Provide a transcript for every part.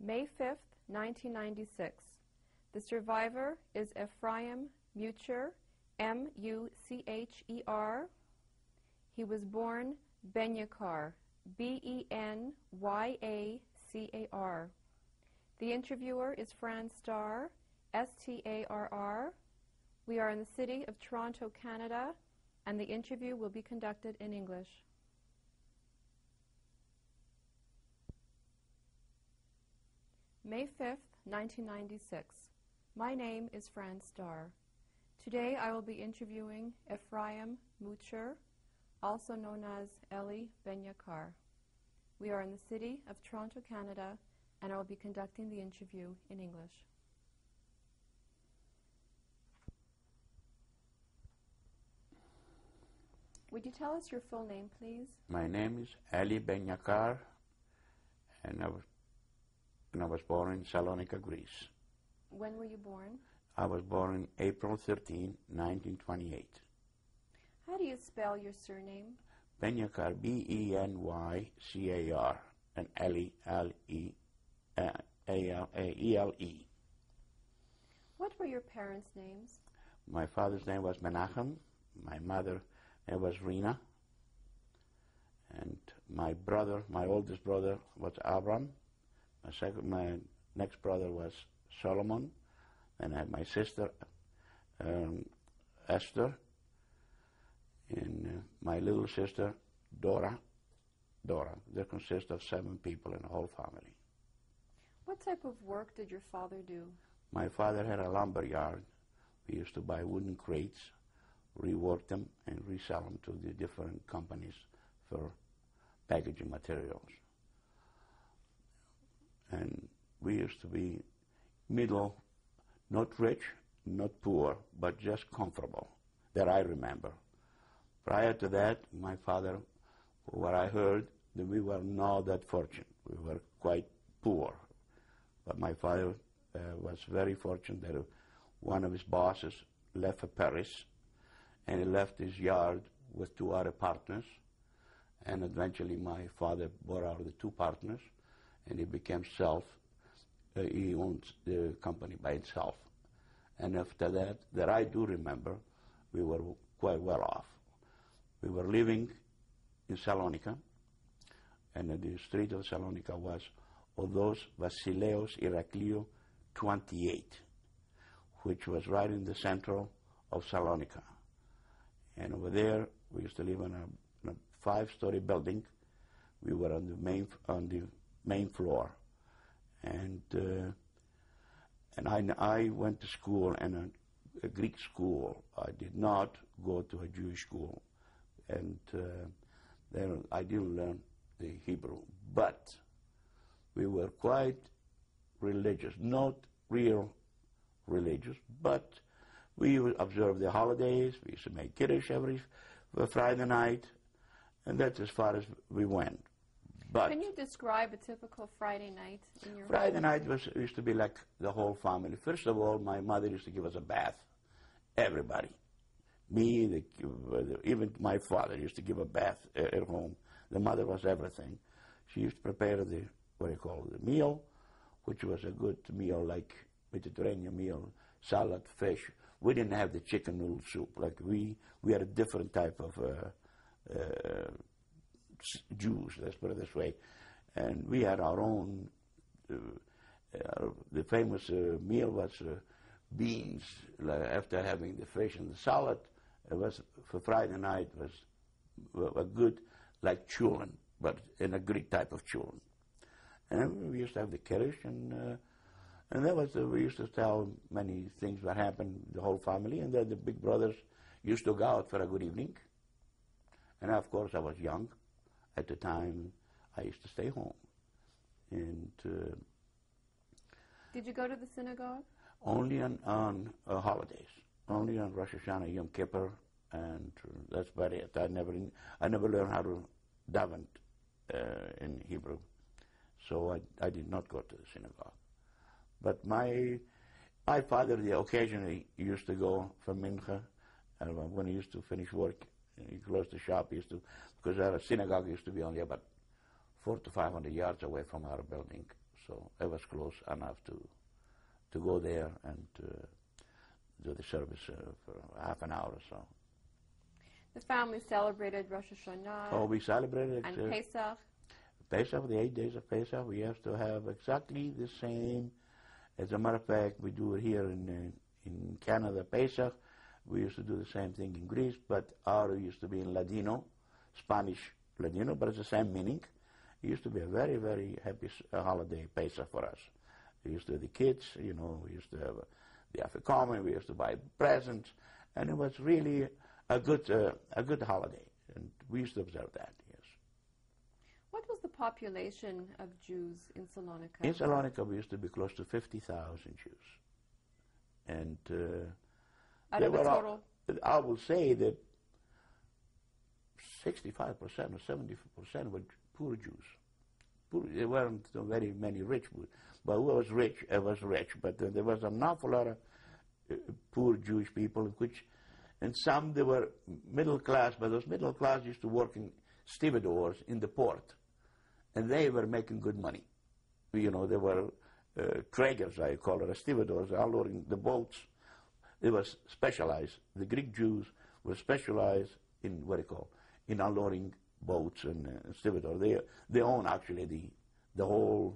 May 5th, 1996. The survivor is Ephraim Mucher, M-U-C-H-E-R. He was born Benyacar, B-E-N-Y-A-C-A-R. The interviewer is Fran Starr, S-T-A-R-R. We are in the city of Toronto, Canada, and the interview will be conducted in English. May 5th, 1996. My name is Fran Starr. Today I will be interviewing Ephraim Mucher, also known as Eli Benyacar. We are in the city of Toronto, Canada, and I will be conducting the interview in English. Would you tell us your full name, please? My name is Eli Benyacar, and I was born in Salonika, Greece. When were you born? I was born on April 13, 1928. How do you spell your surname? Benyacar, B-E-N-Y-C-A-R, and Eli, L-E-E-L-E. What were your parents' names? My father's name was Menachem. My mother name was Rina. And my oldest brother was Abram. My next brother was Solomon. And I had my sister, Esther. And my little sister, Dora. There consists of 7 people in the whole family. What type of work did your father do? My father had a lumber yard. We used to buy wooden crates, rework them, and resell them to the different companies for packaging materials. And we used to be middle, not rich, not poor, but just comfortable, that I remember. Prior to that, my father, what I heard, that we were not that fortunate. We were quite poor. But my father was very fortunate that one of his bosses left for Paris, and he left his yard with 2 other partners. And eventually my father bought out the 2 partners, and he became he owns the company by itself. And after that I do remember, we were quite well off. We were living in Salonika, and the street of Salonika was Odos Vasileos Iraklio 28, which was right in the center of Salonika. And over there, we used to live in a 5-story building. We were on the main floor, and I went to school, and a Greek school. I did not go to a Jewish school, and then I didn't learn the Hebrew. But we were quite religious, not real religious, but we would observe the holidays. We used to make Kiddush every Friday night, and that's as far as we went. But can you describe a typical Friday night in your Friday home? night used to be like the whole family. First of all, my mother used to give us a bath. Everybody. Me, even my father used to give a bath at home. The mother was everything. She used to prepare the meal, which was a good meal, like Mediterranean meal, salad, fish. We didn't have the chicken noodle soup. Like we had a different type of Jews, let's put it this way. And we had our own, the famous meal was beans. After having the fish and the salad, it was, for Friday night, was a good, like chulin, but in a Greek type of chulin. And then we used to have the Kiddush, and that was, we used to tell many things that happened, the whole family, and then the big brothers used to go out for a good evening. And of course, I was young. At the time, I used to stay home. And did you go to the synagogue? Only on holidays. Only on Rosh Hashanah, Yom Kippur, and that's about it. I never learned how to daven in Hebrew, so I did not go to the synagogue. But my father, occasionally used to go for mincha, and when he used to finish work, he closed the shop. He used to, because our synagogue used to be only about 400 to 500 yards away from our building, so I was close enough to go there and do the service for half an hour or so. The family celebrated Rosh Hashanah. Oh, we celebrated and Pesach. Pesach, the 8 days of Pesach. We have to have exactly the same. As a matter of fact, we do it here in Canada, Pesach. We used to do the same thing in Greece, but ours used to be in Ladino, Spanish Ladino, but it's the same meaning. It used to be a very, very happy holiday, Pesach, for us. We used to have the kids, you know, we used to have the Afikomen, we used to buy presents, and it was really a good holiday, and we used to observe that, yes. What was the population of Jews in Salonika? In Salonika, we used to be close to 50,000 Jews. And out of a total? I will say that 65% or 70% were poor Jews. There weren't very many rich, but who was rich, it was rich. But there was an awful lot of poor Jewish people, and some they were middle class, but those middle class used to work in stevedores in the port, and they were making good money. You know, they were traders, I call it, stevedores, unloading the boats. They were specialized. The Greek Jews were specialized in in unloading boats and stevedores. They own actually the whole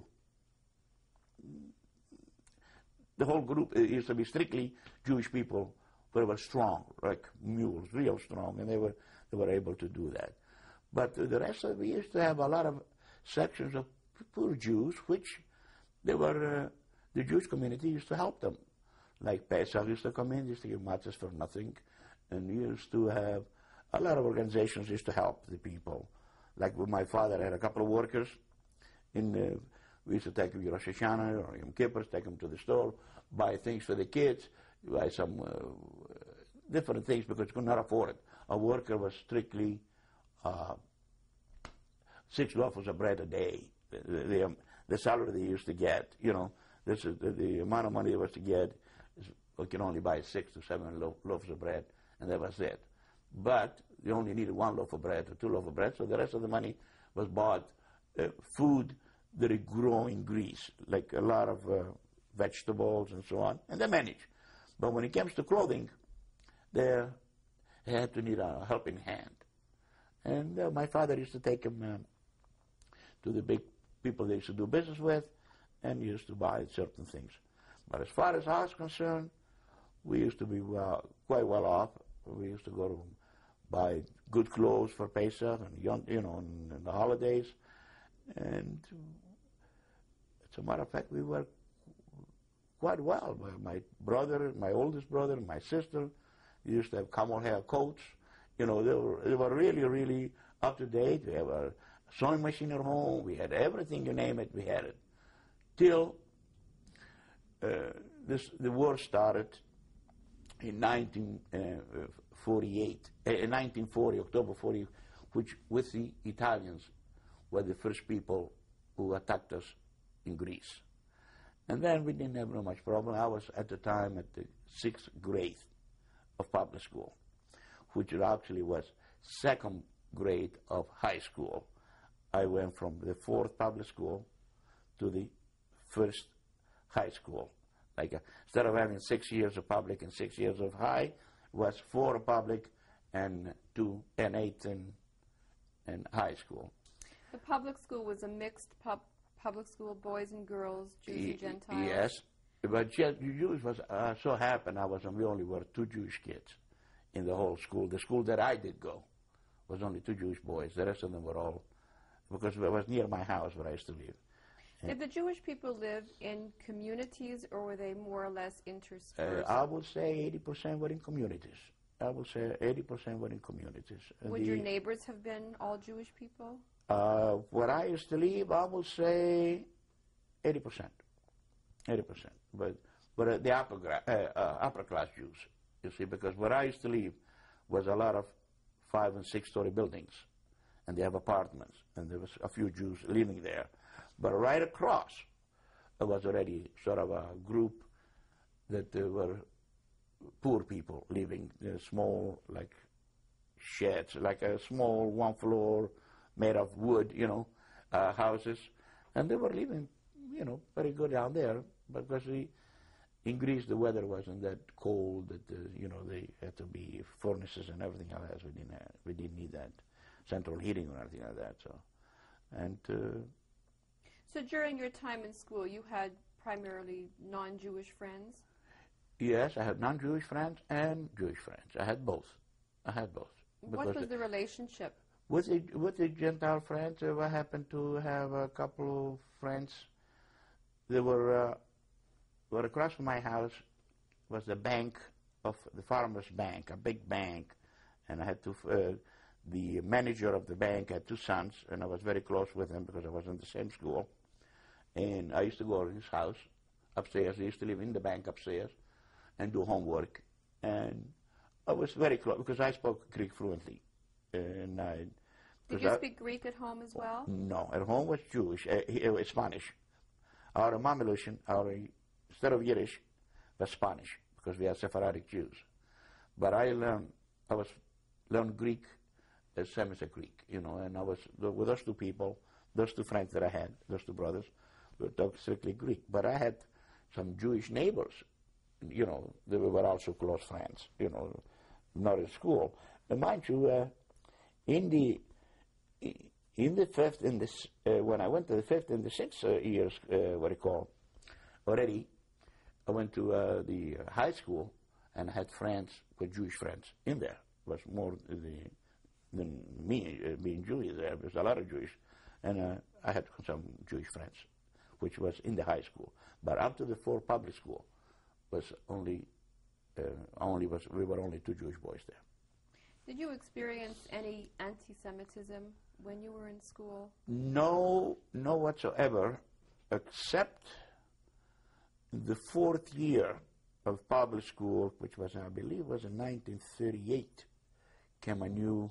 group. It used to be strictly Jewish people, but they were strong, like mules, real strong, and they were able to do that. But the rest of it, we used to have a lot of sections of poor Jews, which they were the Jewish community used to help them. Like Pesach used to come in, used to give matzahs for nothing, and used to have a lot of organizations used to help the people. Like with my father, I had a couple of workers. We used to take them to Rosh Hashanah or Yom Kippur, take them to the store, buy things for the kids, buy some different things because they could not afford it. A worker was strictly 6 loaves of bread a day. The salary they used to get, you know, this is the amount of money they was to get. We can only buy 6 to 7 loaves of bread, and that was it. But you only needed 1 loaf of bread or 2 loaves of bread, so the rest of the money was bought food that they grow in Greece, like a lot of vegetables and so on, and they managed. But when it comes to clothing, they had to need a helping hand. And my father used to take them to the big people they used to do business with, and used to buy certain things. But as far as I was concerned, we used to be quite well off. We used to go to buy good clothes for Pesach and in the holidays. And as a matter of fact, we were quite well. My brother, my oldest brother, and my sister used to have camel hair coats. You know, they were really, really up to date. We have a sewing machine at home. We had everything, you name it, we had it. Till the war started in 1940, October 40, which with the Italians were the first people who attacked us in Greece. And then we didn't have no much problem. I was at the time at the 6th grade of public school, which actually was 2nd grade of high school. I went from the 4th public school to the 1st high school. Like instead of having 6 years of public and 6 years of high, it was 4 public and 2 and 8 in high school. The public school was a mixed public school, boys and girls, Jews and Gentiles. Yes, but Jews was so happened we only were 2 Jewish kids in the whole school. The school that I did go was only 2 Jewish boys. The rest of them were all, because it was near my house where I used to live. Did the Jewish people live in communities, or were they more or less interspersed? I would say 80% were in communities. I would say 80% were in communities. Would your neighbors have been all Jewish people? Where I used to live, I would say 80%. 80%. But the upper class Jews, you see, because where I used to live was a lot of 5- and 6-story buildings, and they have apartments, and there was a few Jews living there. But right across, there was already sort of a group that were poor people living in small, like, sheds, like a small 1 floor made of wood, houses. And they were living very good down there, because in Greece the weather wasn't that cold that they had to be furnaces and everything else. We didn't need that central heating or anything like that. So during your time in school, you had primarily non-Jewish friends? Yes, I had non-Jewish friends and Jewish friends. I had both. What was the relationship? With the Gentile friends, I happened to have a couple of friends. They were across from my house was the bank of the Farmers Bank, a big bank, and I had the manager of the bank had two sons, and I was very close with him because I was in the same school. And I used to go to his house upstairs. I used to live in the bank upstairs and do homework. And I was very close because I spoke Greek fluently. And Did you speak Greek at home as well? No, at home was Jewish, Spanish. Our Mamelucian, instead of Yiddish, was Spanish because we are Sephardic Jews. But I learned Greek as same as a Greek, and I was with those two people, those two friends that I had, those two brothers, we talked strictly Greek. But I had some Jewish neighbors, they were also close friends, not at school. And mind you, in the fifth, when I went to the fifth and the sixth years, already, I went to the high school and I had friends with Jewish friends in there. It was more than me being Jewish there. There was a lot of Jewish, and I had some Jewish friends, which was in the high school. But up to the fourth public school, was we were only two Jewish boys there. Did you experience any anti-Semitism when you were in school? No whatsoever, except the fourth year of public school, which was, I believe, was in 1938, came a new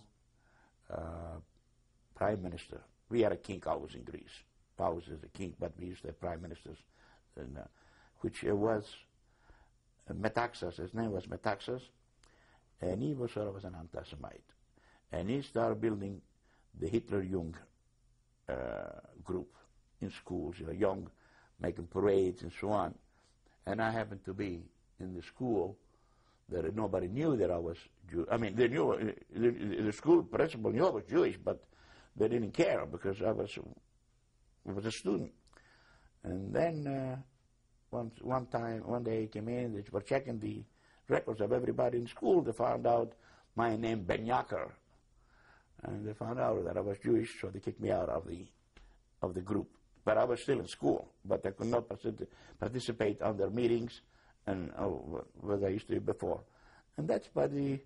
prime minister. We had a king always in Greece. Always as a king, but we used to have prime ministers, which was Metaxas. His name was Metaxas, and he was sort of an anti-Semite. And he started building the Hitler-Jung group in schools, young, making parades and so on. And I happened to be in the school that nobody knew that I was Jewish. I mean, they knew, the school principal knew I was Jewish, but they didn't care because I was a student. And then one day he came in, they were checking the records of everybody in school. They found out my name, Benyacar. And they found out that I was Jewish, so they kicked me out of the group. But I was still in school, but I could not participate on their meetings and what I used to do before. And that's by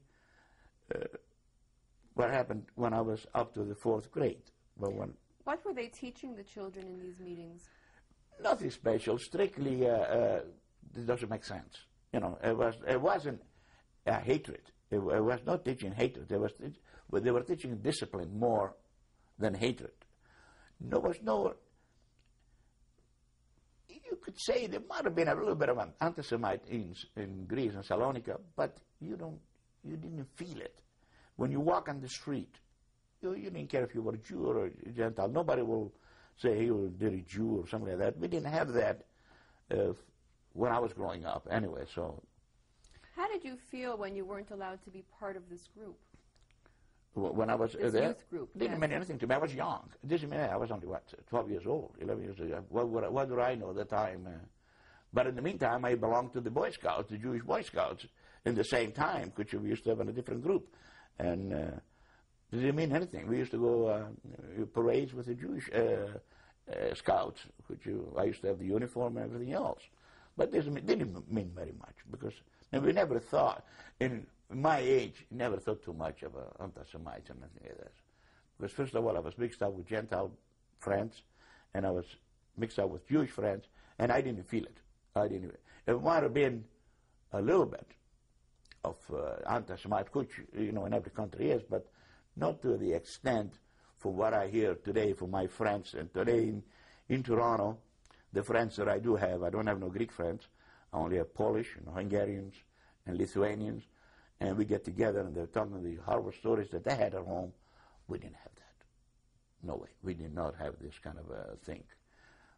what happened when I was up to the fourth grade. What were they teaching the children in these meetings? Nothing special. Strictly, it doesn't make sense. It wasn't hatred. It was not teaching hatred. But they were teaching discipline more than hatred. There was no. You could say there might have been a little bit of an anti-Semite in Greece and Salonika, but you didn't feel it. When you walk on the street, you didn't care if you were a Jew or a Gentile. Nobody will say he was a dirty Jew or something like that. We didn't have that when I was growing up anyway. So, how did you feel when you weren't allowed to be part of this group? When I was this there, youth group, it didn't mean anything to me. I was young. It didn't mean I was only 12 years old, 11 years old. What do I know at the time? But in the meantime, I belonged to the Boy Scouts, the Jewish Boy Scouts, in the same time, which we used to have in a different group, and it didn't mean anything. We used to go parades with the Jewish Scouts, which I used to have the uniform and everything else. But it didn't mean very much because we never thought in my age, never thought too much of anti-Semites and anything like that. Because first of all, I was mixed up with Gentile friends, and I was mixed up with Jewish friends, and I didn't feel it. It might have been a little bit of anti-Semite, which, in every country is, but not to the extent from what I hear today from my friends. And today in Toronto, the friends that I do have, I don't have no Greek friends. I only have Polish and Hungarians and Lithuanians. And we get together and they're telling the horror stories that they had at home. We didn't have that. No way. We did not have this kind of a thing.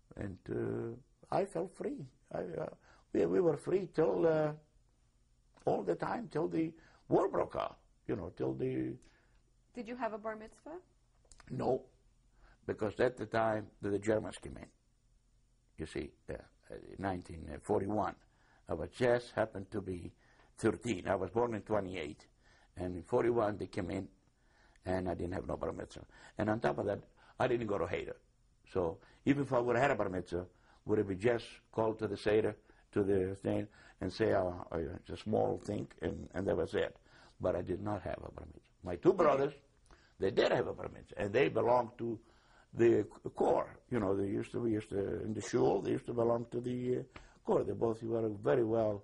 And I felt free. We were free till all the time, till the war broke out, till the... Did you have a bar mitzvah? No, because at the time the Germans came in, you see, 1941. I was just happened to be 13. I was born in 28, and in 41 they came in, and I didn't have no bar mitzvah. And on top of that, I didn't go to Heder. So even if I would have had a bar mitzvah, would it be just called to the Seder, to the thing, and say it's a small thing, and that was it. But I did not have a bar mitzvah. My two brothers, they did have a bar mitzvah, and they belonged to the Corps. They used to in the shul. They used to belong to the Corps. They both were very well.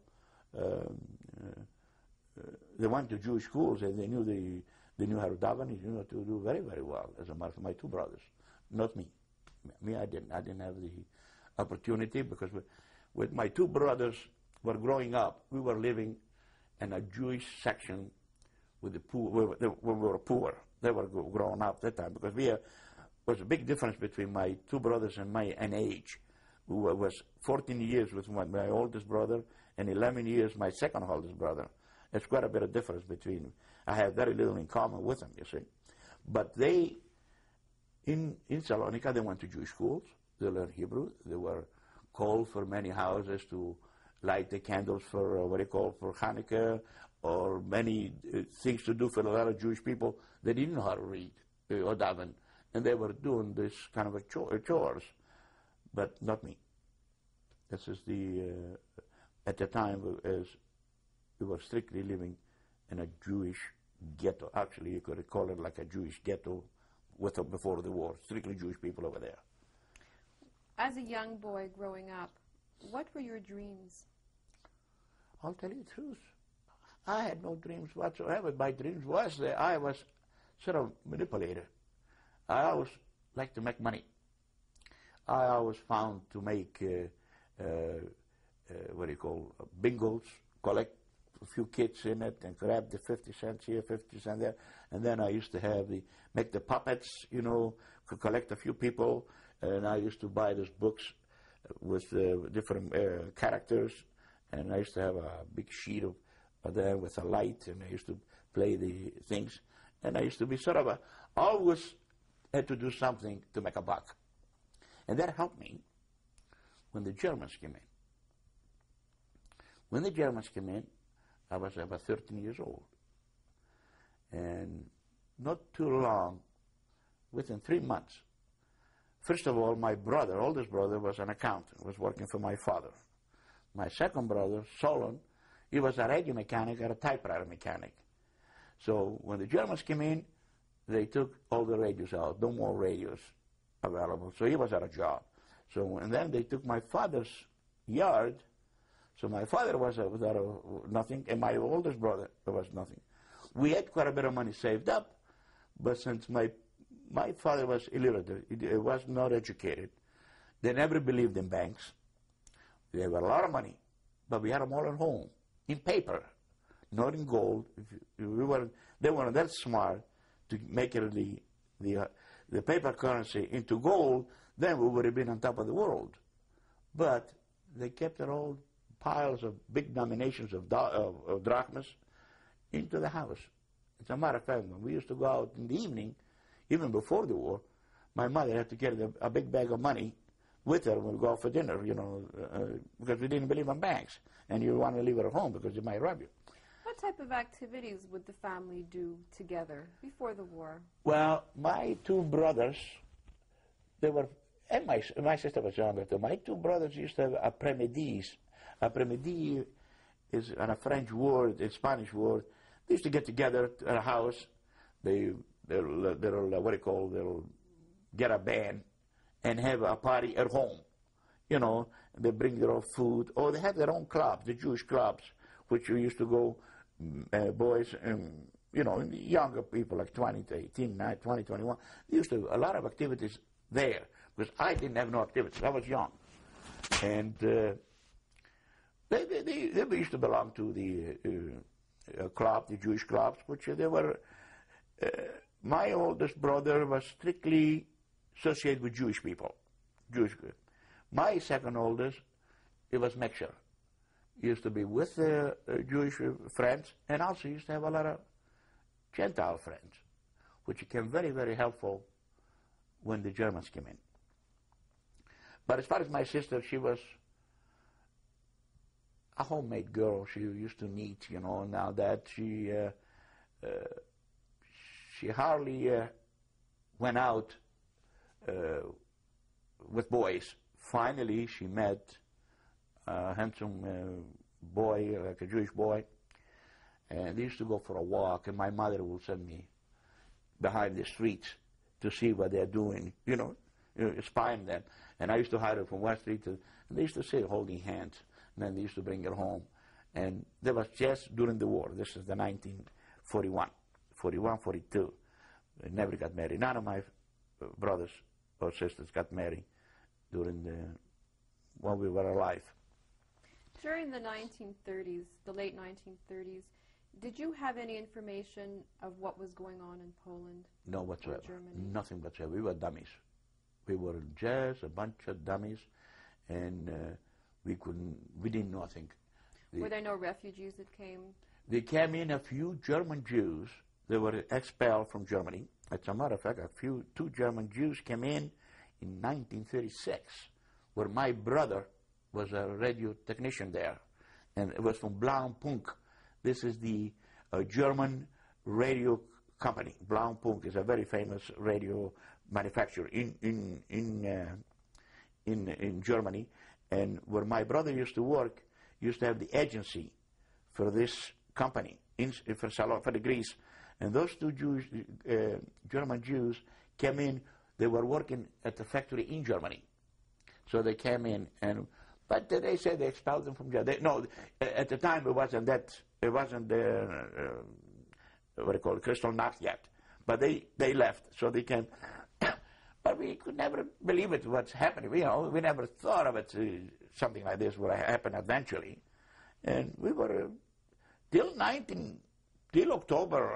They went to Jewish schools, and they knew how to daven. They knew how to do very, very well. As a matter of fact, my two brothers, not me. Me, I didn't have the opportunity because with my two brothers were growing up. We were living in a Jewish section with the poor. We were poor. They were growing up that time because was a big difference between my two brothers and an age. Who was 14 years with my oldest brother and 11 years my second oldest brother. There's quite a bit of difference between. I had very little in common with them, you see. But they, in Salonika, they went to Jewish schools. They learned Hebrew. They were called for many houses to light the candles for for Hanukkah, or many things to do for a lot of Jewish people. They didn't know how to read or daven, and they were doing this kind of chores, but not me. This is at the time, as we were strictly living in a Jewish ghetto. Actually, you could call it like a Jewish ghetto before the war. Strictly Jewish people over there. As a young boy growing up, what were your dreams? I'll tell you the truth. I had no dreams whatsoever. My dreams was that I was sort of manipulated. I always liked to make money. I always found to make bingos, collect a few kits in it, and grab the 50 cents here, 50 cents there. And then I used to make the puppets, collect a few people. And I used to buy those books with different characters. And I used to have a big sheet of there with a light, and I used to play the things. And I used to be always had to do something to make a buck. And that helped me when the Germans came in. When the Germans came in, I was about 13 years old. And not too long, within 3 months, first of all, my brother, oldest brother, was an accountant, was working for my father. My second brother, Solon, he was a radio mechanic or a typewriter mechanic. So when the Germans came in, they took all the radios out, no more radios available. So he was out of job. And then they took my father's yard. So my father was out of nothing, and my oldest brother, there was nothing. We had quite a bit of money saved up, but since my father was illiterate, he was not educated, they never believed in banks. They had a lot of money, but we had them all at home, in paper, not in gold. They weren't that smart to make it the paper currency into gold, then we would have been on top of the world. But they kept it all piles of big denominations of drachmas into the house. As a matter of fact, when we used to go out in the evening, even before the war, my mother had to carry a big bag of money with her when we go out for dinner, because we didn't believe in banks. And you want to leave it at home because they might rob you. What type of activities would the family do together before the war? Well, my two brothers, and my sister was younger too. My two brothers used to have après-midi. Après-midi is a French word, a Spanish word. They used to get together at a house. They'll get a band and have a party at home. They bring their own food, or they have their own clubs, the Jewish clubs, which we used to go, boys and, younger people like 20 to 18, 20, 21. They used to have a lot of activities there, because I didn't have no activities. I was young. And they used to belong to the club, the Jewish clubs, which they were. My oldest brother was strictly associated with Jewish people. My second oldest, it was mixture. He used to be with Jewish friends, and also used to have a lot of Gentile friends, which became very, very helpful when the Germans came in. But as far as my sister, she was a homemade girl. She used to knit, you know. Now that she hardly went out with boys. Finally, she met a handsome boy, like a Jewish boy, and they used to go for a walk, and my mother would send me behind the streets to see what they're doing, you know, spying them. And I used to hide her from one street, and they used to sit holding hands, and then they used to bring her home. And that was just during the war. This is the 1941, 42. They never got married. None of my brothers or sisters got married when we were alive. During the 1930s, the late 1930s, did you have any information of what was going on in Poland? No whatsoever. Or Germany? Nothing whatsoever. We were dummies. We were just a bunch of dummies, and we didn't know nothing. Were there no refugees that came? There came in a few German Jews. They were expelled from Germany. As a matter of fact, two German Jews came in 1936, where my brother was a radio technician there, and it was from Blaupunkt. This is the German radio company. Blaupunkt is a very famous radio manufacturer in Germany, and where my brother used to work, used to have the agency for this company for the Greece. And those two German Jews came in. They were working at the factory in Germany, so they came in, but they said they expelled them from Germany. No, at the time it wasn't that. It wasn't what do you call it, Kristallnacht yet, but they left, so they came. But we could never believe it, what's happening. We never thought of it, something like this would happen eventually. And we were, till October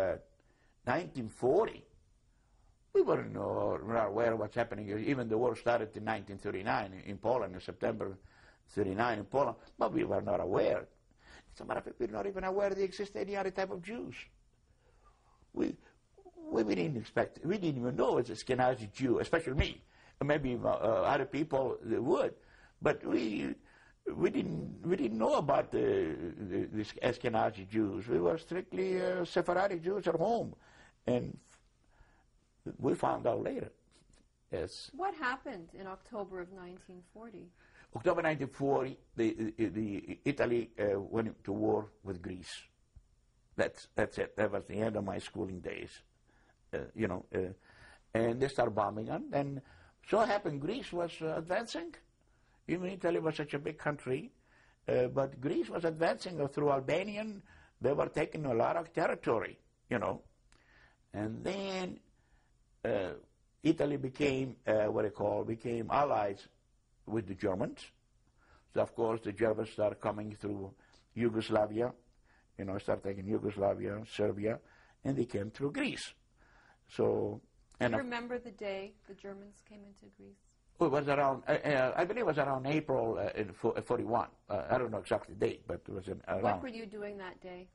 1940, we were not aware of what's happening. Even the war started in 1939 in Poland, in September 39 in Poland, but we were not aware. As a matter of fact, we were not even aware there existed any other type of Jews. We didn't expect, we didn't even know it's Ashkenazi Jew, especially me. Maybe other people would, but we didn't know about these Ashkenazi Jews. We were strictly Sephardic Jews at home, and we found out later. Yes. What happened in October of 1940? October 1940, Italy went to war with Greece. That's it. That was the end of my schooling days. And they started bombing them. And so it happened Greece was advancing. Even Italy was such a big country, but Greece was advancing through Albanian. They were taking a lot of territory, And then Italy became became allies with the Germans. So of course the Germans started coming through Yugoslavia, started taking Yugoslavia, Serbia, and they came through Greece. So, do you remember the day the Germans came into Greece? It was around, I believe it was around April in 41. I don't know exactly the date, but it was around. What were you doing that day?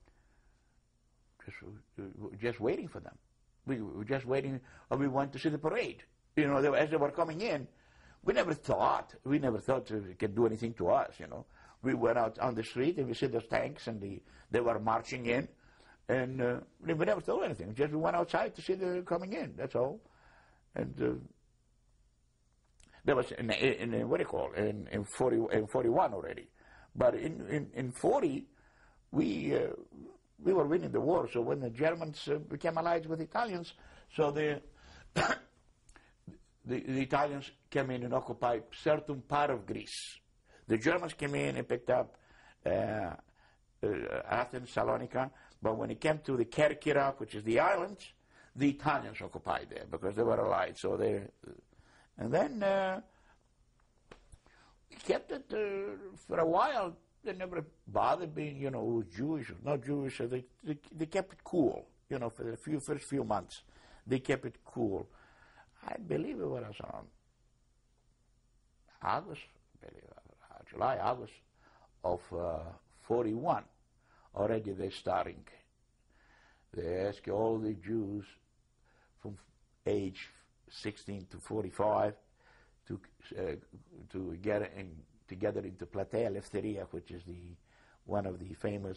Just waiting for them. We were just waiting, or we went to see the parade. As they were coming in, we never thought they could do anything to us, We went out on the street and we see the tanks and they were marching in, and we never thought anything. Just we went outside to see them coming in, that's all. And that was in 41 already. But in 40, we were winning the war. So when the Germans became allied with the Italians, so the Italians came in and occupied certain part of Greece. The Germans came in and picked up Athens, Salonika, but when it came to the Kerkyra, which is the islands, the Italians occupied there because they were allied. So and then we kept it for a while. They never bothered being, who's Jewish or not Jewish. So they kept it cool, for the first few months. They kept it cool. I believe it was around August, July, August of 41, already they're starting. They ask all the Jews from age 16 to 45 to get together into Platea Lefteria, which is one of the famous,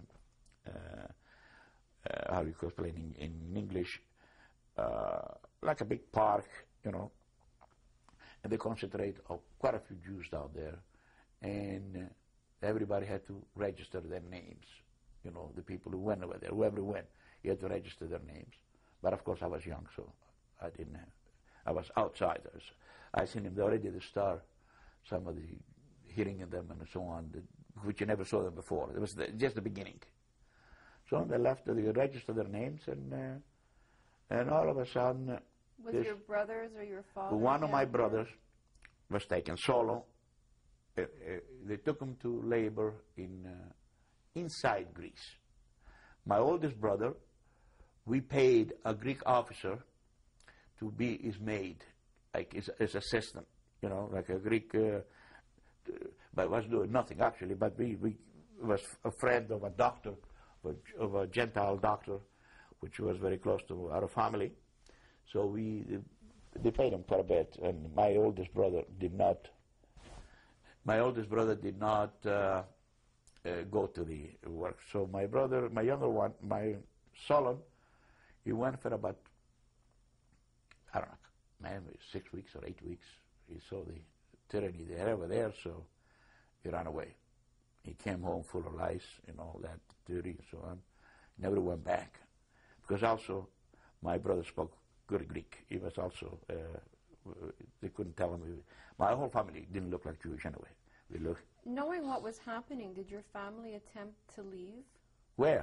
how do you call it in English, like a big park, you know. And they concentrate quite a few Jews down there, and everybody had to register their names. You know, the people who went over there, whoever went, you had to register their names. But of course, I was young, so I didn't have. I was outsiders. I seen them already to start some of the hearing of them and so on, which you never saw them before. It was just the beginning. So they left, they registered their names, and all of a sudden. Was your brothers or your father? One of my brothers was taken solo. They took him to labor inside Greece. My oldest brother, we paid a Greek officer to be his maid, like his assistant, you know, like a Greek, but was doing nothing actually, but we was a friend of a doctor, of a Gentile doctor, which was very close to our family. So they paid him quite a bit, and my oldest brother did not. My oldest brother did not go to the work. So my brother, my younger one, my Solon, he went for about, I don't know, man, 6 weeks or 8 weeks. He saw the tyranny there over there, so he ran away. He came home full of lies and all that, theory and so on. Never went back, because also my brother spoke good Greek. He was also, they couldn't tell him. My whole family didn't look like Jewish anyway. We looked. Knowing what was happening, did your family attempt to leave? Where?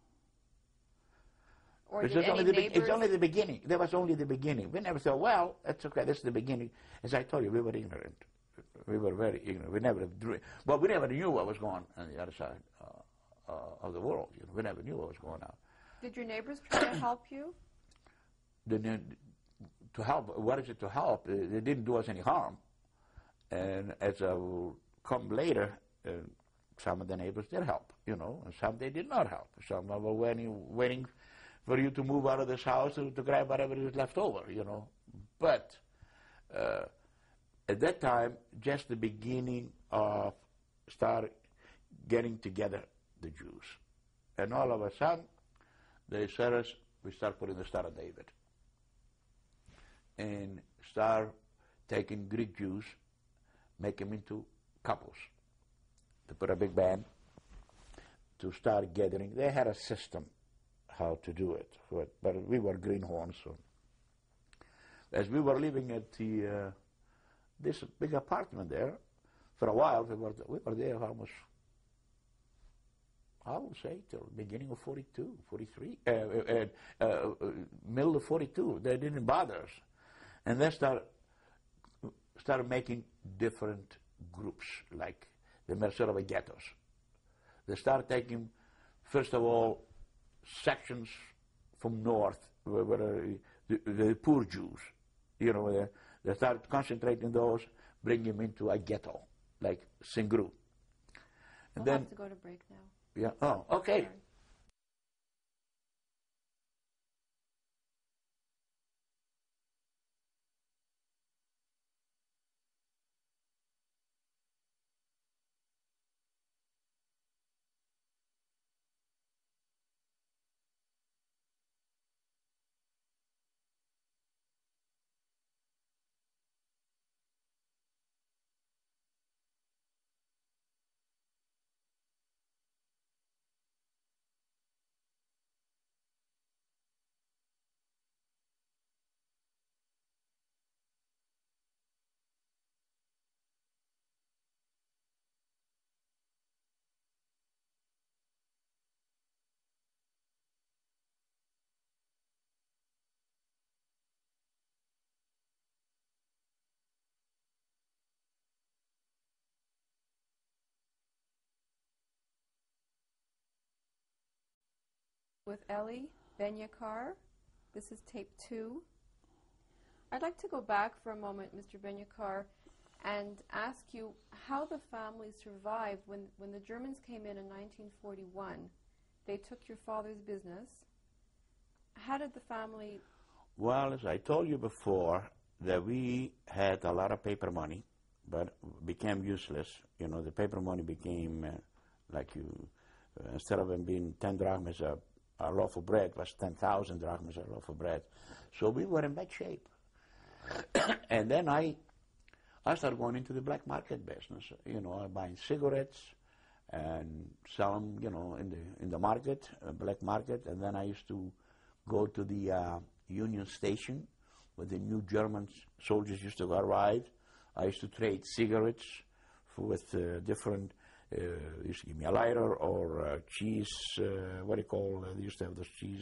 Or It's did any neighbors? It's only the beginning. There was only the beginning. We never said, well, that's okay, this is the beginning. As I told you, we were ignorant. We were very ignorant. We never we never knew what was going on the other side of the world. You know, we never knew what was going on. Did your neighbors try to help you? To help, what is it to help? They didn't do us any harm. And as I will come later, some of the neighbors did help, you know, and some they did not help. Some were waiting for you to move out of this house to grab whatever is left over, you know. But at that time, just the beginning of start getting together the Jews. And all of a sudden, they said us, we start putting the Star of David. And start taking Greek Jews, make them into couples. To put a big band, to start gathering. They had a system how to do it, but we were greenhorns. So as we were living at this big apartment there, for a while we were there almost, I would say, till the beginning of 42, 43, middle of 42. They didn't bother us. And they started making different groups, like the Mercerova ghettos. They started taking, first of all, sections from north, where the poor Jews, you know, they started concentrating those, bring them into a ghetto, like Singru. And we'll have to go to break now. Yeah. Oh, okay. Sorry. With Ellie Benyacar. This is tape 2. I'd like to go back for a moment, Mr. Benyacar. and ask you how the family survived when the Germans came in 1941. They took your father's business. How did the family... Well, as I told you before, that we had a lot of paper money, but became useless. You know, the paper money became instead of it being 10 drachmas a loaf of bread, was 10,000 drachmas a loaf of bread. So we were in bad shape. And then I started going into the black market business, you know, buying cigarettes and sell them, you know, in the market, black market. And then I used to go to the Union Station where the new German soldiers used to arrive. I used to trade cigarettes with different, used to give me a lighter or cheese, what do you call, they used to have those cheese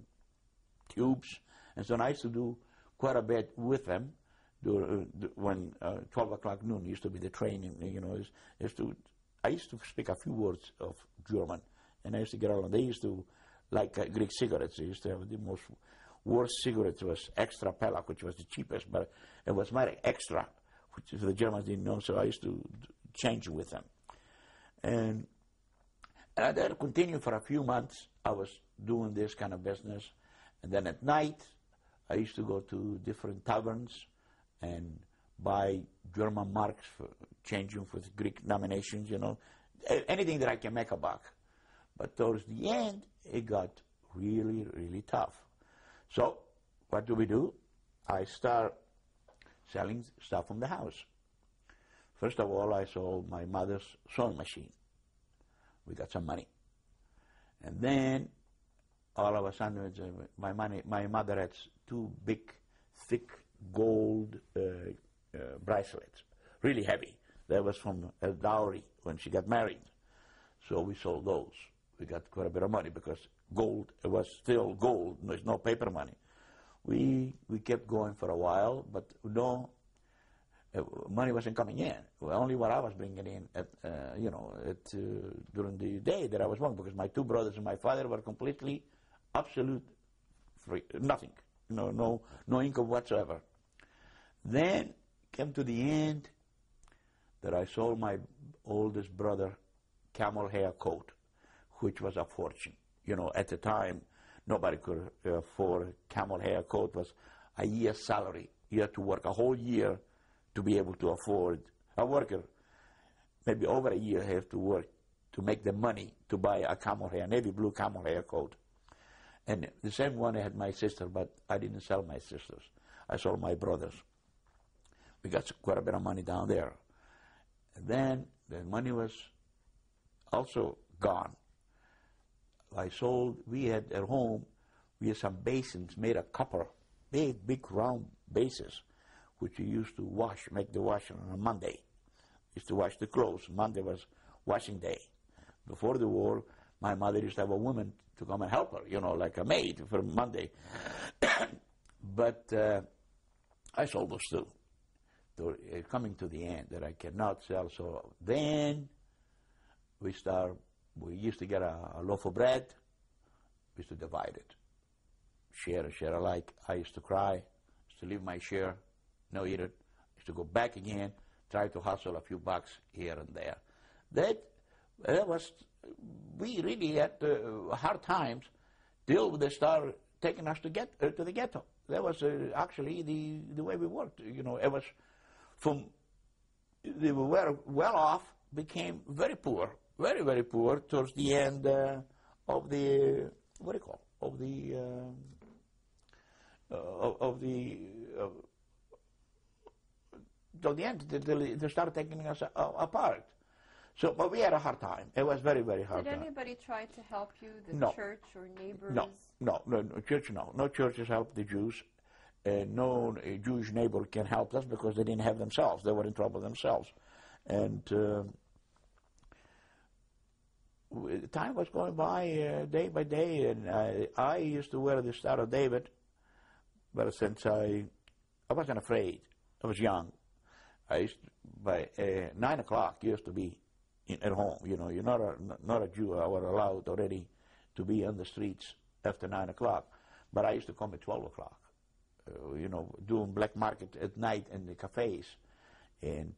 tubes. And so I used to do quite a bit with them. When 12 o'clock noon used to be the training, you know, I used to speak a few words of German, and I used to get along. They used to like Greek cigarettes. They used to have the most worst cigarettes was extra pella, which was the cheapest, but it was very extra, which the Germans didn't know, so I used to change with them. And I then continued for a few months. I was doing this kind of business, and then at night I used to go to different taverns and buy German marks, for changing with Greek denominations, you know, anything that I can make a buck. But towards the end, it got really, really tough. So what do? I start selling stuff from the house. First of all, I sold my mother's sewing machine. We got some money. And then, all of a sudden, my mother had two big, thick gold bracelets, really heavy. That was from a dowry when she got married. So we sold those. We got quite a bit of money because gold, it was still gold. There's no paper money. We kept going for a while, but no, money wasn't coming in. Only what I was bringing in, during the day that I was working, because my two brothers and my father were completely, absolute free, nothing, no income whatsoever. Then came to the end that I sold my oldest brother camel hair coat, which was a fortune. You know, at the time, nobody could afford a camel hair coat. Was a year's salary. You had to work a whole year to be able to afford. A worker, maybe over a year, have to work to make the money to buy a camel hair, navy blue camel hair coat. And the same one I had my sister, but I didn't sell my sisters. I sold my brothers. We got quite a bit of money down there. And then the money was also gone. We had at home, we had some basins made of copper, big round bases, which we used to wash, make the washing on a Monday. Used to wash the clothes. Monday was washing day. Before the war, my mother used to have a woman to come and help her, you know, like a maid for Monday. But I sold those too. Coming to the end that I cannot sell. So then we used to get a loaf of bread. We used to divide it. Share alike. I used to cry. Used to leave my share. No eat it. Used to go back again. Try to hustle a few bucks here and there. That was, we really had hard times till they started taking us to the ghetto. That was actually the way we worked. You know, it was from, they were well off, became very poor, very, very poor towards the end of the, what do you call, till the end, they started taking us apart. So, but we had a hard time. It was very, very hard. Did anybody try to help you, the church or neighbors? No, church, no. No churches helped the Jews. No Jewish neighbor can help us because they didn't have themselves. They were in trouble themselves. And time was going by day by day, and I used to wear the Star of David, but since I wasn't afraid. I was young. I used to, by 9 o'clock, you used to be at home. You know, you're not a Jew. I was allowed already to be on the streets after 9 o'clock. But I used to come at 12 o'clock, doing black market at night in the cafes. and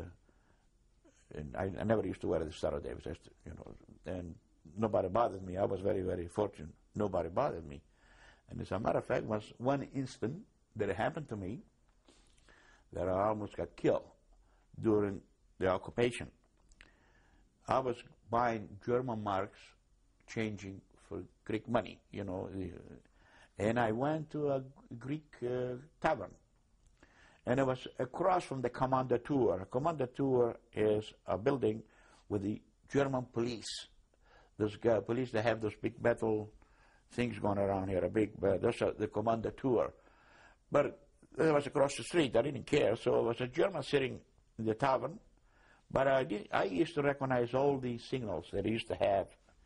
I never used to wear the Star of David, and nobody bothered me. I was very, very fortunate. Nobody bothered me. And as a matter of fact, was one instant that it happened to me that I almost got killed during the occupation. I was buying German marks, changing for Greek money, and I went to a Greek tavern. And it was across from the Kommandantur. Kommandantur is a building with the German police. Those police, they have those big metal things going around here, those are the Kommandantur. But it was across the street. I didn't care. So it was a German sitting in the tavern. But I used to recognize all these signals that he used to have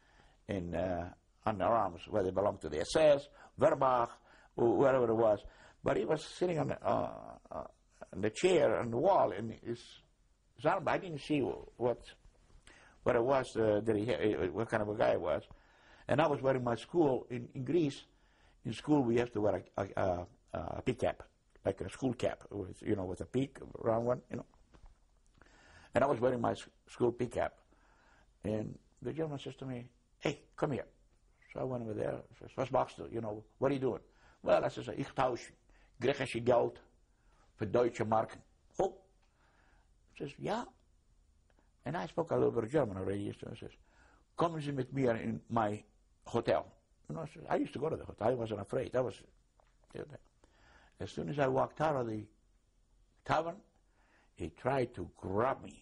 on their arms, whether they belonged to the SS, Wehrmacht, or wherever it was. But he was sitting on the chair on the wall, and his arm, I didn't see what it was that he had, what kind of a guy it was. And I was wearing my school in Greece. In school, we have to wear a peak cap, like a school cap, with a peak, round one, And I was wearing my school peak cap. And the German says to me, "Hey, come here." So I went over there. Says, "Was machst du? What are you doing?" Well, I says, "Ich tausch griechische Geld für deutsche Marken." "Oh." He says, "Yeah." And I spoke a little bit of German already. So I says, "Kommen Sie mit mir in my hotel." I used to go to the hotel. I wasn't afraid. As soon as I walked out of the tavern, he tried to grab me,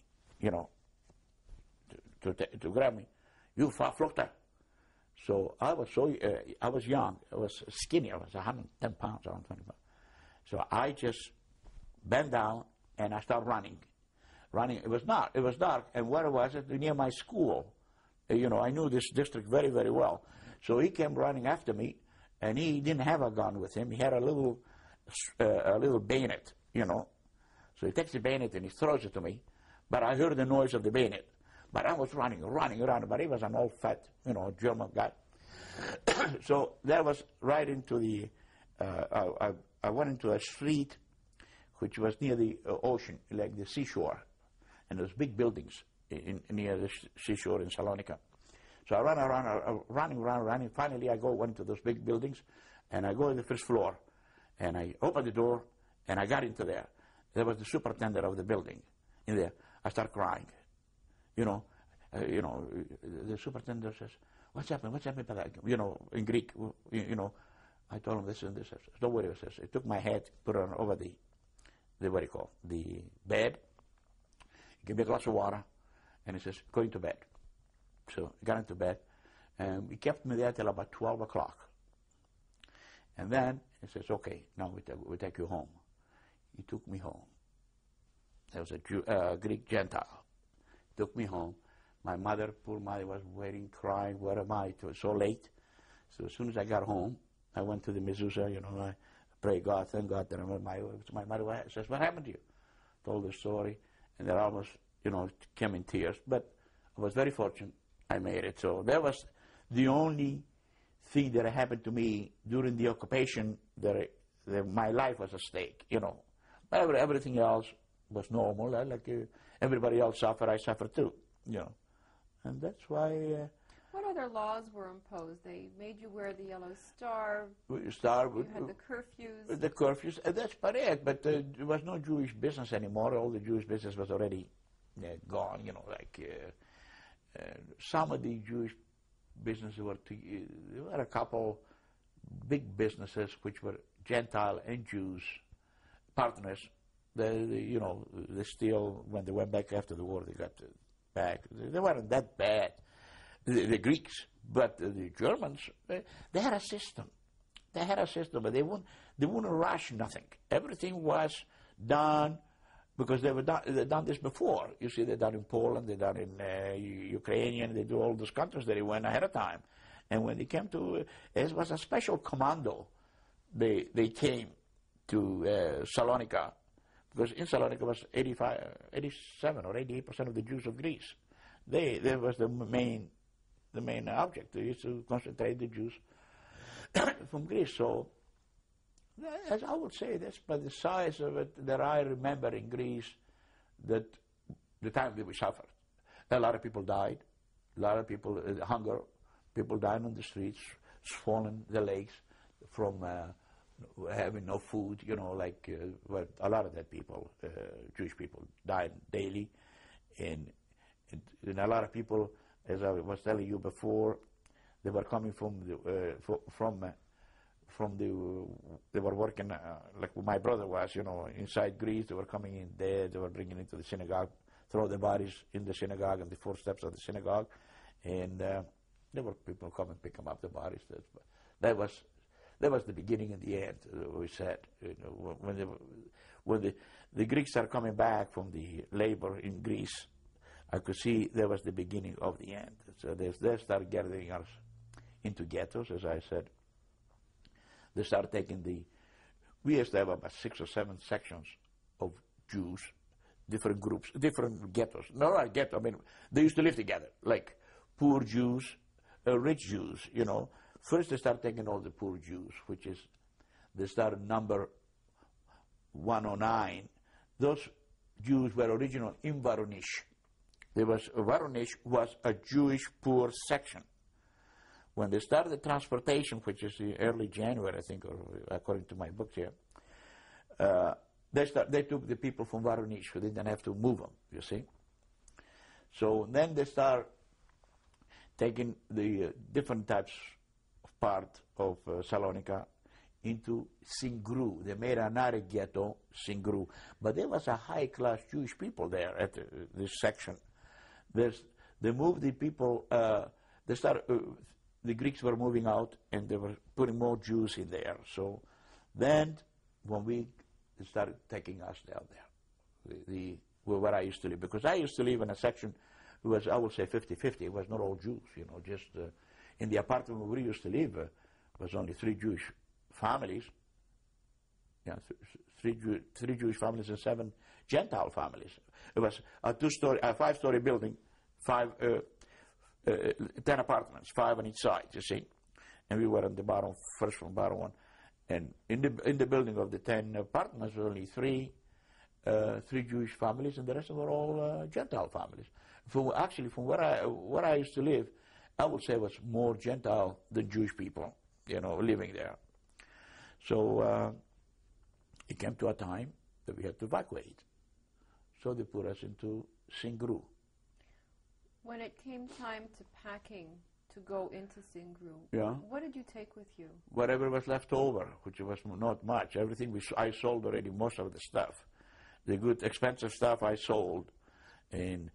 to grab me. "You Verfluchter." So I was young. I was skinny. I was 110 pounds, 120 pounds. So I just bent down and I started running. It was dark. And where was it? Near my school. I knew this district very, very well. So he came running after me, and he didn't have a gun with him. He had a little bayonet, So he takes the bayonet and he throws it to me. But I heard the noise of the bayonet. But I was running. But he was an old, fat, German guy. So that was right into the, I went into a street which was near the ocean, like the seashore. And those big buildings near the seashore in Salonika. So I ran around, running. Finally, I went to those big buildings, and I go to the first floor. And I opened the door, and I got into there. There was the superintendent of the building in there. I start crying. The superintendent says, "What's happened? What's happened?" In Greek, I told him this and this. "Don't worry," he says. I took my head, put it over the bed, give me a glass of water, and he says, "Go into bed." So I got into bed, and he kept me there till about 12 o'clock. And then he says, "Okay, now we take you home." He took me home. There was a Greek Gentile. Took me home. My mother, poor mother, was waiting, crying. "Where am I?" It was so late. So as soon as I got home, I went to the mezuzah, I pray God, thank God that I'm with my mother. Says, "What happened to you?" Told the story, and they almost, came in tears. But I was very fortunate. I made it. So that was the only thing that happened to me during the occupation that my life was at stake, But everything else was normal. Like everybody else suffered, I suffered too, And that's why... What other laws were imposed? They made you wear the yellow star. You had the curfews. The curfews, that's about it. But there was no Jewish business anymore. All the Jewish business was already gone, some of the Jewish businesses there were a couple big businesses which were Gentile and Jews partners. They still, when they went back after the war, they got back. They weren't that bad, the Greeks, but the Germans, they had a system. But they wouldn't rush nothing. Everything was done. Because they've done this before. You see, they've done in Poland, they've done in Ukrainian, they do all those countries that they went ahead of time. And when they came to, it was a special commando. They came to Salonika, because in Salonika was 87 or 88% of the Jews of Greece. That was the main object. They used to concentrate the Jews from Greece. So, as I would say, that's by the size of it that I remember in Greece, that the time that we suffered. A lot of people died. A lot of people, hunger. People died on the streets, swollen the legs from having no food. You know, like well, a lot of that people, Jewish people, died daily, and a lot of people, as I was telling you before, they were coming from they were working like my brother was, you know, inside Greece. They were coming in there. They were bringing into the synagogue, throw the bodies in the synagogue and the four steps of the synagogue, and there were people come and pick them up the bodies. That was the beginning and the end. We said, you know, when the Greeks are coming back from the labor in Greece, I could see there was the beginning of the end. So they started gathering us into ghettos, as I said. They started taking we used to have about 6 or 7 sections of Jews, different groups, different ghettos. Not ghetto, I mean, they used to live together, like poor Jews, rich Jews, you know. First they started taking all the poor Jews, which is, they started number 109. Those Jews were original in Voronezh. Voronezh was a Jewish poor section. When they started the transportation, which is in early January, I think, or according to my book here, they took the people from Voronezh, who didn't have to move them, you see. So then they start taking the different types of part of Salonika into Singru. They made another ghetto, Singru. But there was a high-class Jewish people there at this section. They moved the people, the Greeks were moving out, and they were putting more Jews in there. So then, when they started taking us down there, where I used to live, because I used to live in a section, it was, I would say, 50-50. It was not all Jews, you know. Just in the apartment where we used to live, was only 3 Jewish families. Yeah, three Jewish families and 7 Gentile families. It was a 5-story building, 10 apartments, 5 on each side, you see. And we were on the bottom, first from bottom one. And in the building of the 10 apartments, there were only 3 Jewish families, and the rest were all Gentile families. Actually, from where I used to live, I would say it was more Gentile than Jewish people, you know, living there. So it came to a time that we had to evacuate. So they put us into Singru. When it came time to packing to go into Singru, yeah, what did you take with you? Whatever was left over, which was not much. Everything I sold already, most of the stuff. The good, expensive stuff I sold. And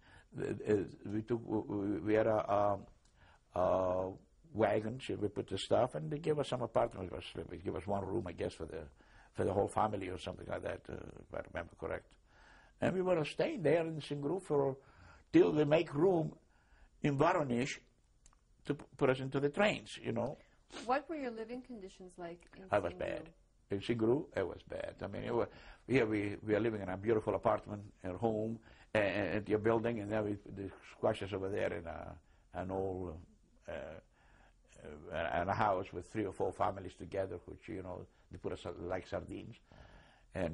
we had a wagon, so we put the stuff, and they gave us some apartments. They gave us 1 room, I guess, for the whole family or something like that, if I remember correct. And we were staying there in Singru till they make room in Voronezh to put us into the trains, you know. What were your living conditions like in Singru? It was bad. In Singru, it was bad. I mean, we are living in a beautiful apartment at home, at your building, and then the squashes over there in an old and a house with 3 or 4 families together, which, you know, they put us like sardines. And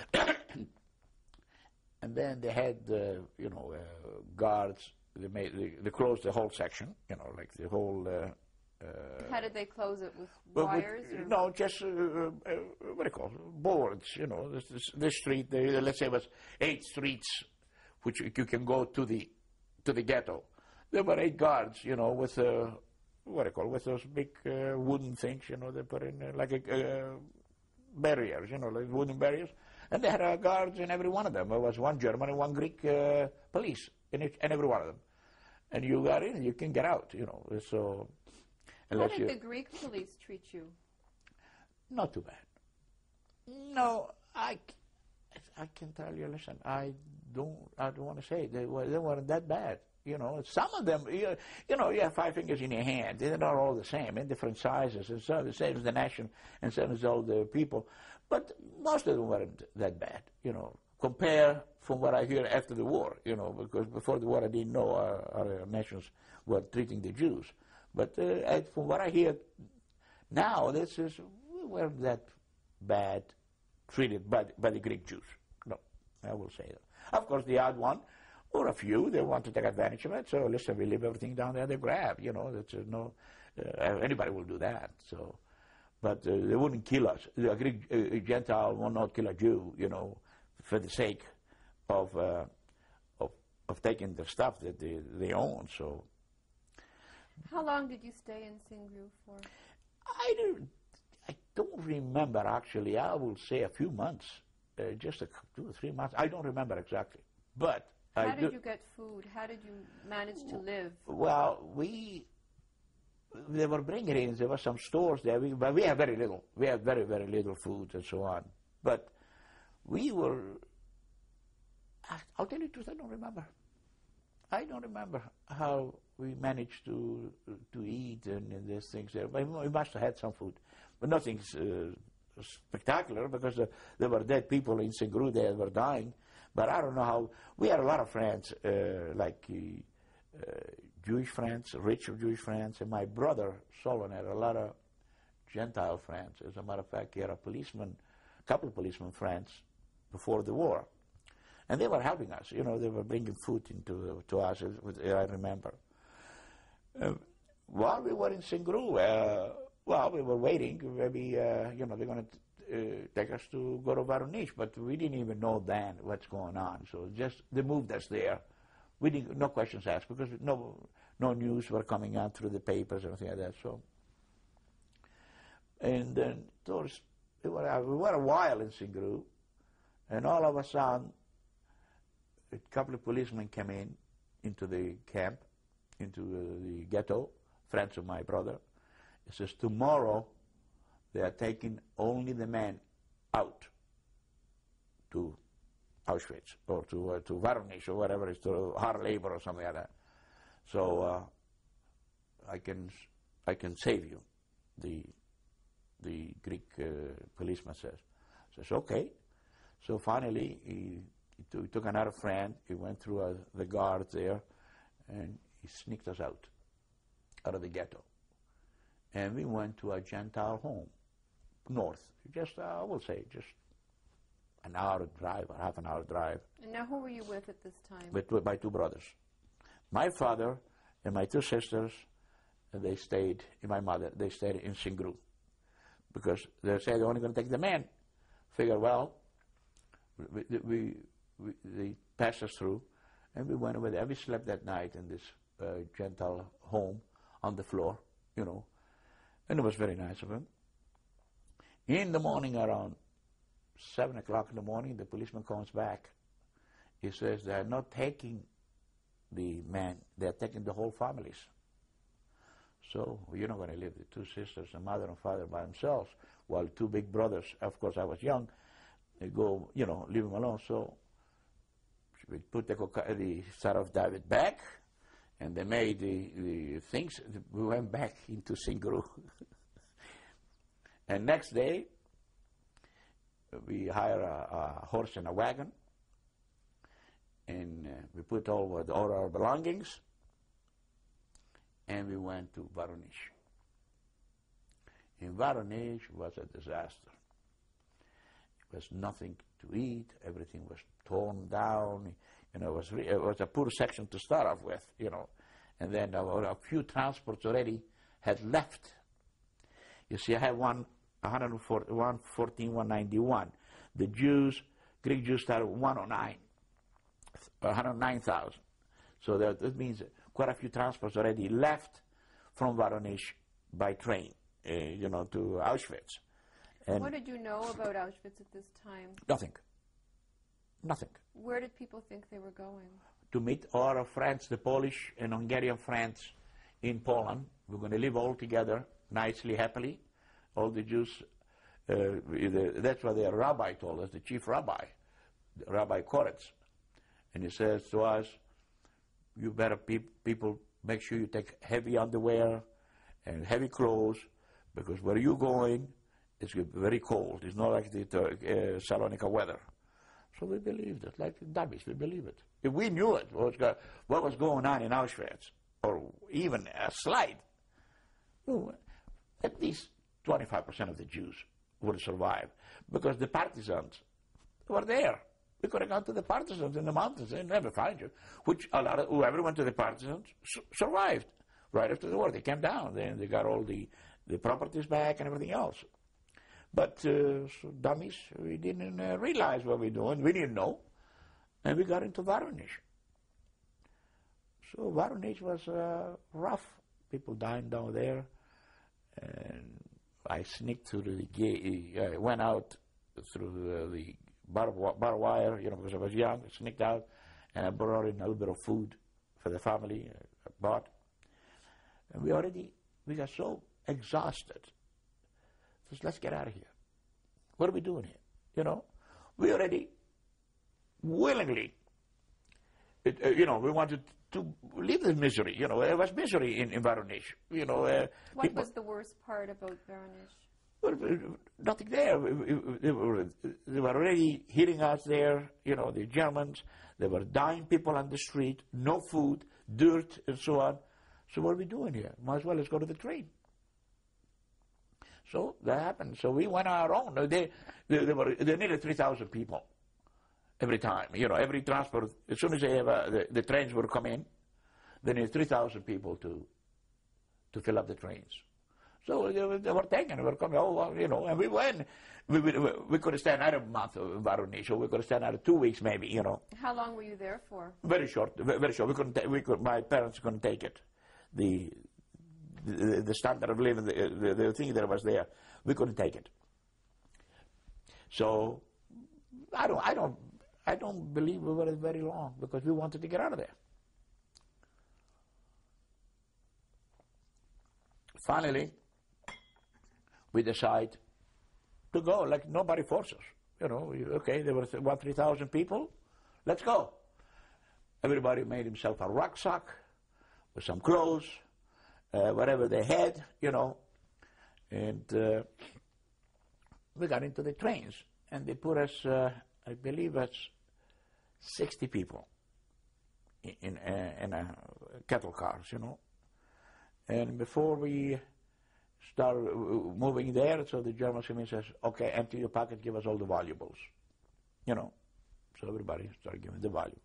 and then they had, you know, guards. They closed the whole section, you know, like the whole... How did they close it, with wires? No, just, what do you call it, boards, you know. This street, let's say it was 8 streets, which you can go to the ghetto. There were 8 guards, you know, with, what do you call it, with those big wooden things, you know, they put in like barriers, you know, like wooden barriers. And they had guards in every one of them. There was 1 German and 1 Greek police in every one of them. And you got in, you can get out, you know. So, how did the Greek police treat you? Not too bad. No, I can tell you. Listen, I don't want to say they weren't that bad. You know, some of them, you know, you have 5 fingers in your hand. They're not all the same, in different sizes, and some the same as the nation, and some as all the people. But most of them weren't that bad, you know. Compare from what I hear after the war, you know, because before the war I didn't know our nations were treating the Jews. But from what I hear now, we weren't that bad treated by the Greek Jews. No, I will say that. Of course, the odd one, or a few, they want to take advantage of it. So listen, we leave everything down there, they grab, you know, that's no, anybody will do that. So, but they wouldn't kill us. A Greek Gentile will not kill a Jew, you know, for the sake of taking the stuff that they own. So. How long did you stay in Singru for? I don't remember actually. I will say a few months, just 2 or 3 months. I don't remember exactly. But how did you get food? How did you manage to live? Well, they were bringing in. There were some stores there, but we had very little. We had very, very little food and so on. But we were. I'll tell you the truth. I don't remember. I don't remember how we managed to eat and these things there. We must have had some food, but nothing spectacular because there were dead people in Singru there that were dying. But I don't know how. We had a lot of friends, like Jewish friends, rich Jewish friends, and my brother Solon had a lot of Gentile friends. As a matter of fact, he had a couple of policeman friends before the war. And they were helping us, you know, they were bringing food to us, I remember. While we were in Singru, well, we were waiting, maybe, you know, they're going to take us to go to Voronezh, but we didn't even know then what's going on. So just, they moved us there. We didn't, no questions asked, because no news were coming out through the papers or anything like that, so. And then, we were a while in Singru, and all of a sudden, a couple of policemen came into the camp, into the ghetto, friends of my brother. He says, tomorrow they are taking only the men out to Auschwitz or to Voronezh or whatever it is, to hard labor or something like that. So I can save you, the Greek policeman says. Says, okay. So finally he took another friend, he went through the guards there, and he sneaked us out of the ghetto. And we went to a Gentile home, north, just, I will say, just an hour drive, or half an hour drive. And now who were you with at this time? With my two brothers. My father and my two sisters, they stayed, and my mother, they stayed in Singru. Because they said they're only going to take the men. Figure, well, they passed us through, and we went over there. We slept that night in this Gentile home on the floor, you know, and it was very nice of him. In the morning, around 7 o'clock in the morning, the policeman comes back. He says they're not taking the men, they're taking the whole families. So you're not going to leave the two sisters, a mother and father, by themselves, while two big brothers, of course I was young, they go, you know, leave them alone. So we put the Star of David back, and they made the things. We went back into Singru. And next day, we hire a horse and a wagon, and we put all our belongings, and we went to Voronezh. In Voronezh was a disaster. It was nothing to eat. Everything was torn down. You know, it was a poor section to start off with, you know. And then a few transports already had left. You see, I have 114, 191. The Jews, Greek Jews started 109, 109,000. So that means quite a few transports already left from Voronezh by train, you know, to Auschwitz. And what did you know about Auschwitz at this time? Nothing. Nothing. Where did people think they were going? To meet our friends, the Polish and Hungarian friends in Poland. We're going to live all together, nicely, happily. All the Jews, that's what the rabbi told us, the chief rabbi, Rabbi Koretz. And he says to us, you better, people, make sure you take heavy underwear and heavy clothes, because where you're going, it's very cold. It's not like the Salonika weather. So we believed it, like dummies, we believe it. If we knew it, what was going on in Auschwitz, or even a slight, at least 25% of the Jews would survive, because the partisans were there. We could have gone to the partisans in the mountains. They never find you. Which whoever went to the partisans survived. Right after the war, they came down. They got all the properties back and everything else. But so dummies, we didn't realize what we were doing. We didn't know. And we got into Voronezh. So Voronezh was rough. People dying down there. And I sneaked through the gate. I went out through the barbed wire, because I was young. I sneaked out, and I brought in a little bit of food for the family. I bought. And we got so exhausted. Just let's get out of here. What are we doing here? We already willingly, we wanted to leave the misery. There was misery in Voronezh. What was the worst part about Voronezh? Well, nothing there. They were already hitting us there, the Germans. They were dying people on the street, no food, dirt, and so on. So what are we doing here? Might as well let's go to the train. So that happened. So we went our own. They needed 3,000 people every time. Every transport, as soon as the trains would come in, they needed 3,000 people to fill up the trains. So they were taken. They were coming. And we went. We could have stayed another month in Voronezh, or we could have stayed another 2 weeks, maybe. How long were you there for? Very short. Very short. My parents couldn't take it. The standard of living, the thing that was there, we couldn't take it. So I don't believe we were very long because we wanted to get out of there. Finally, we decide to go. Like nobody forced us. Okay, there were 3,000 people. Let's go. Everybody made himself a rucksack with some clothes, whatever they had, and we got into the trains, and they put us, I believe it's 60 people in cattle cars, and before we start moving there, so the German came says, okay, empty your pocket, give us all the valuables, so everybody started giving the valuables.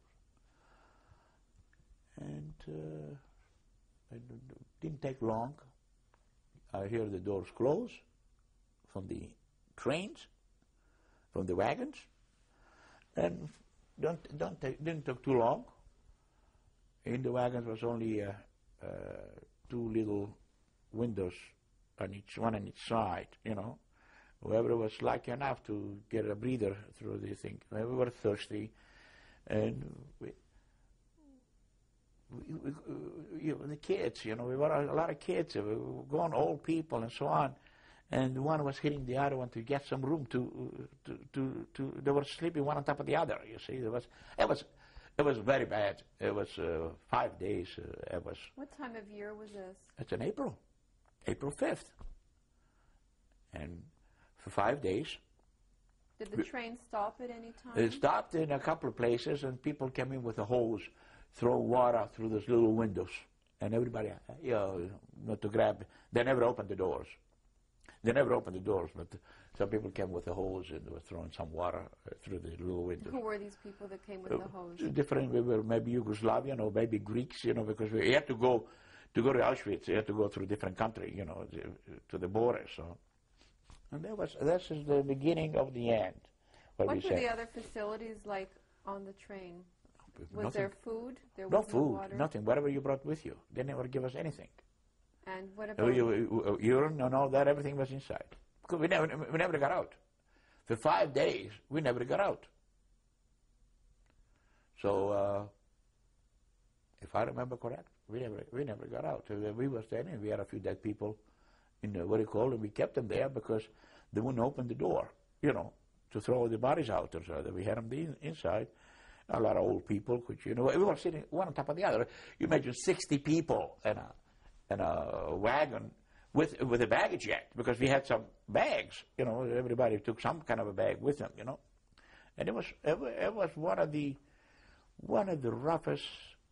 And it didn't take long. I hear the doors close from the trains, from the wagons, and didn't take too long. In the wagons was only 2 little windows one on each side. Whoever was lucky enough to get a breather through the thing. We were thirsty, and the kids, we were a lot of kids, we were going old people and so on, and one was hitting the other one to get some room they were sleeping one on top of the other, you see. It was very bad. It was 5 days. What time of year was this? It's in April 5th. And for 5 days. Did the train stop at any time? It stopped in a couple of places, and people came in with a hose, throw water through those little windows, and everybody, not to grab. They never opened the doors. But some people came with a hose and they were throwing some water through the little windows. Who were these people that came with the hose? Different. We were maybe Yugoslavian or maybe Greeks, because we had to go to Auschwitz. You had to go through different country, to the border. So, and this is the beginning of the end. What were the other facilities like on the train? Was there food? There was no food, water? Nothing. Whatever you brought with you. They never give us anything. And what about urine and all that? Everything was inside. Because we never got out. For 5 days, we never got out. So, if I remember correct, we never got out. We were standing. We had a few dead people in and we kept them there because they wouldn't open the door, to throw the bodies out. Or so that we had them inside. A lot of old people, which we were sitting one on top of the other. You imagine 60 people in a wagon with a baggage yet, because we had some bags. Everybody took some kind of a bag with them. And it was one of the roughest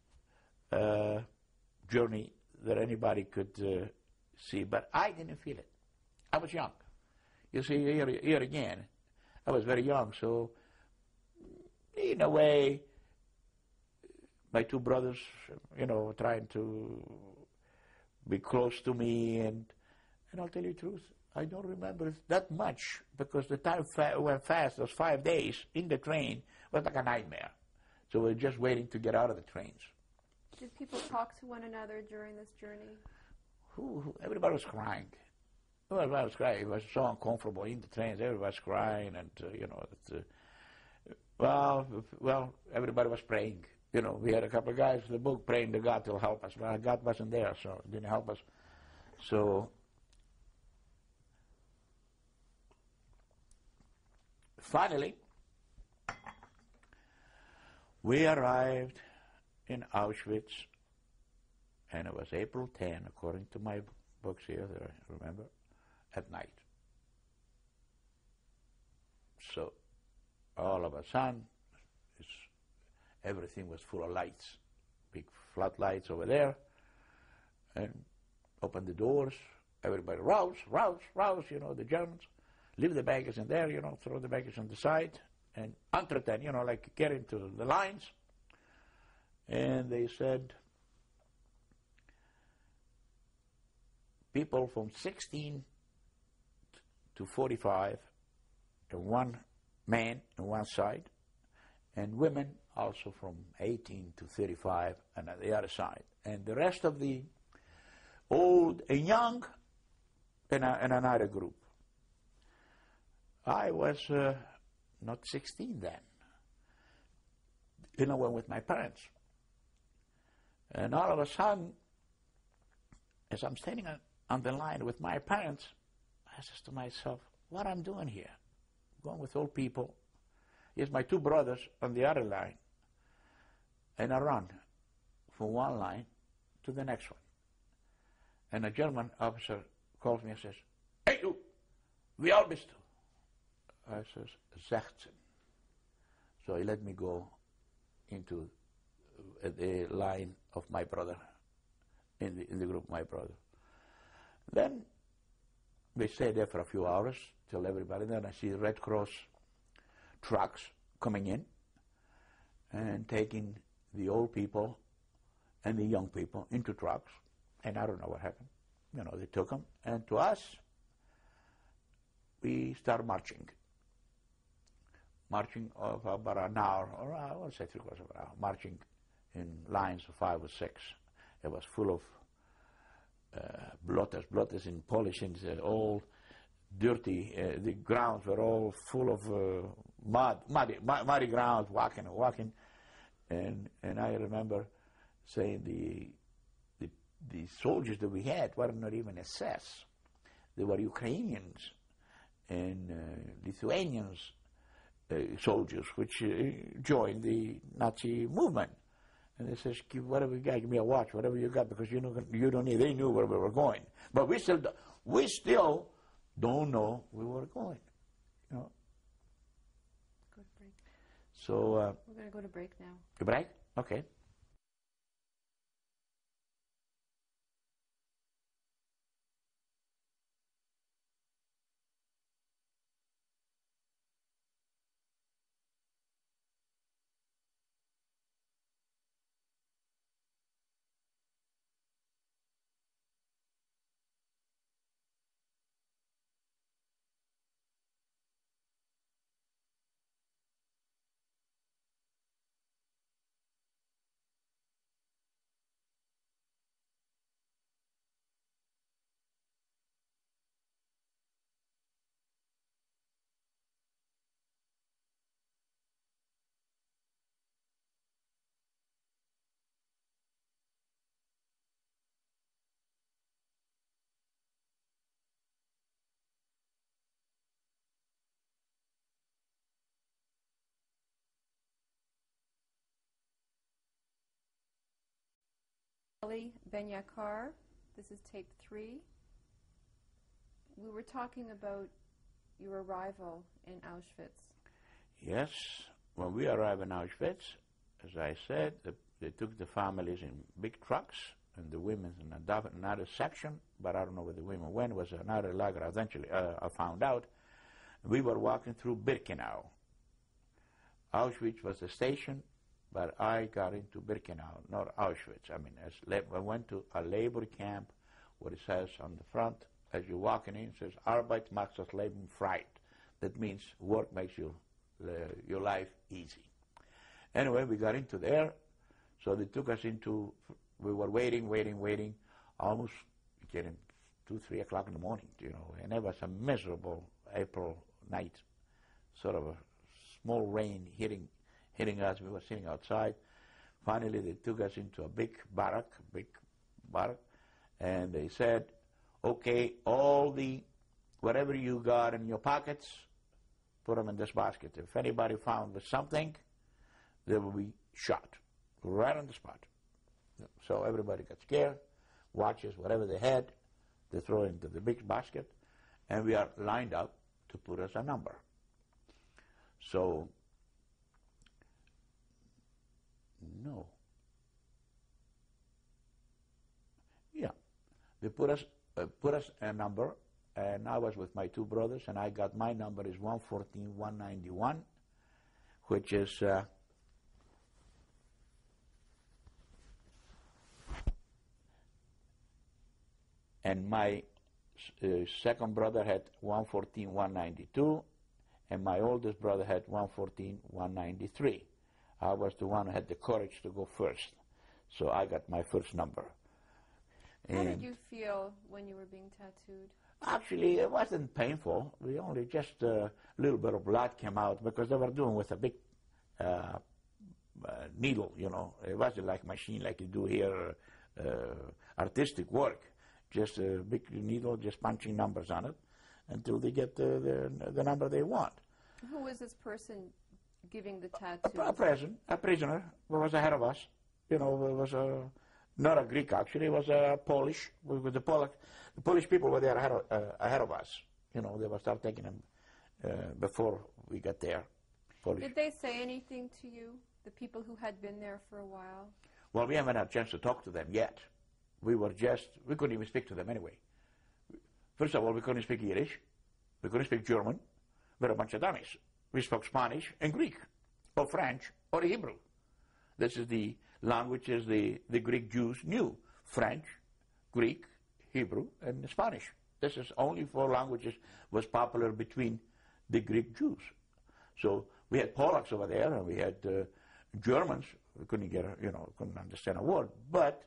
journey that anybody could see. But I didn't feel it. I was young. You see, here again, I was very young, so. in a way, my two brothers, trying to be close to me, and I'll tell you the truth, I don't remember that much because the time went fast. Those 5 days in the train was like a nightmare. So we're just waiting to get out of the trains. Did people talk to one another during this journey? Everybody was crying. Everybody was crying. It was so uncomfortable in the trains. Everybody was crying, and well, everybody was praying. We had a couple of guys in the book praying that God will help us. Well, God wasn't there, so it didn't help us. So finally, we arrived in Auschwitz, and it was April 10, according to my books here that I remember, at night. So all of a sudden, everything was full of lights, big floodlights over there, and open the doors, everybody rouse, the Germans, leave the baggage in there, throw the baggage on the side, and entreten, like get into the lines. And they said, people from 16 to 45, and one man on one side, and women also from 18 to 35 and on the other side. And the rest of the old and young in another group. I was not 16 then. I went with my parents. And all of a sudden, as I'm standing on the line with my parents, I says to myself, what I'm doing here? Going with old people. Here's my two brothers on the other line. And I run from one line to the next one. And a German officer calls me and says, hey you, wie alt bist du? I says, 16. So he let me go into the line of my brother, in the group of my brother. Then we stayed there for a few hours till everybody, then I see the Red Cross trucks coming in and taking the old people and the young people into trucks, and I don't know what happened. They took them, and to us, we started marching of about an hour, or I won't say 3/4 of an hour, marching in lines of 5 or 6. It was full of blotters in Polish, and all dirty. The grounds were all full of muddy grounds, walking. And I remember saying the soldiers that we had were not even SS. They were Ukrainians and Lithuanians soldiers which joined the Nazi movement. And they says, give whatever you got, give me a watch, whatever you got, because you don't need. They knew where we were going, but we still don't know where we were going. Good break. So we're going to go to break now. A break? Okay. Benyacar, this is tape 3. We were talking about your arrival in Auschwitz. Yes, when we arrived in Auschwitz, as I said, they took the families in big trucks and the women in another section, but I don't know where the women went. It was another lager eventually, I found out. We were walking through Birkenau. Auschwitz was the station, but I got into Birkenau, not Auschwitz. I mean, I went to a labor camp where it says on the front, as you're walking in, it says, Arbeit macht das Leben frei. That means work makes your life easy. Anyway, we got into there, so they took us into, we were waiting, almost getting 2, 3 o'clock in the morning, you know, and it was a miserable April night, sort of a small rain hitting us. We were sitting outside. Finally, they took us into a big barrack, and they said, okay, whatever you got in your pockets, put them in this basket. If anybody found with something, they will be shot right on the spot. So everybody got scared, watches, whatever they had, they throw it into the big basket, and we are lined up to put us a number. So, no. Yeah, they put us a number, and I was with my 2 brothers, and I got my number is 114-191, which is and my second brother had 114-192, and my oldest brother had 114-193. I was the one who had the courage to go first, so I got my first number. How did you feel when you were being tattooed? Actually, it wasn't painful. We only just a little bit of blood came out because they were doing with a big needle, you know. It wasn't like machine like you do here, artistic work. Just a big needle, just punching numbers on it until they get the number they want. Who was this person giving the tattoo? A prisoner who was ahead of us. You know, it was not a Greek actually, it was a Polish. The Polish people were there ahead of us. You know, they were start taking them before we got there. Polish. Did they say anything to you, the people who had been there for a while? Well, we haven't had a chance to talk to them yet. We couldn't even speak to them anyway. First of all, we couldn't speak Yiddish. We couldn't speak German. We're a bunch of dummies. We spoke Spanish and Greek, or French, or Hebrew. This is the languages the Greek Jews knew. French, Greek, Hebrew, and Spanish. This is only 4 languages was popular between the Greek Jews. So we had Polacks over there, and we had Germans. We couldn't couldn't understand a word. But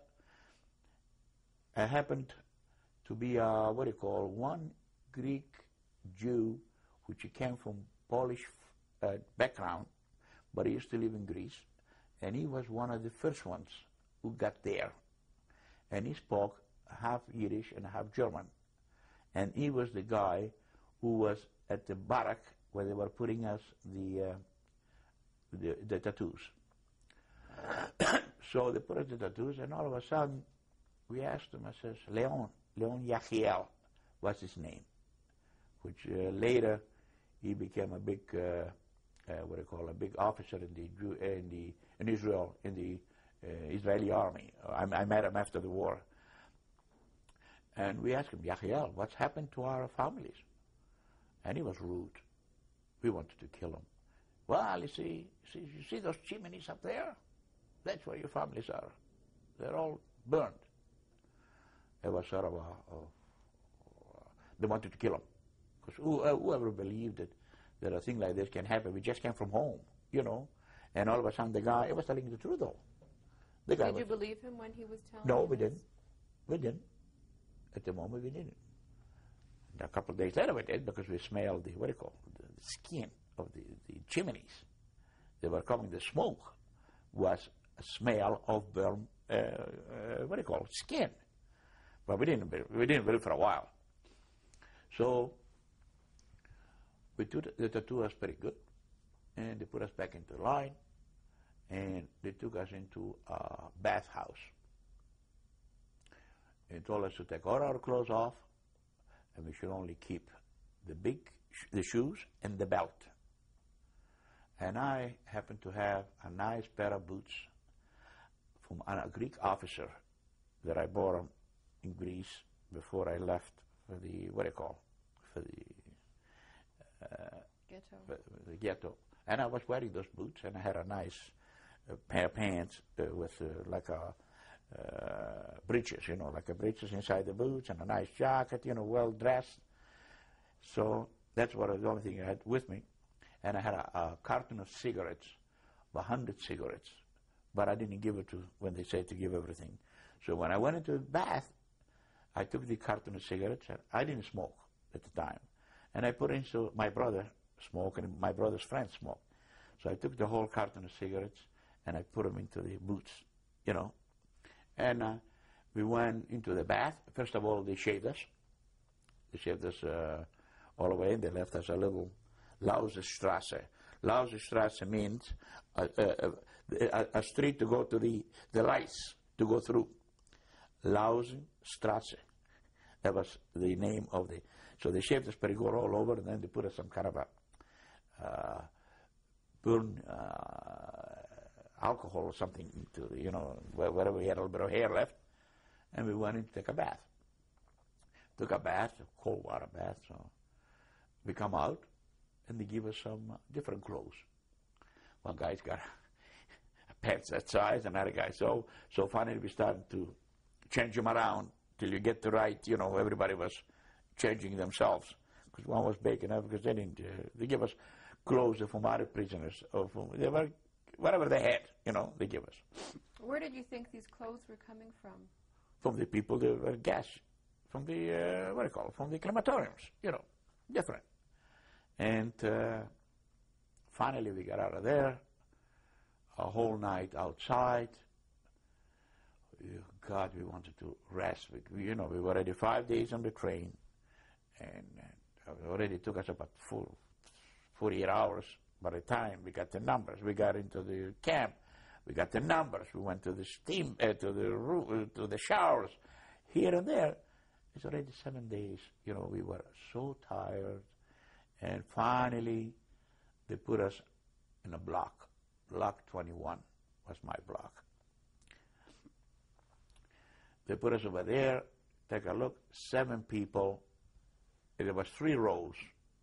I happened to be one Greek Jew, which came from Polish background, but he used to live in Greece, and he was one of the first ones who got there, and he spoke half Yiddish and half German, and he was the guy who was at the barrack where they were putting us the tattoos. So they put us the tattoos, and all of a sudden we asked him, I says, Leon Yachiel was his name, which later he became a big, a big officer in Israel, in the Israeli army. I met him after the war. And we asked him, Yachiel, what's happened to our families? And he was rude. We wanted to kill him. Well, you see those chimneys up there? That's where your families are. They're all burned. It was sort of they wanted to kill him. Because whoever believed that a thing like this can happen, we just came from home, you know. And all of a sudden the guy, he was telling the truth though. Did you believe him when he was telling you? No, you we this? didn't. We didn't. At the moment we didn't. And a couple of days later we did, because we smelled the skin of the chimneys. They were coming, the smoke was a smell of burned, skin. But we didn't believe for a while. So the tattoo was pretty good, and they put us back into line, and they took us into a bathhouse. They told us to take all our clothes off, and we should only keep the shoes and the belt. And I happened to have a nice pair of boots from a Greek officer that I bought him in Greece before I left for the ghetto. And I was wearing those boots, and I had a nice pair of pants with like a breeches, like a breeches inside the boots, and a nice jacket, well dressed. So that's what the only thing I had with me. And I had a carton of cigarettes, 100 cigarettes, but I didn't give it to when they said to give everything. So when I went into the bath, I took the carton of cigarettes, and I didn't smoke at the time, and I put it into my brother smoke, and my brother's friend smoke. So I took the whole carton of cigarettes, and I put them into the boots, and we went into the bath. First of all, they shaved us. They shaved us all the way, and they left us a little Lausestrasse. Lausestrasse means a street to go to the lights, to go through. Lausestrasse. That was the name of the... So they shaved us pretty good all over, and then they put us some kind of a burn alcohol or something into, wherever we had a little bit of hair left, and we went in to take a bath. Took a bath, a cold water bath, so we come out, and they give us some different clothes. One guy's got a pants that size, another guy so finally we started to change them around till you get the right, everybody was changing themselves, because one was big enough, because they didn't, they give us clothes from other prisoners, or from, whatever they had, they give us. Where did you think these clothes were coming from? From the people that were gas, from the, from the crematoriums, different. And finally we got out of there, a whole night outside. God, we wanted to rest. We were already 5 days on the train, and it already took us about 48 hours by the time we got the numbers. We got into the camp, we got the numbers, we went to the steam, to the showers, here and there. It's already 7 days. We were so tired, and finally they put us in a block. Block 21 was my block. They put us over there, take a look, 7 people. There was 3 rows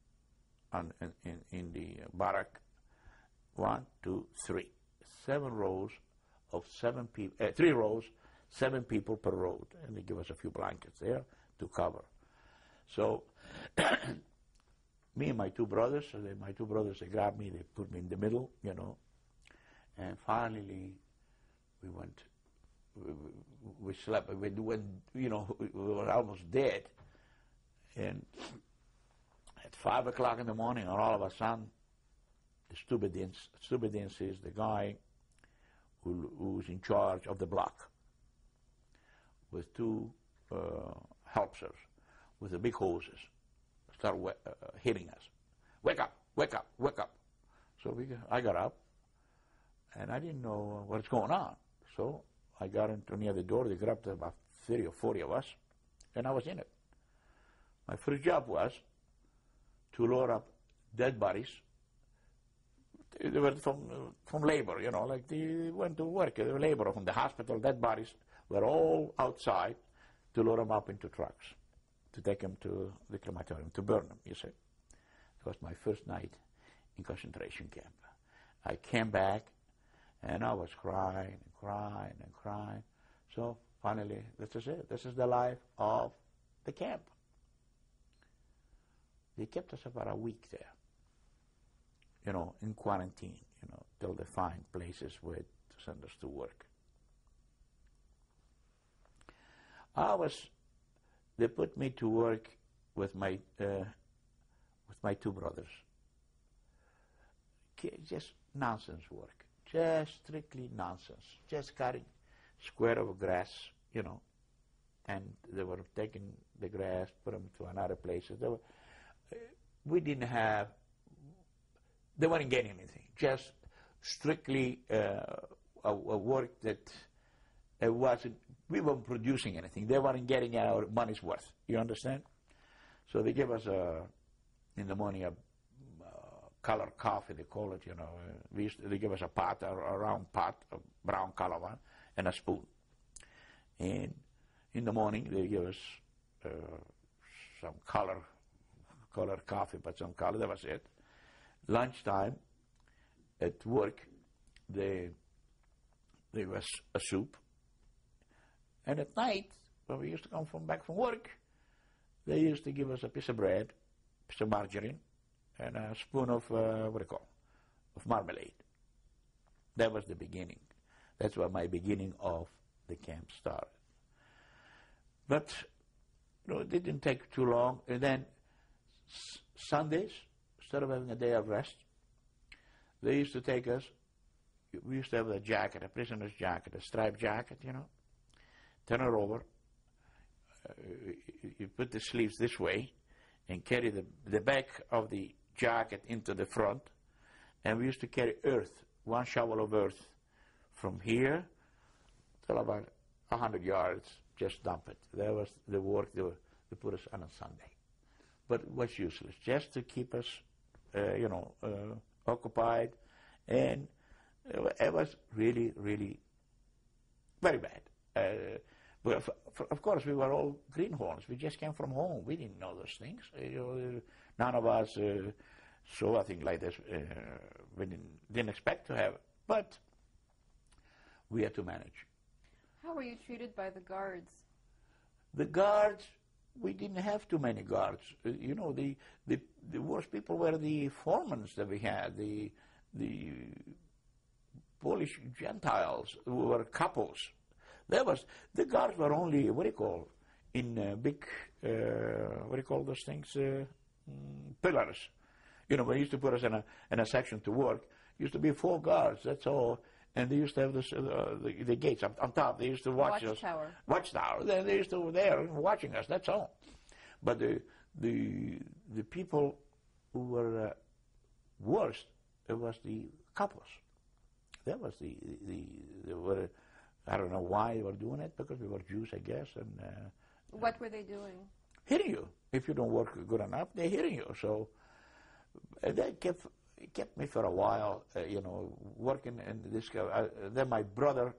in the barrack. 1, 2, 3. 7 rows of 7 people, 3 rows, 7 people per row. And they give us a few blankets there to cover. So me and my 2 brothers, they grabbed me, they put me in the middle, and finally we went. We slept. We were almost dead. And at 5 o'clock in the morning, and all of a sudden, the stupidance is the guy who's in charge of the block, with 2 helpers with the big hoses, start hitting us. Wake up! Wake up! Wake up! So I got up, and I didn't know what's going on. So I got into near the door. They grabbed about 30 or 40 of us, and I was in it. My first job was to load up dead bodies. They were from labor, like they went to work. They were labor from the hospital. Dead bodies were all outside to load them up into trucks, to take them to the crematorium, to burn them, you see. It was my first night in concentration camp. I came back, and I was crying and crying and crying. So finally, this is it. This is the life of the camp. They kept us about a week there, in quarantine, till they find places where to send us to work. They put me to work with my 2 brothers. Just nonsense work. Just strictly nonsense. Just cutting square of grass, and they were taking the grass, put them to another places. They weren't getting anything. Just strictly a work that we weren't producing anything. They weren't getting our money's worth. You understand? So they gave us in the morning a color coffee, they call it, they give us a pot, a round pot, a brown color one, and a spoon. And in the morning, they give us some color coffee, but some color, that was it. Lunchtime, at work, there was a soup. And at night, when we used to come back from work, they used to give us a piece of bread, a piece of margarine, and a spoon of, of marmalade. That was the beginning. That's where my beginning of the camp started. But it didn't take too long. And then Sundays, instead of having a day of rest, they used to take us. We used to have a jacket, a prisoner's jacket, a striped jacket, turn it over. You put the sleeves this way and carry the back of the jacket into the front. And we used to carry earth, one shovel of earth, from here till about 100 yards, just dump it. That was the work they put us on a Sunday. But it was useless, just to keep us, occupied. And it was really, really very bad. But of course, we were all greenhorns. We just came from home. We didn't know those things. None of us saw a thing like this. We didn't expect to have it. But we had to manage. How were you treated by the guards? The guards, we didn't have too many guards. The worst people were the foremen that we had, the Polish Gentiles who were couples. The guards were only, in big, those things, pillars. When they used to put us in a section to work, used to be 4 guards, that's all. And they used to have this, the gates on top. They used to watch us. Watchtower. They used to there watching us. That's all. But the people who were worst, it was the couples. That was they were. I don't know why they were doing it, because we were Jews, I guess. And what were they doing? Hitting you. If you don't work good enough, they're hitting you. So that kept me for a while, working in this. Then my brother,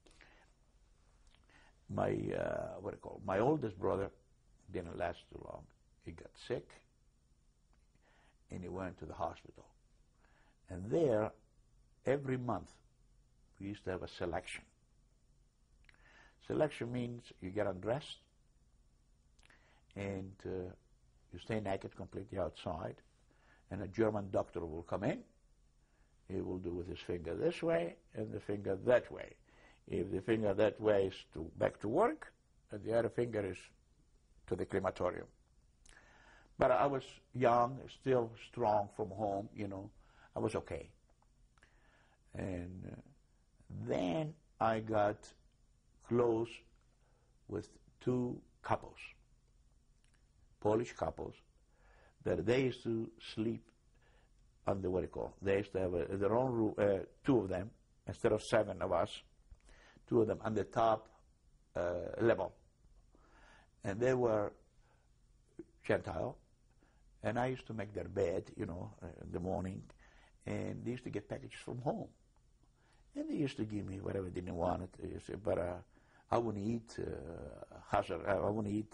my oldest brother, didn't last too long. He got sick, and he went to the hospital. And there, every month, we used to have a selection. Selection means you get undressed, and you stay naked completely outside, and a German doctor will come in. He will do with his finger this way and the finger that way. If the finger that way is back to work, and the other finger is to the crematorium. But I was young, still strong from home, I was okay. And then I got close with 2 couples, Polish couples, that they used to sleep on the they used to have their own room, 2 of them, instead of 7 of us, 2 of them on the top level. And they were Gentile, and I used to make their bed, in the morning, and they used to get packages from home. And they used to give me whatever they didn't want it, but I wouldn't eat hazard. I wouldn't eat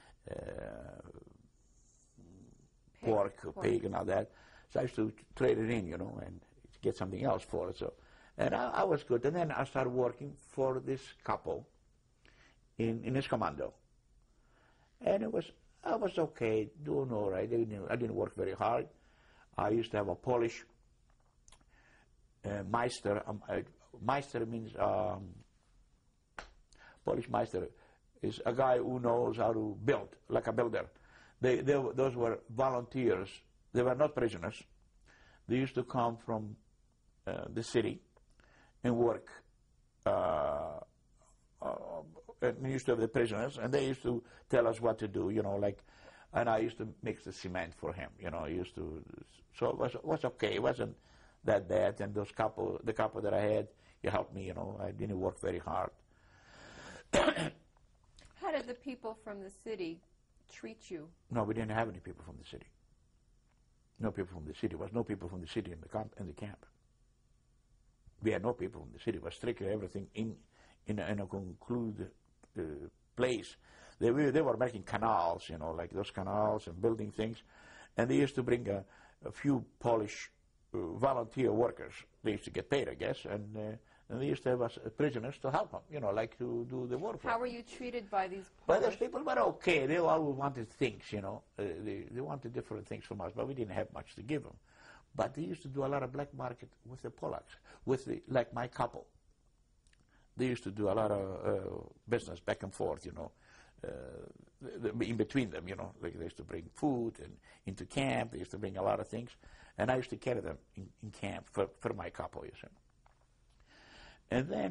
pork, pig, and all that. So I used to trade it in, and get something else for it. So, and I was good. And then I started working for this couple in this commando, and I was okay, doing all right. I didn't work very hard. I used to have a Polish Meister. Meister means Polish Meister is a guy who knows how to build, like a builder. Those were volunteers. They were not prisoners. They used to come from the city and work. And we used to have the prisoners, and they used to tell us what to do, and I used to mix the cement for him, so it was okay. It wasn't that bad. And the couple that I had, he helped me, I didn't work very hard. How did the people from the city treat you? No, we didn't have any people from the city. No people from the city. There was no people from the city in the camp. We had no people from the city. It was strictly everything in a concluded place. They were making canals, like those canals and building things. And they used to bring a few Polish volunteer workers. They used to get paid, I guess, and they used to have us prisoners to help them, you know, like to do the work. How were you treated by these But those people were okay. They always wanted things, you know. They wanted different things from us, but we didn't have much to give them. But they used to do a lot of black market with the Polacks, like my couple. They used to do a lot of business back and forth, you know, in between them, you know. Like they used to bring food and into camp. They used to bring a lot of things. And I used to carry them in camp for my couple, you see. And then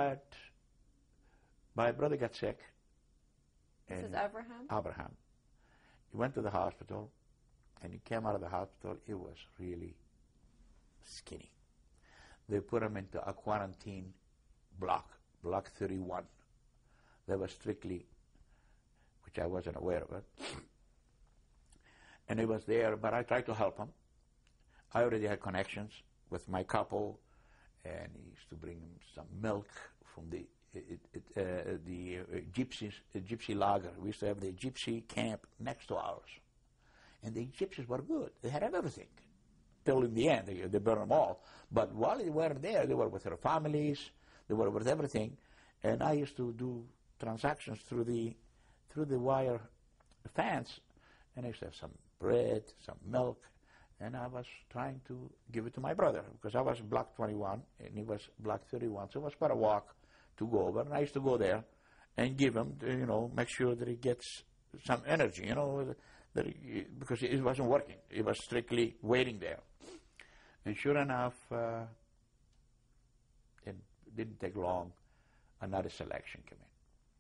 my brother got sick. This is Abraham? Abraham. He went to the hospital, and he came out of the hospital. He was really skinny. They put him into a quarantine block 31. That was strictly, which I wasn't aware of it. And he was there, but I tried to help him. I already had connections with my couple, and he used to bring him some milk from the gypsy lager. We used to have the gypsy camp next to ours. And the gypsies were good. They had everything. Till in the end, they burned them all. But while they were there, they were with their families, they were with everything. And I used to do transactions through the wire fence, and I used to have some bread, some milk, and I was trying to give it to my brother, because I was block 21, and he was block 31, so it was quite a walk to go over, and I used to go there and give him, you know, make sure that he gets some energy, you know, because it wasn't working. It was strictly waiting there. And sure enough, it didn't take long, another selection came in.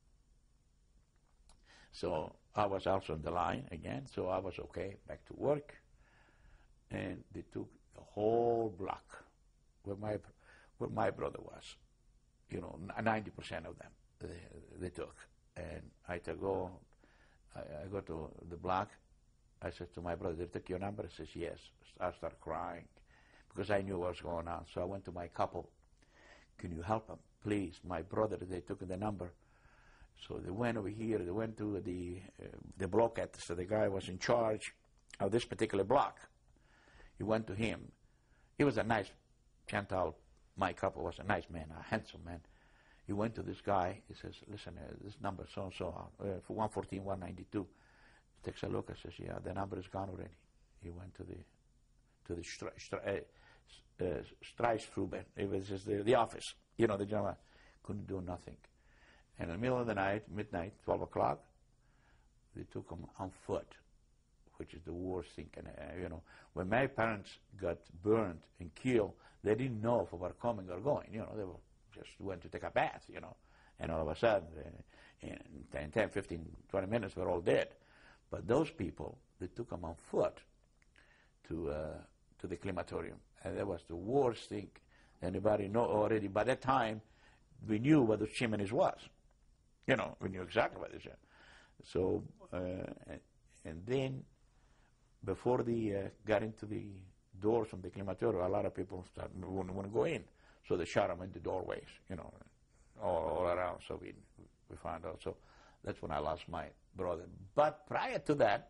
So I was also on the line again, so I was okay, back to work. And they took the whole block where my brother was. You know, 90% of them they took. And I had to go, I go to the block. I said to my brother, "They took your number?" He says, "Yes." I started crying because I knew what was going on. So I went to my couple. "Can you help him? Please, my brother, they took the number." So they went over here. They went to the blockhead. So the guy was in charge of this particular block. He went to him. He was a nice, Chantal, my couple was a nice man, a handsome man. He went to this guy. He says, "Listen, this number so-and-so, for 114, 192. He takes a look. I says, "Yeah, the number is gone already." He went to the Streisfruben. It was just the office. You know, the gentleman couldn't do nothing. And in the middle of the night, midnight, 12 o'clock, they took him on foot, which is the worst thing. And, you know, when my parents got burned and killed, they didn't know if they were coming or going. You know, they were just went to take a bath, you know. And all of a sudden, in 10, 15, 20 minutes, we're all dead. But those people, they took them on foot to the crematorium. And that was the worst thing anybody know already. By that time, we knew what the chimneys was. You know, we knew exactly what it was. So, and then, before they got into the doors from the crematorium, a lot of people wouldn't want to go in. So they shot them in the doorways, you know, all around. So we found out. So that's when I lost my brother. But prior to that,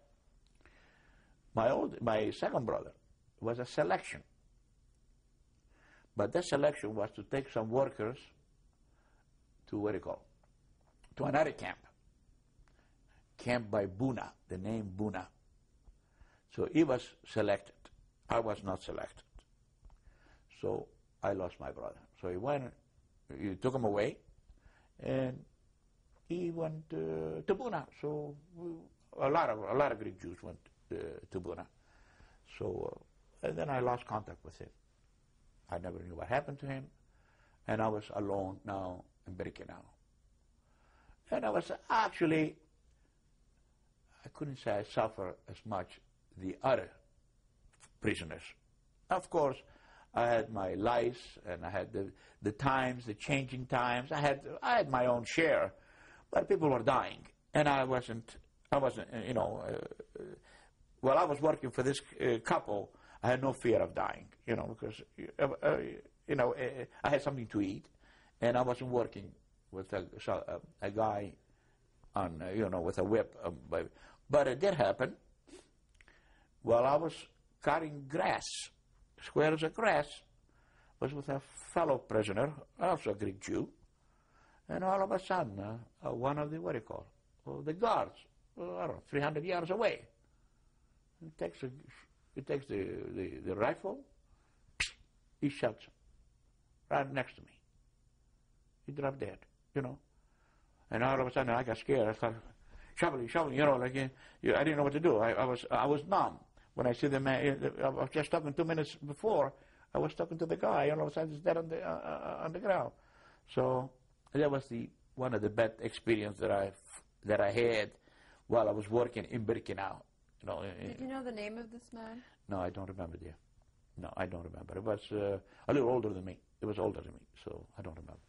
my second brother was a selection. But that selection was to take some workers to, what do you call it, to another camp. Camp by Buna, the name Buna. So he was selected. I was not selected. So I lost my brother. So he took him away, and he went to Buna. So a lot of Greek Jews went to Buna. So and then I lost contact with him. I never knew what happened to him, and I was alone now in Birkenau. And I was actually, I couldn't say I suffer as much the other prisoners. Of course, I had my lice, and I had the times, the changing times. I had my own share, but people were dying, and I wasn't. You know. While I was working for this couple, I had no fear of dying. You know, because you know, I had something to eat, and I wasn't working with a guy on, you know, with a whip. But it did happen while I was cutting grass, square as a grass, was with a fellow prisoner, also a Greek Jew, and all of a sudden, one of the, what do you call, the guards, I don't know, 300 yards away, he takes the rifle, he shoots right next to me. He dropped dead, you know. And all of a sudden, I got scared. I started shoveling, you know, like I didn't know what to do. I was numb. When I see the man, I was just talking 2 minutes before, I was talking to the guy, all of a sudden he's dead on the ground. So that was one of the bad experiences that I had while I was working in Birkenau. You know, did you know the name of this man? No, I don't remember, dear. No, I don't remember. It was a little older than me. It was older than me, so I don't remember.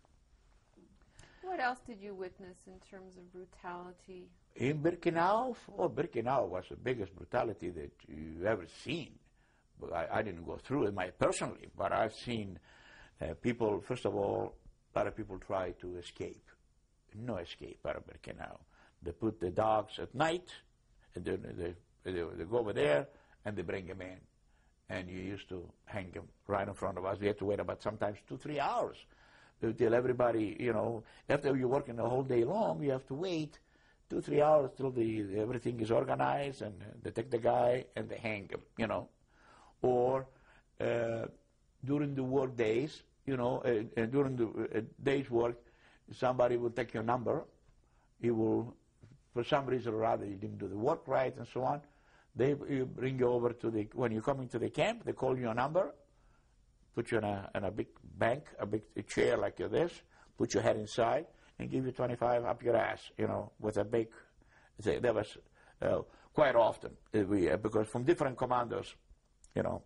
What else did you witness in terms of brutality? In Birkenau? Oh, Birkenau was the biggest brutality that you've ever seen. But I didn't go through it personally, but I've seen people, first of all, a lot of people try to escape. No escape out of Birkenau. They put the dogs at night, and they go over there, and they bring them in. And you used to hang them right in front of us. We had to wait about sometimes 2-3 hours till everybody, you know, after you're working the whole day long, you have to wait 2-3 hours till everything is organized, and they take the guy and they hang him, you know. Or during the work days, you know, during the day's work, somebody will take your number. He will, for some reason or other, you didn't do the work right and so on. They bring you over to when you're coming to the camp, they call you a number, put you in a big bank, a big chair like this, put your head inside, and give you 25 up your ass, you know, with a big, that was quite often, because from different commandos, you know,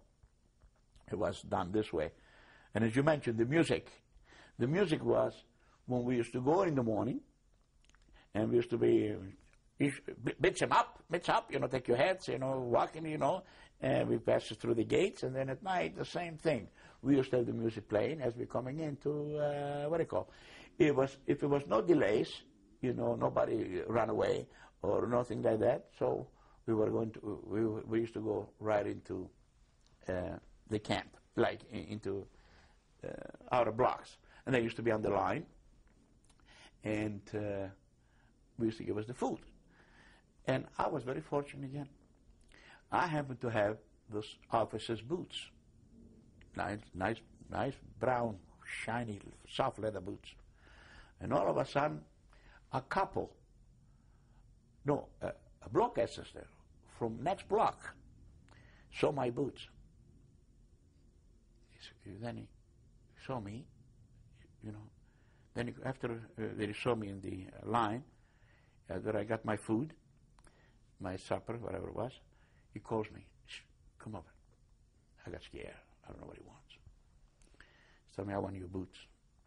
it was done this way. And as you mentioned, the music was when we used to go in the morning, and we used to be, bits up, you know, take your heads, you know, walking, you know, and we pass through the gates, and then at night, the same thing. We used to have the music playing as we're coming into, what do you call it? If it was no delays, you know, nobody ran away or nothing like that, so we used to go right into the camp, like into outer blocks. And they used to be on the line, and we used to give us the food. And I was very fortunate again. I happened to have those officers' boots, nice brown, shiny, soft leather boots. And all of a sudden, a block assistant from next block saw my boots. Then he saw me, you know. Then after they saw me in the line, that I got my food, my supper, whatever it was, he calls me, come over. I got scared. I don't know what he wants. He told me, I want your boots.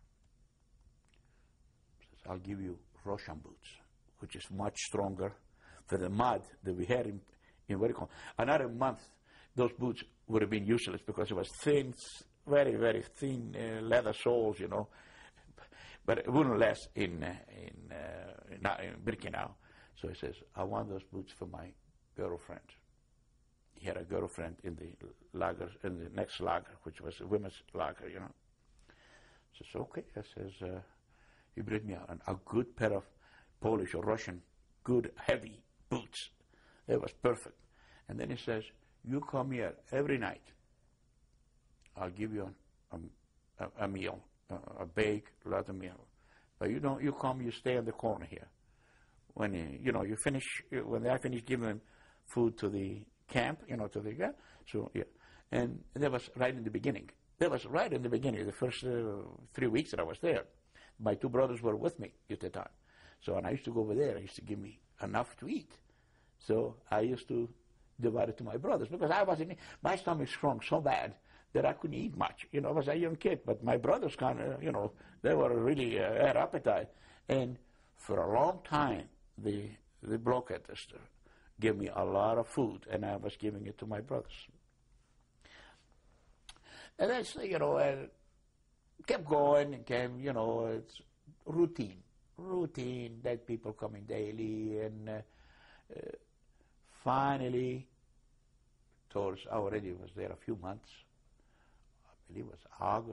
He says, I'll give you Russian boots, which is much stronger for the mud that we had in what do you call it? Another month, those boots would have been useless because it was thin, very, very thin leather soles, you know. But it wouldn't last in Birkenau. So he says, I want those boots for my girlfriend. He had a girlfriend in the next lager, which was a women's lager, you know. I says, okay. I says, he brought me a good pair of Polish or Russian, good, heavy boots. It was perfect. And then he says, you come here every night. I'll give you a meal, a bake, a lot of meal. But you come, you stay in the corner here. When you finish, when I finish giving them food to the camp, you know, to the guy. So yeah, and that was right in the beginning. The first 3 weeks that I was there. My two brothers were with me at the time. So and I used to go over there. I used to give me enough to eat. So I used to divide it to my brothers because my stomach shrunk so bad that I couldn't eat much. You know, I was a young kid, but my brothers kind of, you know, they were really had appetite. And for a long time, the block attester gave me a lot of food, and I was giving it to my brothers. And that's, you know, kept going and came, you know, it's routine, that people coming daily, and finally, I already was there a few months, believe it was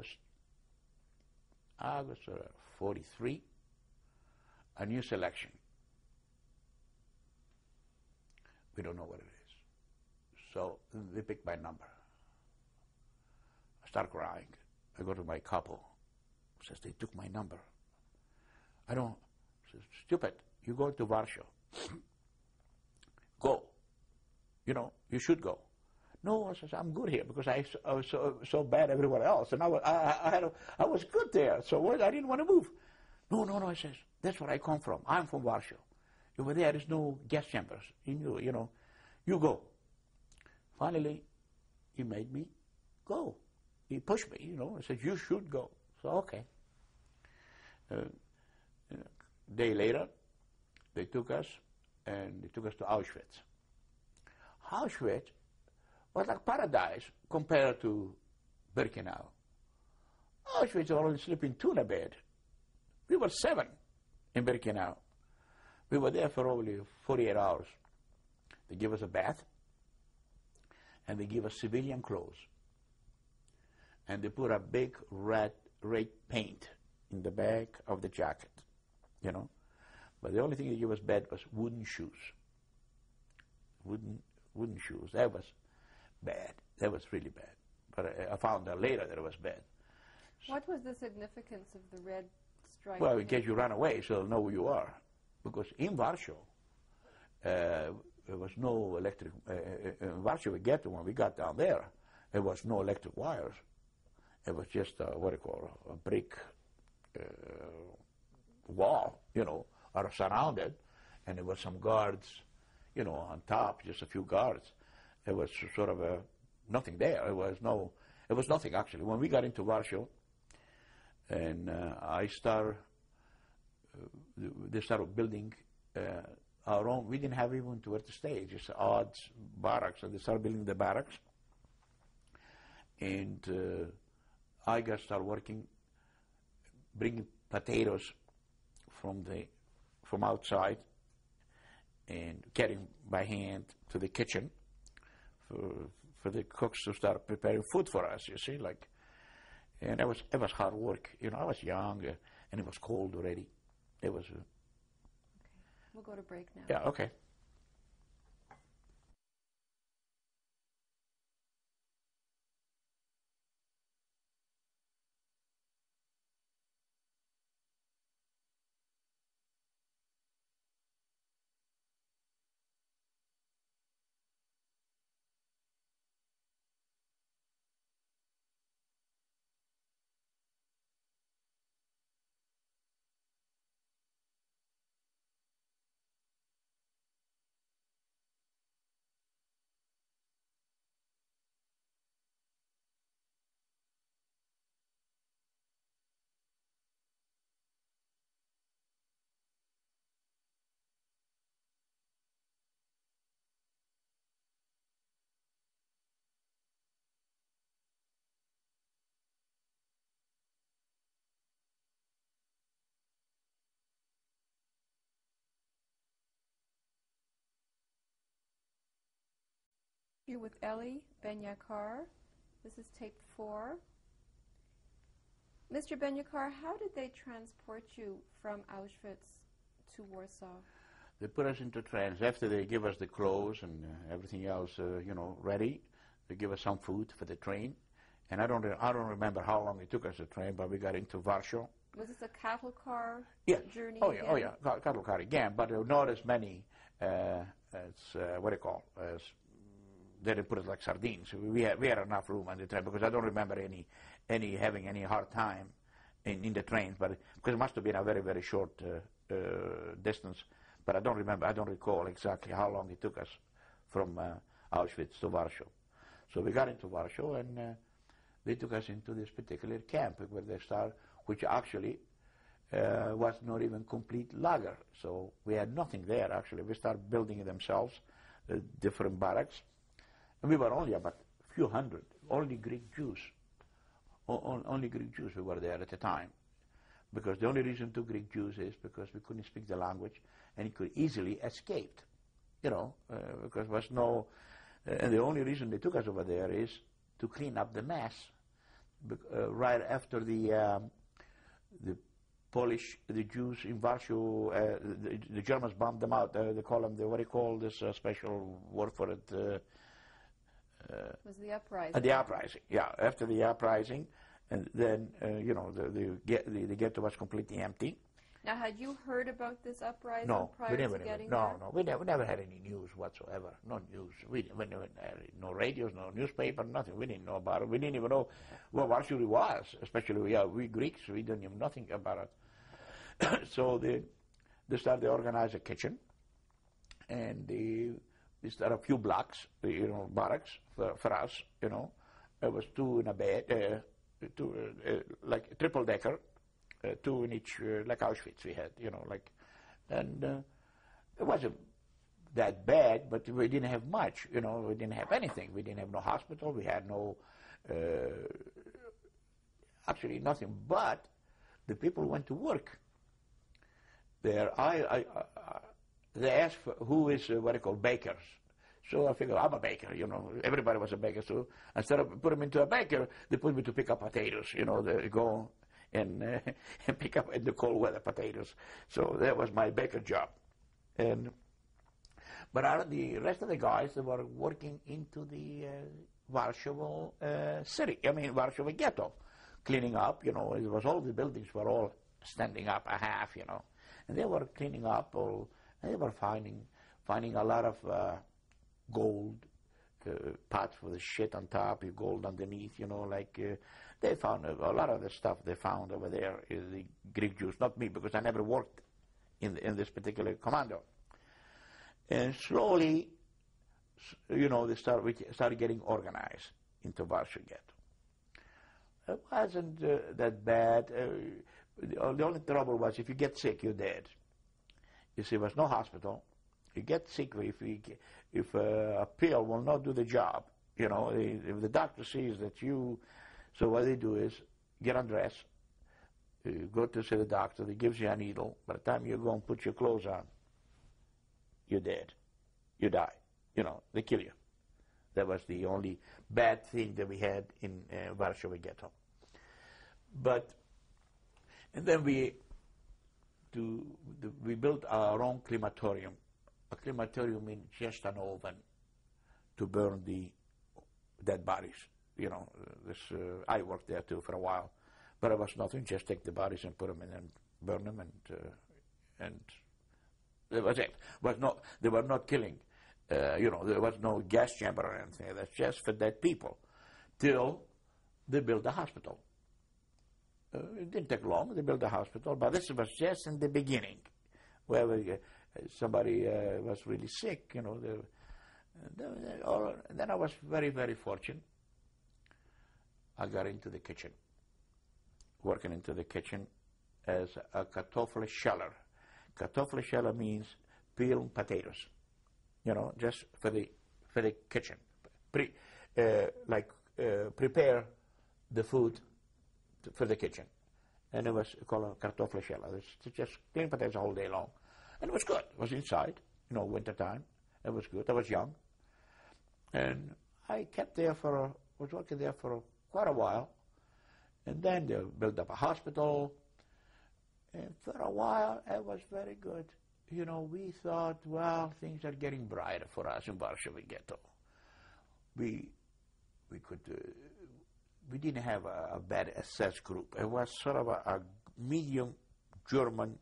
August 43, a new selection. We don't know what it is. So they picked my number. I start crying. I go to my couple. Says, they took my number. I don't. Says, stupid. You go to Warsaw. Go. You know, you should go. No, I says, I'm good here because I was so bad everywhere else. And I was good there. So I didn't want to move. No, I says, that's where I come from. I'm from Warsaw. Over there is no gas chambers. You know, you go. Finally, he made me go. He pushed me, you know. He said, you should go. So, okay. A day later, they took us to Auschwitz. Auschwitz was like paradise compared to Birkenau. Auschwitz were only sleeping two in a bed. We were 7 in Birkenau. We were there for only 48 hours. They give us a bath, and they give us civilian clothes. And they put a big red paint in the back of the jacket, you know. But the only thing they gave us bad was wooden shoes. Wooden shoes. That was bad. That was really bad. But I found out later that it was bad. What was the significance of the red stripe? Well, in case you run away, so they'll know who you are. Because in Warsaw, there was no electric. In Warsaw, when we got down there, there was no electric wires. It was just a brick wall, you know, or surrounded, and there were some guards, you know, on top, just a few guards. It was sort of nothing there. It was nothing actually. When we got into Warsaw, and they started building our own. We didn't have even where to stay, just odd barracks, and they started building the barracks. And I got started working, bringing potatoes from outside and carrying by hand to the kitchen for the cooks to start preparing food for us. You see, like, and it was hard work. You know, I was young and it was cold already. It was. Okay, we'll go to break now. Yeah. Okay. You're with Ellie Benyacar. This is tape 4. Mr. Benyacar, how did they transport you from Auschwitz to Warsaw? They put us into trains. After they give us the clothes and everything else, you know, ready, they give us some food for the train. And I don't remember how long it took us the train, but we got into Warsaw. Was this a cattle car journey? Oh yeah, cattle car again, but not as many as what do you call as. They didn't put it like sardines. We had enough room on the train because I don't remember any having any hard time in the trains, but because it must have been a very, very short distance. But I don't recall exactly how long it took us from Auschwitz to Warsaw. So we got into Warsaw, and they took us into this particular camp where they started, which actually was not even complete lager. So we had nothing there actually. We started building it themselves, different barracks. And we were only about a few hundred, only Greek Jews. Only Greek Jews we were there at the time. Because the only reason to Greek Jews is because we couldn't speak the language and he could easily escape. You know, because there was no... and the only reason they took us over there is to clean up the mess right after the Jews in Warsaw, the Germans bombed them out. They call them, what do you call this special word for it? Was the uprising? The uprising, yeah. After the uprising, and then the ghetto was completely empty. Now, had you heard about this uprising No, prior to getting there? No, we never had any news whatsoever. No news. We never had no radios, no newspaper, nothing. We didn't know about it. We didn't even know what Warsaw was. Especially we Greeks, we didn't know nothing about it. So they started to organize a kitchen, and they started a few blocks, barracks for us. It was two in a bed, like triple decker. Two in each, like Auschwitz we had, and it wasn't that bad, but we didn't have much, we didn't have anything. We didn't have no hospital, we had no, actually nothing, but the people went to work there. They asked for who is, what they call bakers. So I figured, I'm a baker, everybody was a baker, so instead of putting me into a baker, they put me to pick up potatoes, they go and pick up in the cold weather potatoes. So that was my baker job. But out of the rest of the guys, they were working into the Warsaw city, Warsaw ghetto, cleaning up, it was all the buildings were all standing up a half, and they were cleaning up, and they were finding a lot of gold, pots with the shit on top, gold underneath, they found a lot of the stuff they found over there is the Greek Jews, not me, because I never worked in this particular commando. And slowly, they started getting organized into Warsaw Ghetto. It wasn't that bad. The only trouble was if you get sick, you're dead. You see, there was no hospital. You get sick if a pill will not do the job. If the doctor sees that you... So what they do is get undressed, go to see the doctor, he gives you a needle. By the time you go and put your clothes on, you're dead. You die. They kill you. That was the only bad thing that we had in Warsaw Ghetto. And then we built our own crematorium. A crematorium means just an oven to burn the dead bodies. I worked there too for a while, but it was nothing. Just take the bodies and put them in and burn them, and that was it. They were not killing. There was no gas chamber or anything. That's just for dead people. Till they built a hospital. It didn't take long. They built a hospital, but this was just in the beginning, where somebody was really sick. And then I was very, very fortunate. I got into the kitchen, working into the kitchen as a Kartoffelscheller. Kartoffelscheller means peeling potatoes, just for the kitchen. Prepare the food for the kitchen. And it was called a Kartoffelscheller. It's just clean potatoes all day long. And it was good. It was inside, winter time. It was good. I was young. And I was working there for quite a while, and then they built up a hospital, and for a while it was very good. We thought, well, things are getting brighter for us in Warsaw Ghetto. We didn't have a bad SS group. It was sort of a medium German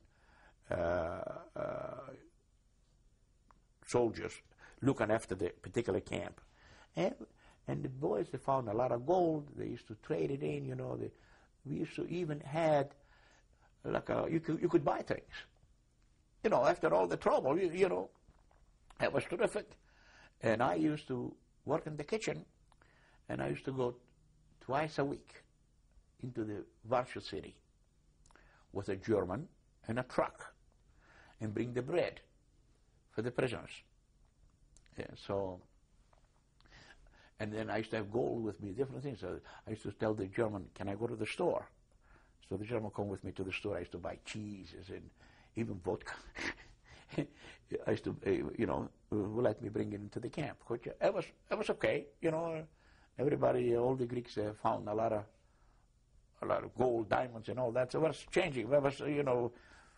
soldiers looking after the particular camp. And the boys, they found a lot of gold. They used to trade it in, we used to even had, you could buy things. After all the trouble, it was terrific. And I used to work in the kitchen, and I used to go twice a week into the Warsaw city with a German and a truck and bring the bread for the prisoners. Yeah, so... And then I used to have gold with me, different things. So I used to tell the German, can I go to the store? So the German would come with me to the store. I used to buy cheeses and even vodka. I used to, who let me bring it into the camp. It was okay, Everybody, all the Greeks found a lot of a lot of gold, diamonds, and all that. So it was changing. It was, you know,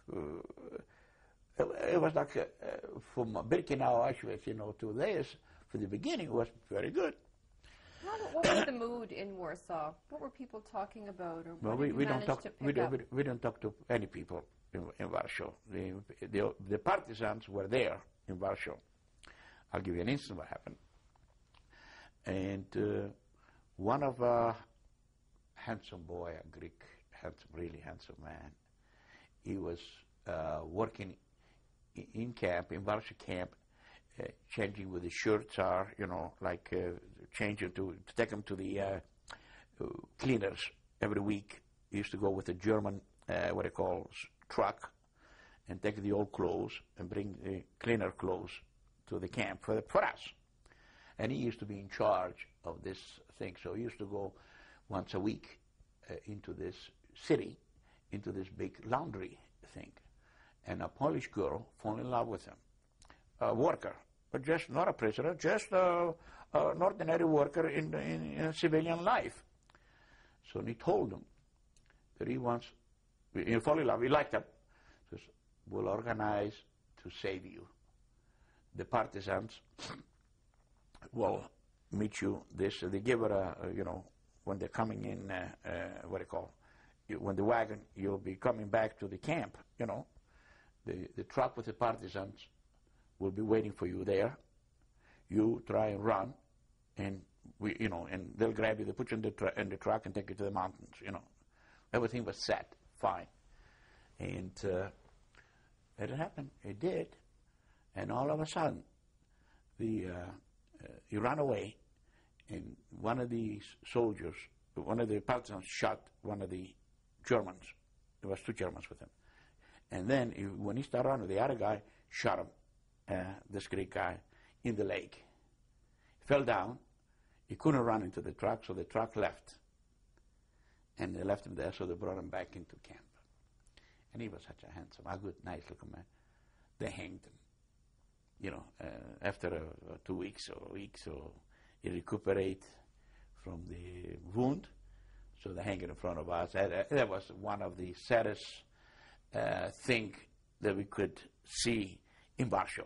it was like from Birkenau, Auschwitz, you know, to this. For the beginning, it was very good. What was the mood in Warsaw? What were people talking about? Or Well, we don't talk. We don't talk to any people in Warsaw. The partisans were there in Warsaw. I'll give you an instance what happened. And one of a handsome boy, a Greek, really handsome man, he was working in camp, in Warsaw camp, changing where the shirts are, you know, like changing to take them to the cleaners every week. He used to go with a German, what they call, truck, and take the old clothes and bring the cleaner clothes to the camp for us. And he used to be in charge of this thing. So he used to go once a week into this city, into this big laundry thing. And a Polish girl fell in love with him, a worker, but just not a prisoner, just an ordinary worker in civilian life. So he told him that he wants, he fell in love, he liked him. He says, we'll organize to save you. The partisans will meet you this, they give her a, you know, when they're coming in, what do you call, when the wagon, you'll be coming back to the camp, you know, the truck with the partisans will be waiting for you there. You try and run, and you know, and they'll grab you, they put you in the truck and take you to the mountains, you know. Everything was set, fine. And it happened, it did. And all of a sudden, he ran away, and one of the soldiers, one of the partisans shot one of the Germans. There was two Germans with him. And then when he started running, the other guy shot him, this Greek guy, in the leg. He fell down. He couldn't run into the truck, so the truck left. And they left him there, so they brought him back into camp. And he was such a handsome, a good, nice-looking man. They hanged him. You know, after 2 weeks or weeks, so he recuperate from the wound, so they hang it in front of us. That was one of the saddest thing that we could see in Warsaw.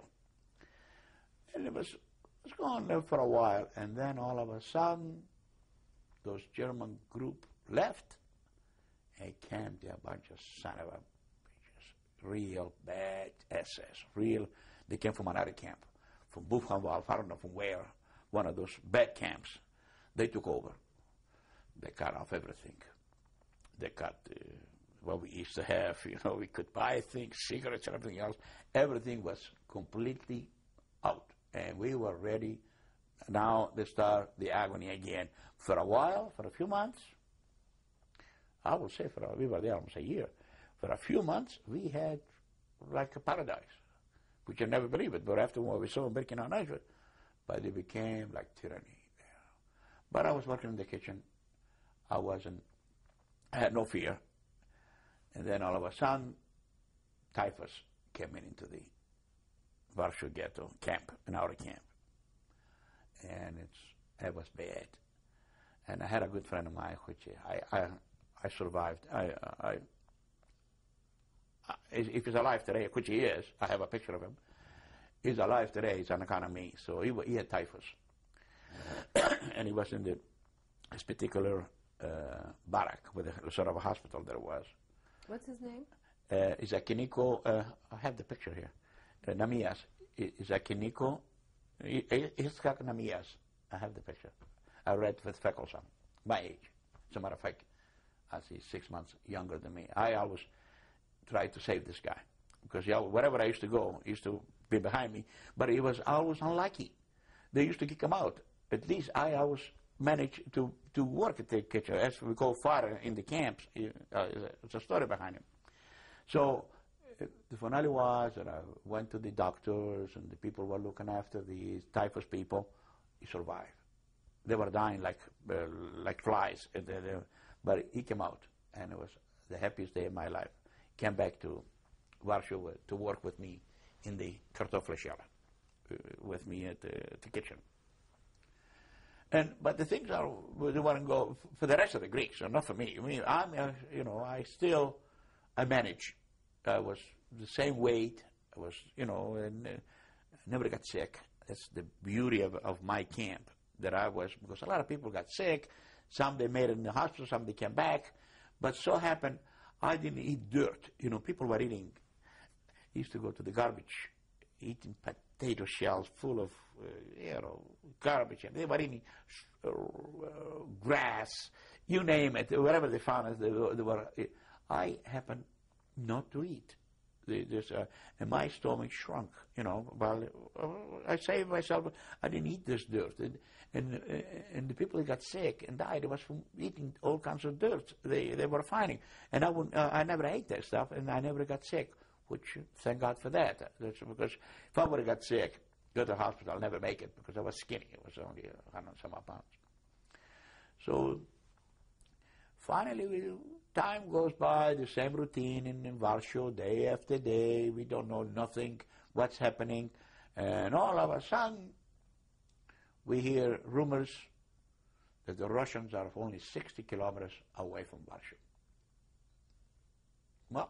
And it was going there for a while, and then all of a sudden, those German group left and came to a bunch of son of a bitches, real bad SS, real. They came from another camp, from Buchenwald, I don't know from where, one of those bad camps. They took over. They cut off everything. They cut what we used to have, you know, we could buy things, cigarettes and everything else. Everything was completely out. And we were ready now to start the agony again. For a while, for a few months, I would say we were there almost a year. For a few months, we had like a paradise. We can never believe it, but after what we saw in Birkenau and Auschwitz, but it became like tyranny. But I was working in the kitchen. I had no fear. And then all of a sudden, typhus came into the Warsaw ghetto camp, an outer camp. And it was bad. And I had a good friend of mine, which I survived. If he's alive today, which he is, I have a picture of him. He's alive today, he's an economy, so he had typhus. And he was in this particular barrack, with a sort of a hospital there was. What's his name? Izakiniko, I have the picture here. Namias. Izakiniko, Iskak Namias. I have the picture. I read with freckles on, my age. As a matter of fact, as he's 6 months younger than me. I always tried to save this guy, because wherever I used to go, he used to be behind me, but he was always unlucky. They used to kick him out. At least I always managed to work at the kitchen. As we go far in the camps, there's a story behind him. So the finale was that I went to the doctors, and the people were looking after the typhus people. He survived. They were dying like flies, but he came out, and it was the happiest day of my life. Came back to Warsaw to work with me in the kartoffelschale, with me at the kitchen. But the things are, they want to go for the rest of the Greeks, so not for me. I mean, I managed. I was the same weight. I was, and I never got sick. That's the beauty of my camp, that I was, because a lot of people got sick. Some they made it in the hospital, some they came back. But so happened, I didn't eat dirt. People were eating. I used to go to the garbage, eating potato shells full of, garbage, and they were eating grass, you name it, wherever they found it, they were. I happened not to eat. And my stomach shrunk, Well, I saved myself. I didn't eat this dirt, and the people that got sick and died, it was from eating all kinds of dirt. They were finding, and I never ate that stuff, and I never got sick. Which, thank God for that. That's because if I would have got sick, go to the hospital, I'll never make it, because I was skinny. It was only 100-some pounds. So finally, time goes by, the same routine in Warsaw, day after day. We don't know nothing, what's happening. And all of a sudden, we hear rumors that the Russians are only 60 kilometers away from Warsaw. Well,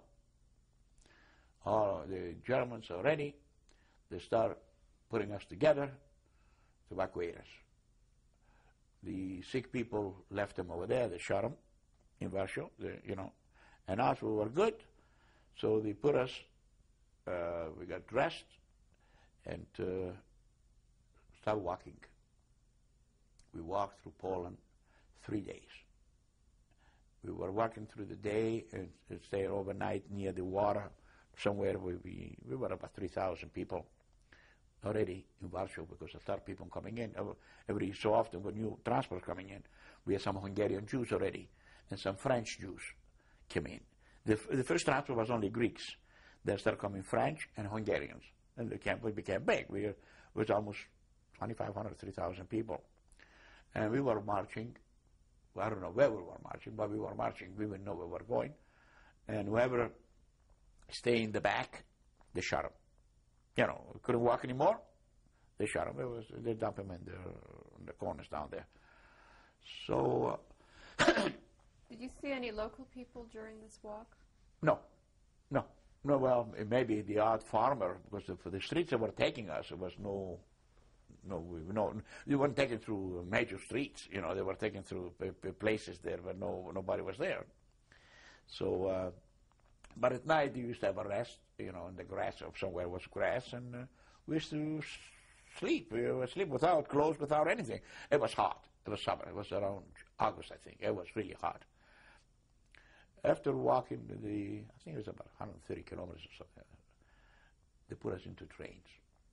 all the Germans are ready. They start putting us together to evacuate us. The sick people left them over there. They shot them in Warsaw, and us, we were good. So they put us, we got dressed and started walking. We walked through Poland 3 days. We were walking through the day and stayed overnight near the water. Somewhere we were about 3,000 people already in Warsaw, because there started people coming in. Every so often when new transports coming in, we had some Hungarian Jews already and some French Jews came in. The first transport was only Greeks. Then started coming French and Hungarians. And the camp became big. It was almost 2,500, 3,000 people. And we were marching. I don't know where we were marching, but we were marching. We didn't know where we were going. And whoever stay in the back, they shot him. Couldn't walk anymore, they shot him. They dumped him in the corners down there. So, did you see any local people during this walk? No. Well, maybe the odd farmer, because for the streets that were taking us, it was no. They weren't taken through major streets. They were taken through places there where nobody was there. So. But at night, we used to have a rest, in the grass, or somewhere was grass, and we used to sleep. We would sleep without clothes, without anything. It was hot. It was summer. It was around August, I think. It was really hot. After walking I think it was about 130 kilometers or something, they put us into trains.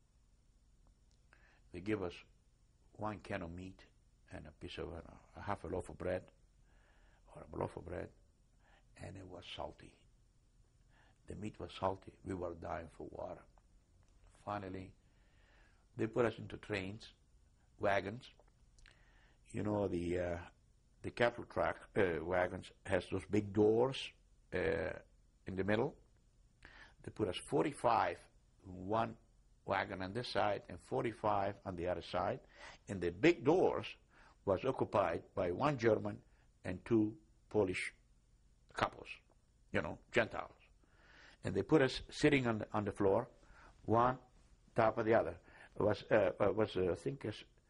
They give us 1 can of meat and a piece of a half a loaf of bread, or a loaf of bread, and it was salty. The meat was salty. We were dying for water. Finally, they put us into trains, wagons. The cattle truck wagons has those big doors in the middle. They put us 45 in one wagon on this side and 45 on the other side. And the big doors was occupied by 1 German and 2 Polish couples, Gentiles. And they put us sitting on the floor, one top of the other. It was I think,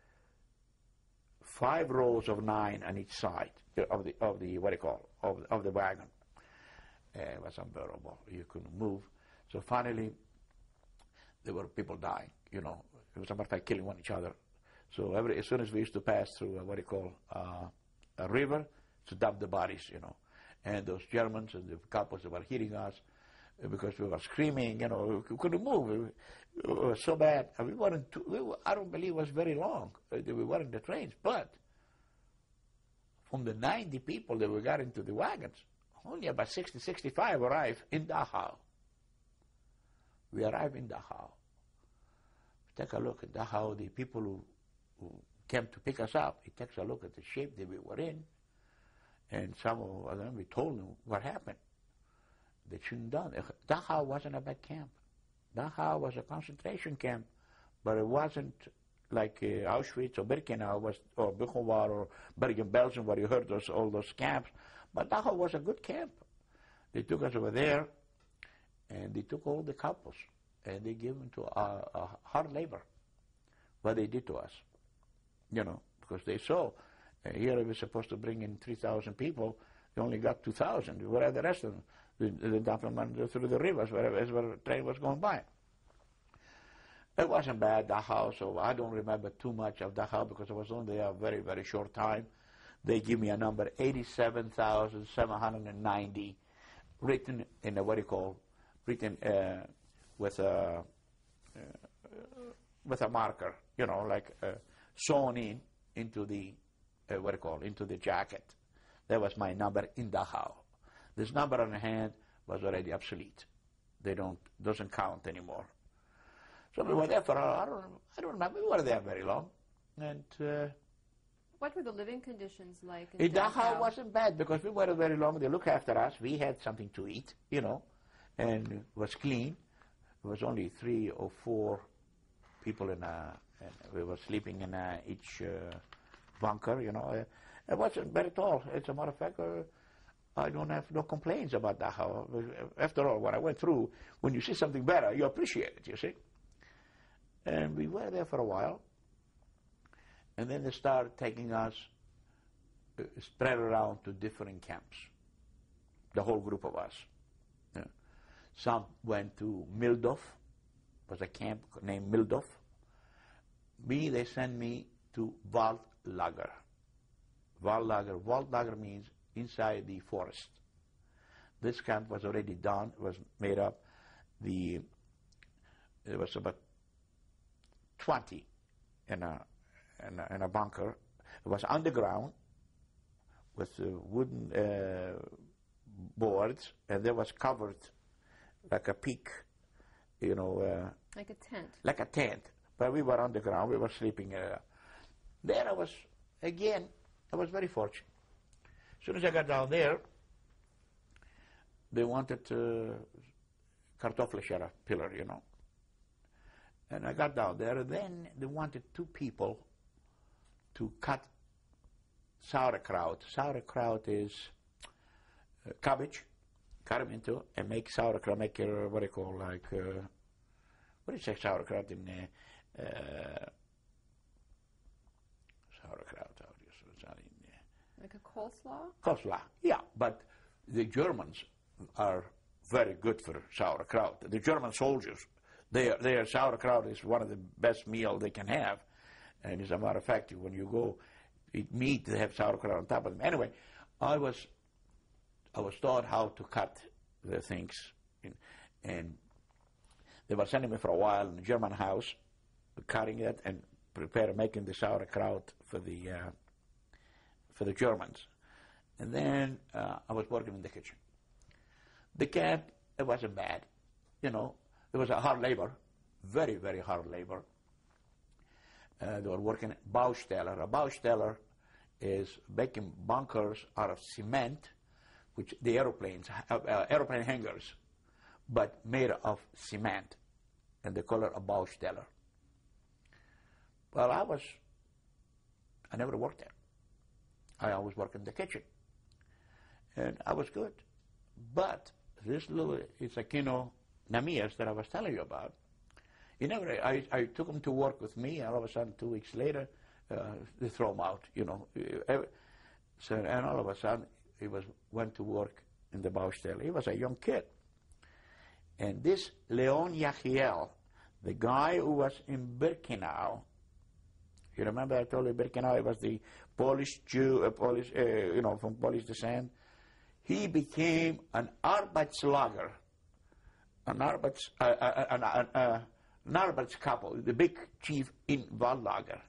5 rows of 9 on each side of the wagon. It was unbearable. You couldn't move. So finally, there were people dying. It was a matter of fact killing each other. So as soon as we used to pass through a river, to dump the bodies. And those Germans and the couples that were hitting us, because we were screaming, we couldn't move. It was so bad. And I don't believe it was very long that we were in the trains, but from the 90 people that we got into the wagons, only about 60, 65 arrived in Dachau. We arrived in Dachau. Take a look at Dachau, the people who came to pick us up. He takes a look at the shape that we were in, and some of them, we told them what happened. They shouldn't have done it. Dachau wasn't a bad camp. Dachau was a concentration camp, but it wasn't like Auschwitz or Birkenau was, or Buchenwald or Bergen-Belsen, where you heard all those camps. But Dachau was a good camp. They took us over there, and they took all the couples, and they gave them to hard labor. What they did to us, because they saw here we were supposed to bring in 3,000 people. They only got 2,000. Where are the rest of them? They dumped them through the rivers where the train was going by. It wasn't bad, Dachau, so I don't remember too much of Dachau because I was only there a very, very short time. They give me a number, 87,790, written in a, written with a marker, sewn in into the, into the jacket. That was my number in Dachau. This number on the hand was already obsolete. Doesn't count anymore. So we were there for, I don't remember, we were there very long. And what were the living conditions like in Dachau? Wasn't bad because we were very long. They looked after us. We had something to eat, and it was clean. There was only 3 or 4 people and we were sleeping in each bunker, It wasn't bad at all. As a matter of fact, I don't have no complaints about Dachau. After all, what I went through, when you see something better, you appreciate it, you see. And we were there for a while. And then they started taking us, spread around to different camps, the whole group of us. Yeah. Some went to Mildorf, was a camp named Mildorf. Me, they sent me to Waldlager. Waldlager means inside the forest. This camp was already done, was made up. There was about 20 in a bunker. It was underground with wooden boards, and there was covered like a peak, like a tent. Like a tent. But we were underground. We were sleeping there. I was very fortunate. As soon as I got down there, they wanted Kartoffelschere pillar, And I got down there, and then they wanted 2 people to cut sauerkraut. Sauerkraut is cabbage, cut them into, and make sauerkraut, what do you call, what do you say sauerkraut in sauerkraut, how do you say that in like a coleslaw? Coleslaw, yeah, but the Germans are very good for sauerkraut. The German soldiers, their sauerkraut is one of the best meals they can have. And as a matter of fact, when you go eat meat, they have sauerkraut on top of them. Anyway, I was taught how to cut the things. And they were sending me for a while in a German house, cutting it and making the sauerkraut for the Germans. And then I was working in the kitchen. The camp, it wasn't bad. It was a hard labor, very, very hard labor. They were working at Bausteller. A Bausteller is making bunkers out of cement, which the airplane hangars, but made of cement, and they call it a Bausteller. Well, I never worked there. I always worked in the kitchen, and I was good. But this little Isakino Namias that I was telling you about, I took him to work with me, and all of a sudden, 2 weeks later, they throw him out, So, and all of a sudden, he went to work in the Baustelle. He was a young kid. And this Leon Yachiel, the guy who was in Birkenau, you remember I told you Birkenau, he was the Polish Jew, from Polish descent. He became an Arbeitslager, an Arbeitskapo, the big chief in Waldlager.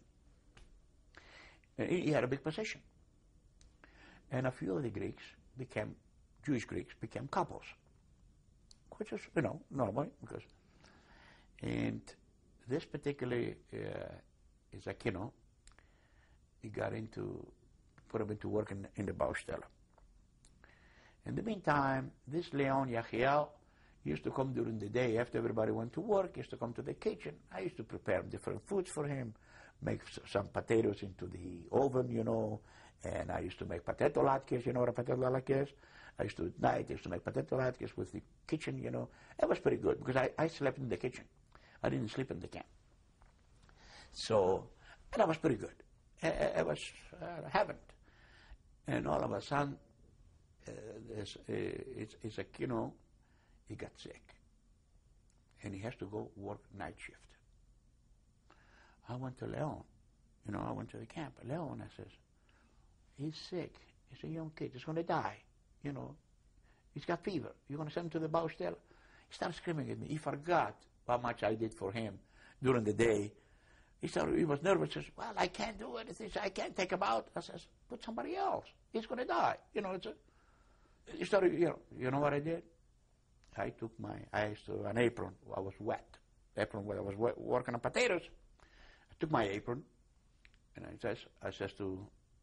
He had a big position. And a few of the Jewish Greeks became couples, which is, normal. And this particular Isakino, he put him into work in the Baustelle. In the meantime, this Leon Yachiel used to come during the day after everybody went to work. He used to come to the kitchen. I used to prepare different foods for him. make some potatoes into the oven, you know, and I used to make potato latkes, you know what a potato latkes? I used to, at night, I used to make potato latkes with the kitchen, you know. It was pretty good because I slept in the kitchen. I didn't sleep in the camp. So, and that was pretty good. It was heaven. And all of a sudden, it's like, you know, he got sick. And he has to go work night shift. I went to Leon. You know, I went to the camp. Leon, I says, he's sick. He's a young kid. He's going to die. You know, he's got fever. You're going to send him to the Baustelle? He started screaming at me. He forgot how much I did for him during the day. He was nervous. He says, well, I can't do anything. I can't take him out. I says, put somebody else. He's going to die. You know, he started, you know what I did? I took an apron. I was wet. Apron where I was working on potatoes. I took my apron, and I says to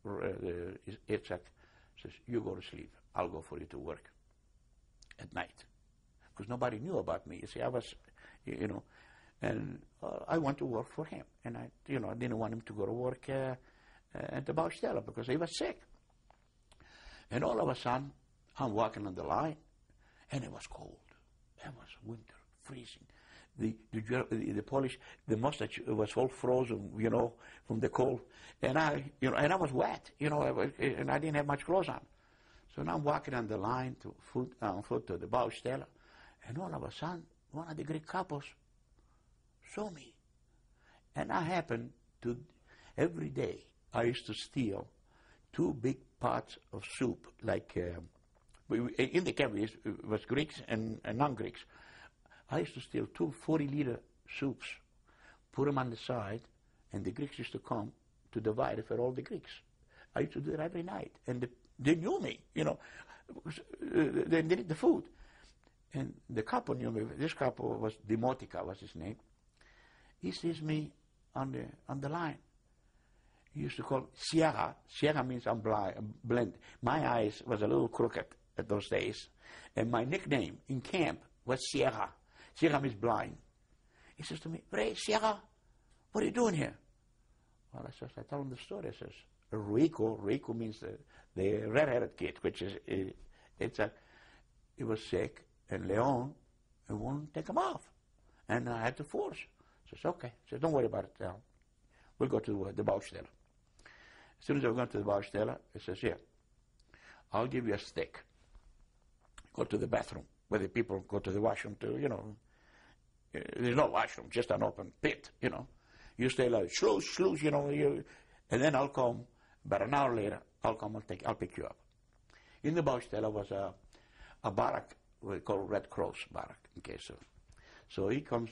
Itzhak, says, you go to sleep. I'll go for you to work at night. Because nobody knew about me. You see, I was, you know, and I went to work for him. And I didn't want him to go to work at the Baustelle because he was sick. And all of a sudden, I'm walking on the line, and it was cold. It was winter, freezing. The Polish, the mustache was all frozen, you know, from the cold. And I was wet, you know, and I didn't have much clothes on. So now I'm walking on the line on foot to the Baustelle, and all of a sudden, one of the Greek couples saw me. And I happened to, every day, I used to steal 2 big pots of soup, like, in the camp it was Greeks and non-Greeks. I used to steal 2 40-liter soups, put them on the side, and the Greeks used to come to divide it for all the Greeks. I used to do it every night, and they knew me, you know. They needed the food. And the couple knew me. This couple was Demotica, was his name. He sees me on the line. He used to call Sierra. Sierra means I'm blind. My eyes was a little crooked at those days. And my nickname in camp was Sierra. Sierra means blind. He says to me, Ray, Sierra, what are you doing here? Well, I tell him the story. I says, Rico means the red-headed kid, which is, he was sick, and Leon won't take him off. And I had to force. I says, okay. I says, don't worry about it now. We'll go to the Baustelle. As soon as I went to the Baustelle, he says, here, I'll give you a stick. Go to the bathroom, where the people go to the washroom to, you know. There's no washroom, just an open pit, you know. You stay like, sluice, you know, and then I'll come, about an hour later, I'll come and I'll pick you up. In the Baustelle was a barrack, we call Red Cross barrack, in case of. So he comes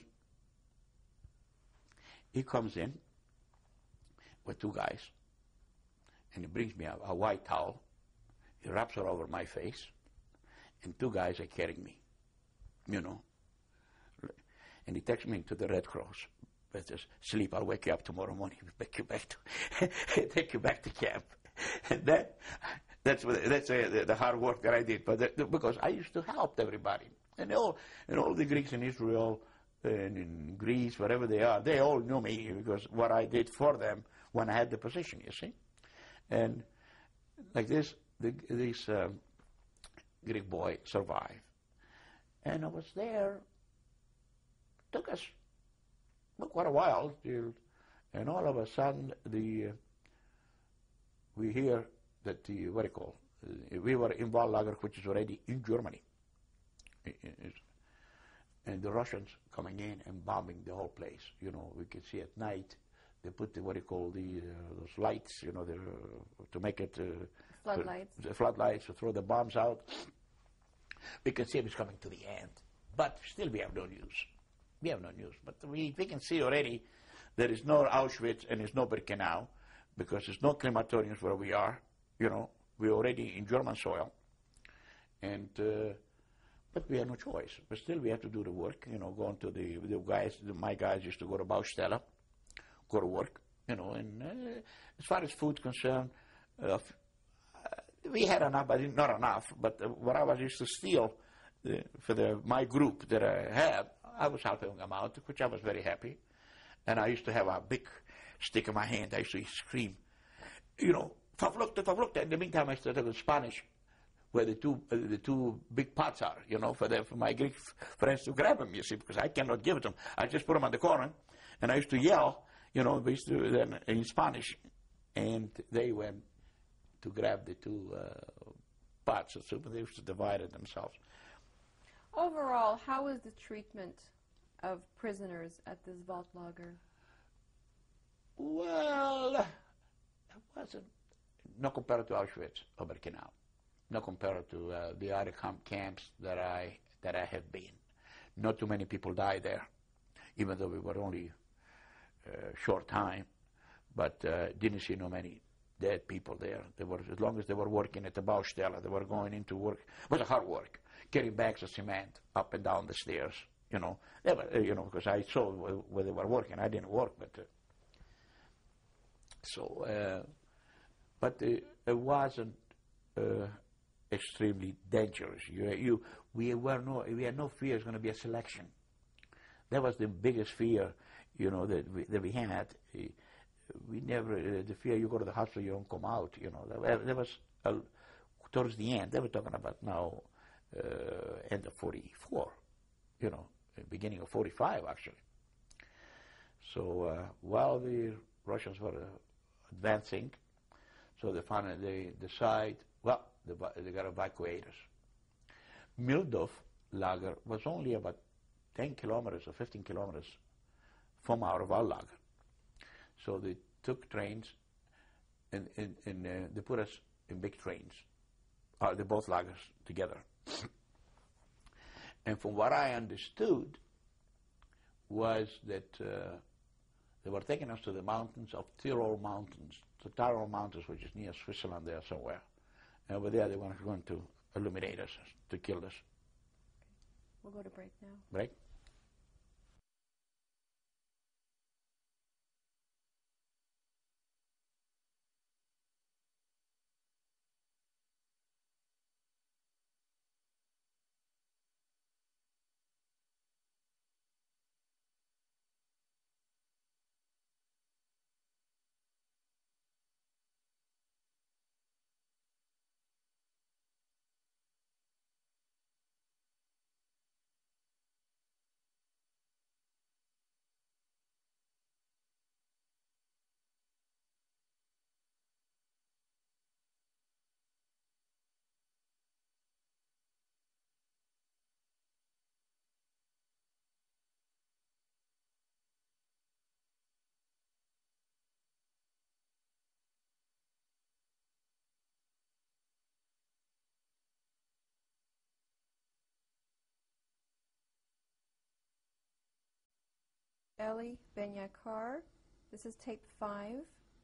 in with 2 guys, and he brings me a white towel. He wraps it over my face, and 2 guys are carrying me, you know. And he takes me to the Red Cross. But says, sleep, I'll wake you up tomorrow morning, take you back to camp. And that's the hard work that I did, but because I used to help everybody. And all the Greeks in Israel and in Greece, wherever they are, they all knew me because what I did for them when I had the position, you see. And like this Greek boy survived. And I was there. Took us quite a while, and all of a sudden we hear that we were in Wallager, which is already in Germany, and the Russians coming in and bombing the whole place. You know, we could see at night they put those lights, you know, to make it floodlights. The floodlights to throw the bombs out. We can see it was coming to the end, but still we have no news. We have no news, but we can see already there is no Auschwitz and there's no Birkenau because there's no crematoriums where we are. You know, we're already in German soil, and but we have no choice. But still, we have to do the work. You know, going to the guys. My guys used to go to Baustelle, go to work. You know, and as far as food concerned, we had enough, but not enough. But what I was used to steal for my group that I had. I was helping them out, which I was very happy. And I used to have a big stick in my hand. I used to scream, you know, favorite. In the meantime, I started with Spanish, where the two big pots are, you know, for my Greek friends to grab them, you see, because I cannot give it to them. I just put them on the corner, and I used to yell, you know, we used to then in Spanish, and they went to grab the two pots, so they used to divide it themselves. Overall, how was the treatment of prisoners at this vault lager? Well, it wasn't, not compared to Auschwitz or Birkenau, not compared to the other camps that I have been. Not too many people died there, even though we were only short time, but didn't see no many dead people there. They were, as long as they were working at the Baustelle, they were going into work. It was a hard work, carrying bags of cement up and down the stairs. You know, they were, you know, because I saw where they were working. I didn't work, but but it wasn't extremely dangerous. We had no fear it's going to be a selection. That was the biggest fear, you know, that we had. We never, the fear you go to the hospital, you don't come out, you know. That was towards the end. They were talking about now, end of 44, you know, beginning of 45, actually. So while the Russians were advancing, so they decide, well, they got to evacuate us. Mildov lager was only about 10 kilometers or 15 kilometers from our lager. So they took trains and they put us in big trains, the both lagers together. And from what I understood was that they were taking us to the mountains of Tyrol Mountains, the Tyrol Mountains, which is near Switzerland there somewhere. And over there they were going to eliminate us, to kill us. We'll go to break now. Break? Ellie Benyacar. This is tape 5.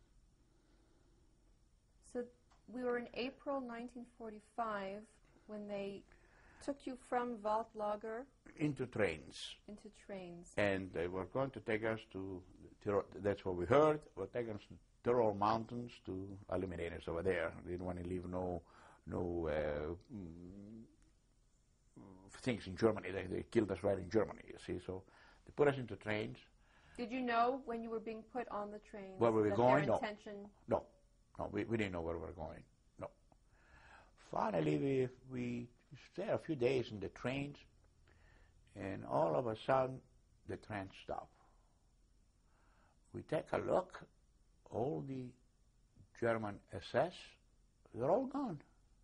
So we were in April 1945 when they took you from Vault Lager into trains. Into trains. And they were going to take us to Tyrol, that's what we heard, were taking us to Tyrol Mountains to eliminate us over there. They didn't want to leave no things in Germany. They killed us right in Germany, you see. So they put us into trains. Did you know when you were being put on the trains? Where we were going? No. No, we didn't know where we were going. No. Finally, we stayed a few days in the trains, and all of a sudden, the train stopped. We take a look, all the German SS, they're all gone.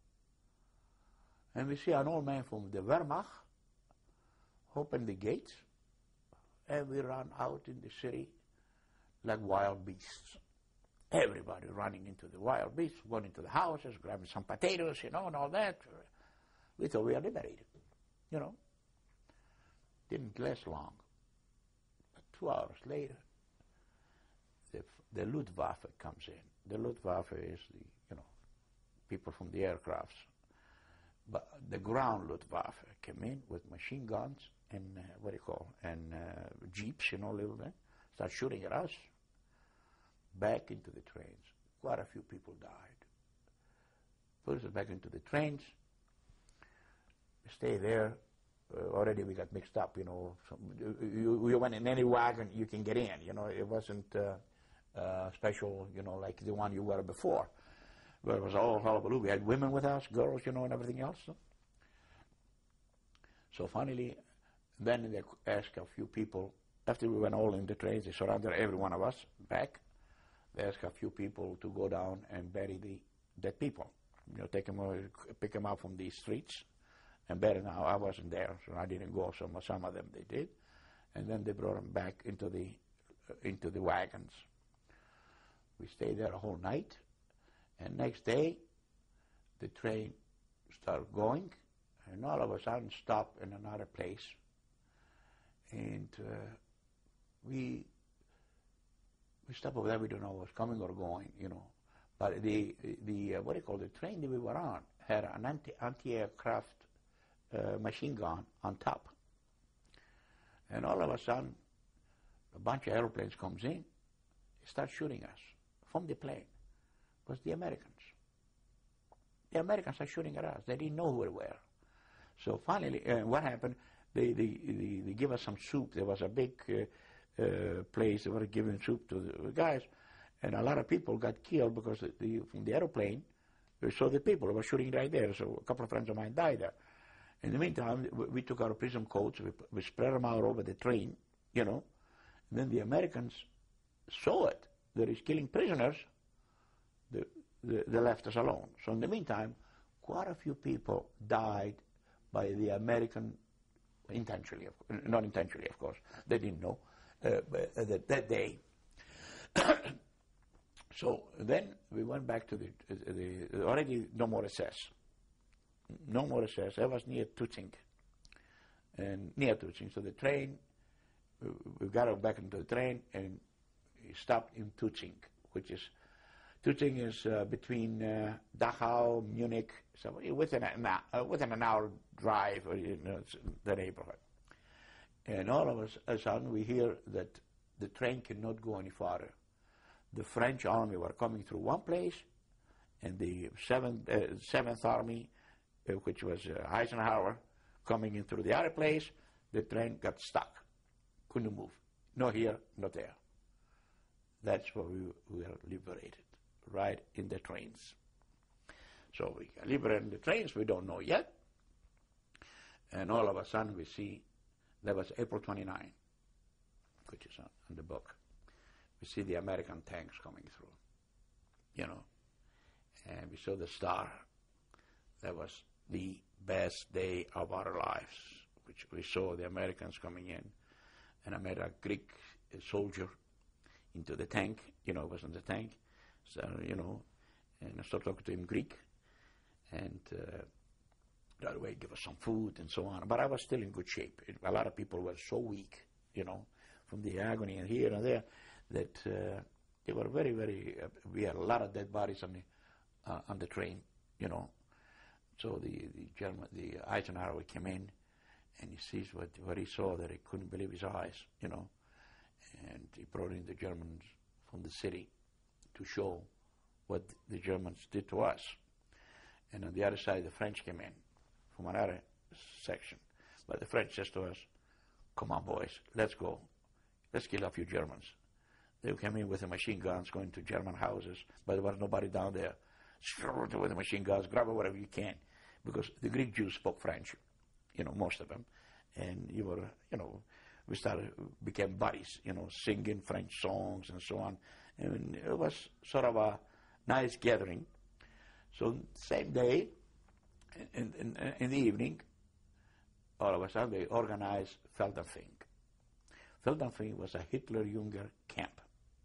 And we see an old man from the Wehrmacht open the gates, and we run out in the city like wild beasts. Everybody running into the wild beasts, going into the houses, grabbing some potatoes, you know, and all that. We thought we were liberated, you know. Didn't last long. But 2 hours later, the Luftwaffe comes in. The Luftwaffe is the, you know, people from the aircrafts. But the ground Luftwaffe came in with machine guns and jeeps, you know, little bit, start shooting at us. Back into the trains. Quite a few people died. Put us back into the trains. We stay there. Already we got mixed up, you know. You went in any wagon you can get in, you know. It wasn't special, like the one you were before, where it was all hullabaloo. We had women with us, girls, and everything else. So finally, then they asked a few people, after we went all in the trains, they surrounded every one of us back. They asked a few people to go down and bury the dead people. Take them, pick them up from the streets and bury them. Now, I wasn't there, so I didn't go. Some of them they did. And then they brought them back into the wagons. We stayed there a whole night. And next day, the train started going, and all of a sudden stopped in another place. And we stopped over there. We don't know what's coming or going, But the train that we were on had an anti-aircraft machine gun on top. And all of a sudden, a bunch of airplanes comes in, they start shooting us from the plane. It was the Americans. The Americans are shooting at us. They didn't know who we were. So finally, what happened? They give us some soup. There was a big place. They were giving soup to the guys. And a lot of people got killed because from the airplane, we saw the people were shooting right there. So a couple of friends of mine died there. In the meantime, we took our prison coats, we spread them out over the train, And then the Americans saw it. There is killing prisoners. They left us alone. So in the meantime, quite a few people died by the American, not intentionally, of course. They didn't know that day. So then we went back to the already no more SS. No more SS. I was near Tutzing. So the train, we got back into the train and stopped in Tutzing, Tutzing is between Dachau, Munich, so within an hour drive, the neighborhood. And all of a sudden we hear that the train cannot go any farther. The French army were coming through one place, and the 7th Army, which was Eisenhower, coming in through the other place. The train got stuck, couldn't move. No here, not there. That's where we were liberated, right in the trains. So we got liberated in the trains, we don't know yet. And all of a sudden we see, that was April 29, which is on the book. We see the American tanks coming through, and we saw the star. That was the best day of our lives, which we saw the Americans coming in. And I met a Greek soldier into the tank, it was in the tank. So, and I started talking to him Greek, and right away give us some food and so on. But I was still in good shape. A lot of people were so weak, from the agony and here and there, that they were very, very, we had a lot of dead bodies on the train, So the Eisenhower came in, and he sees what he saw, that he couldn't believe his eyes, and he brought in the Germans from the city to show what the Germans did to us. And on the other side, the French came in from another section. But the French says to us, "Come on, boys, let's go. Let's kill a few Germans." They came in with the machine guns, going to German houses, but there was nobody down there. With the machine guns, grab whatever you can, because the Greek Jews spoke French, most of them, and we became buddies, singing French songs and so on, and it was sort of a nice gathering. So same day, in the evening, all of a sudden they organized Feldenfing. Feldenfing was a Hitler-Jünger camp.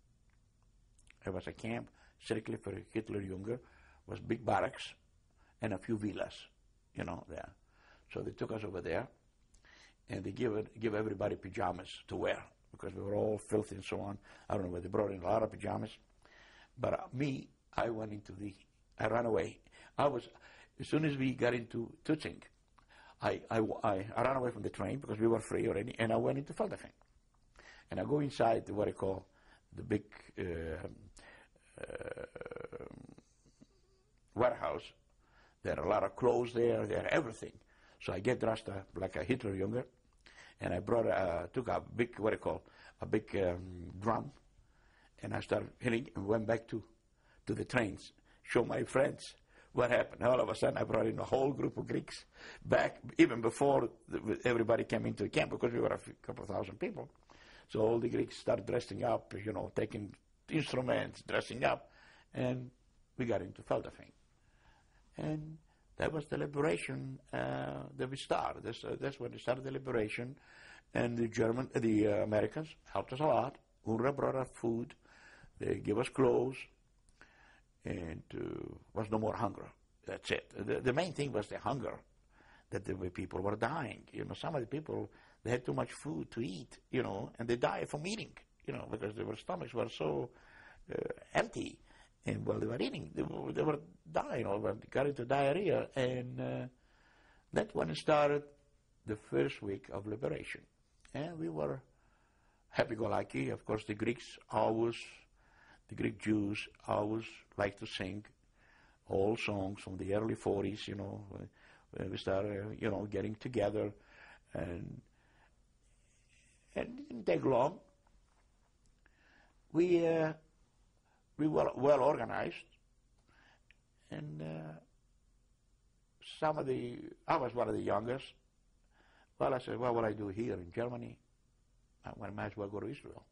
It was a camp strictly for Hitler-Jünger. Was big barracks and a few villas, there. So they took us over there, and they give everybody pajamas to wear, because we were all filthy and so on. I don't know where they brought in a lot of pajamas. But I ran away. As soon as we got into Tutzing, I ran away from the train because we were free already, and I went into Feldenfing. And I go inside what I call the big warehouse. There are a lot of clothes there. There are everything. So I get dressed like a Hitler-Jünger, and I took a big, what I call a big drum, And I started hitting and went back to the trains, show my friends what happened. All of a sudden, I brought in a whole group of Greeks back, even before everybody came into the camp, because we were a couple of thousand people. So all the Greeks started dressing up, taking instruments, dressing up, and we got into Feldafing. And that was the liberation that we started. That's when we started the liberation. And the Americans helped us a lot. UNRWA brought us food. They gave us clothes. And was no more hunger. That's it. The main thing was the hunger, that the people were dying. Some of the people, they had too much food to eat, and they died from eating, because their stomachs were so empty. And while they were eating, they were dying, or got into diarrhea. And that's when it started the first week of liberation. And we were happy-go-lucky. Of course, the Greek Jews always like to sing old songs from the early 40s, when we started, getting together. And it didn't take long. We were well organized. And I was one of the youngest. Well, I said, what will I do here in Germany? I might as well go to Israel.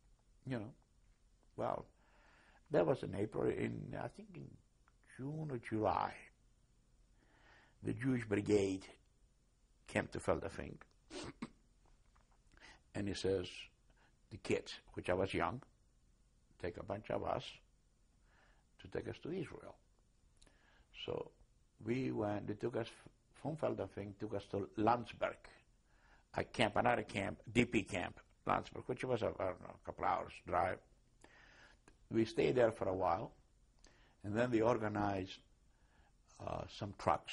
Well, that was in April. I think in June or July, the Jewish Brigade came to Feldafing. And he says, the kids, which I was young, take a bunch of us to take us to Israel. So we went, they took us from Feldafing, took us to Landsberg, another camp, DP camp, Landsberg, which was a couple hours drive. We stayed there for a while, and then they organized some trucks.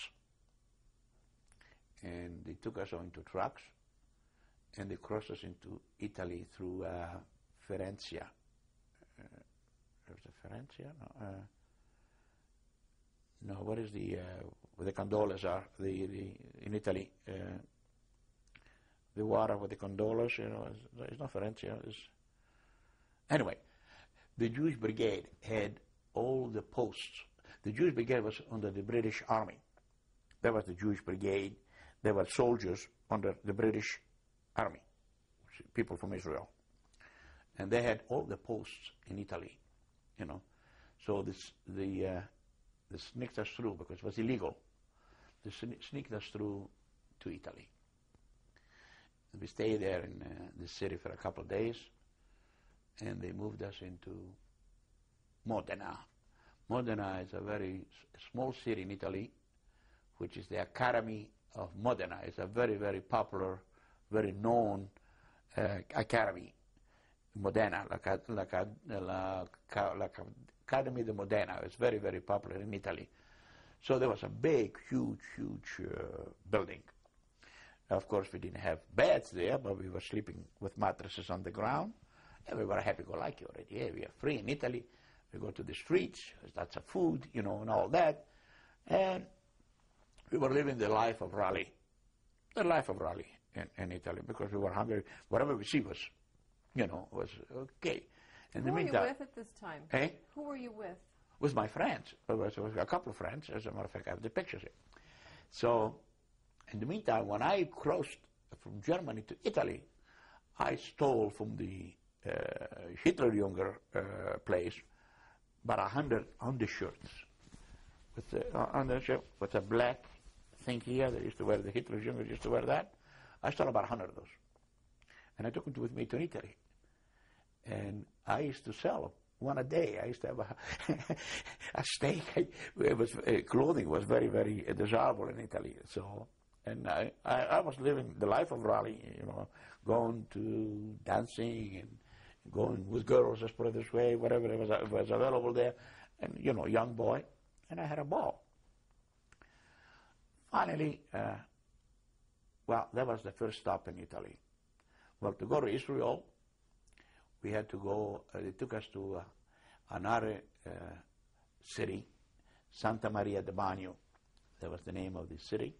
And they took us into trucks, and they crossed us into Italy through Firenze. Was it Firenze? No, what is where the gondolas are, in Italy? The water with the gondolas, it's not Firenze. Anyway, the Jewish Brigade had all the posts. The Jewish Brigade was under the British Army. That was the Jewish Brigade. They were soldiers under the British Army, people from Israel. And they had all the posts in Italy, So they sneaked us through, because it was illegal. They sneaked us through to Italy. And we stayed there in the city for a couple of days, and they moved us into Modena. Modena is a very small city in Italy, which is the Academy of Modena. It's a very, very popular, very known academy. Modena, Academy di Modena. It's very, very popular in Italy. So there was a big, huge building. Of course, we didn't have beds there, but we were sleeping with mattresses on the ground. And we were happy-go-lucky already. Yeah, we are free in Italy. We go to the streets, lots of food, and all that. And we were living the life of Raleigh. The life of Raleigh in Italy, because we were hungry. Whatever we see was okay. And who were you with at this time? Eh? Who were you with? With my friends. There was a couple of friends. As a matter of fact, I have the pictures here. So, in the meantime, when I crossed from Germany to Italy, I stole from the Hitlerjunge place about 100 undershirts with a black thing here. They used to wear, the Hitlerjunge used to wear that. I stole about 100 of those. And I took them with me to Italy. And I used to sell them one a day. I used to have a steak. Clothing was very, very desirable in Italy. So, and I was living the life of Raleigh, going to dancing and going with girls, let's put it this way, whatever was available there. And, young boy. And I had a ball. Finally, that was the first stop in Italy. Well, to go to Israel, we had to go, they took us to another city, Santa Maria de Bagno. That was the name of the city.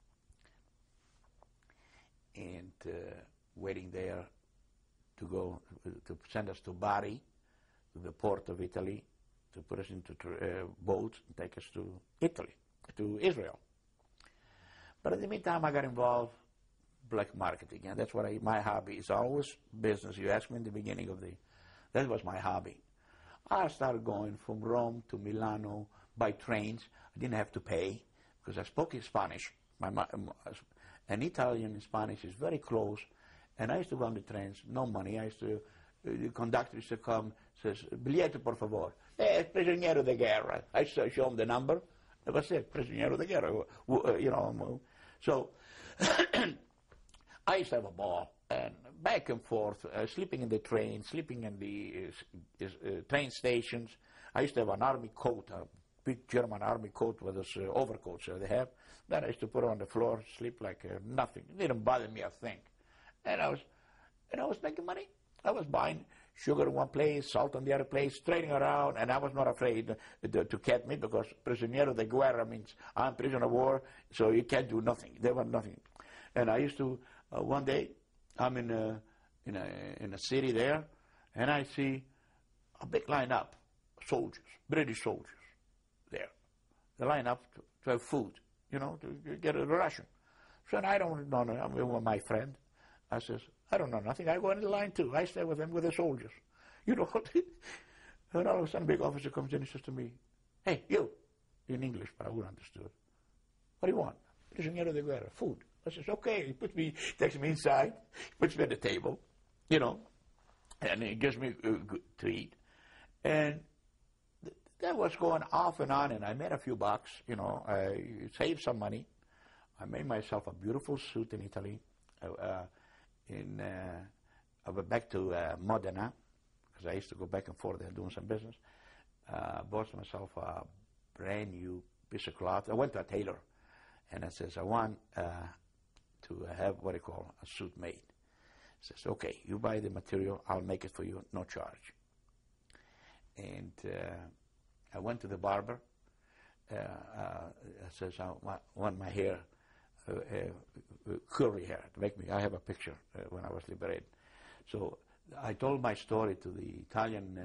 And waiting there to go, to send us to Bari, the port of Italy to put us into boats and take us to Italy, to Israel. But in the meantime, I got involved black marketing, and that's what my hobby is. Always business. You asked me in the beginning of that was my hobby. I started going from Rome to Milano by trains. I didn't have to pay because I spoke in Spanish. And Italian and Spanish is very close. And I used to go on the trains, no money. The conductor used to come, says, "Biglietto, por favor." Prigioniero de guerra. I used to show him the number. That was it, prigioniero de guerra. So I used to have a ball, and back and forth, sleeping in the train, sleeping in the train stations. I used to have an army coat, a big German army coat with those overcoats they have. Then I used to put it on the floor, sleep like nothing. It didn't bother me a thing. And I was making money. I was buying sugar in one place, salt in the other place, trading around, and I was not afraid to catch me because prigioniero de guerra means I'm prisoner of war, so you can't do nothing. There was nothing. And I used to, one day, I'm in a city there, and I see a big lineup, soldiers, British soldiers there. They line up to have food, to get a ration. So I don't know, I'm with my friend. I says, I don't know nothing. I go in the line too. I stay with them, with the soldiers. And all of a sudden, a big officer comes in and says to me, "Hey, you," in English, but I wouldn't understood. "What do you want?" "Prigioniero de guerra, food." I says, "Okay." He takes me inside, puts me at the table, and he gives me to eat. And that was going off and on, and I made a few bucks, I saved some money. I made myself a beautiful suit in Italy. I went back to Modena, because I used to go back and forth there doing some business. Bought myself a brand new piece of cloth. I went to a tailor, and I says, "I want to have what I call a suit made." He says, "Okay, you buy the material, I'll make it for you, no charge." And I went to the barber. I says, "I want my hair curly hair to make me." I have a picture when I was liberated. So I told my story to the Italian,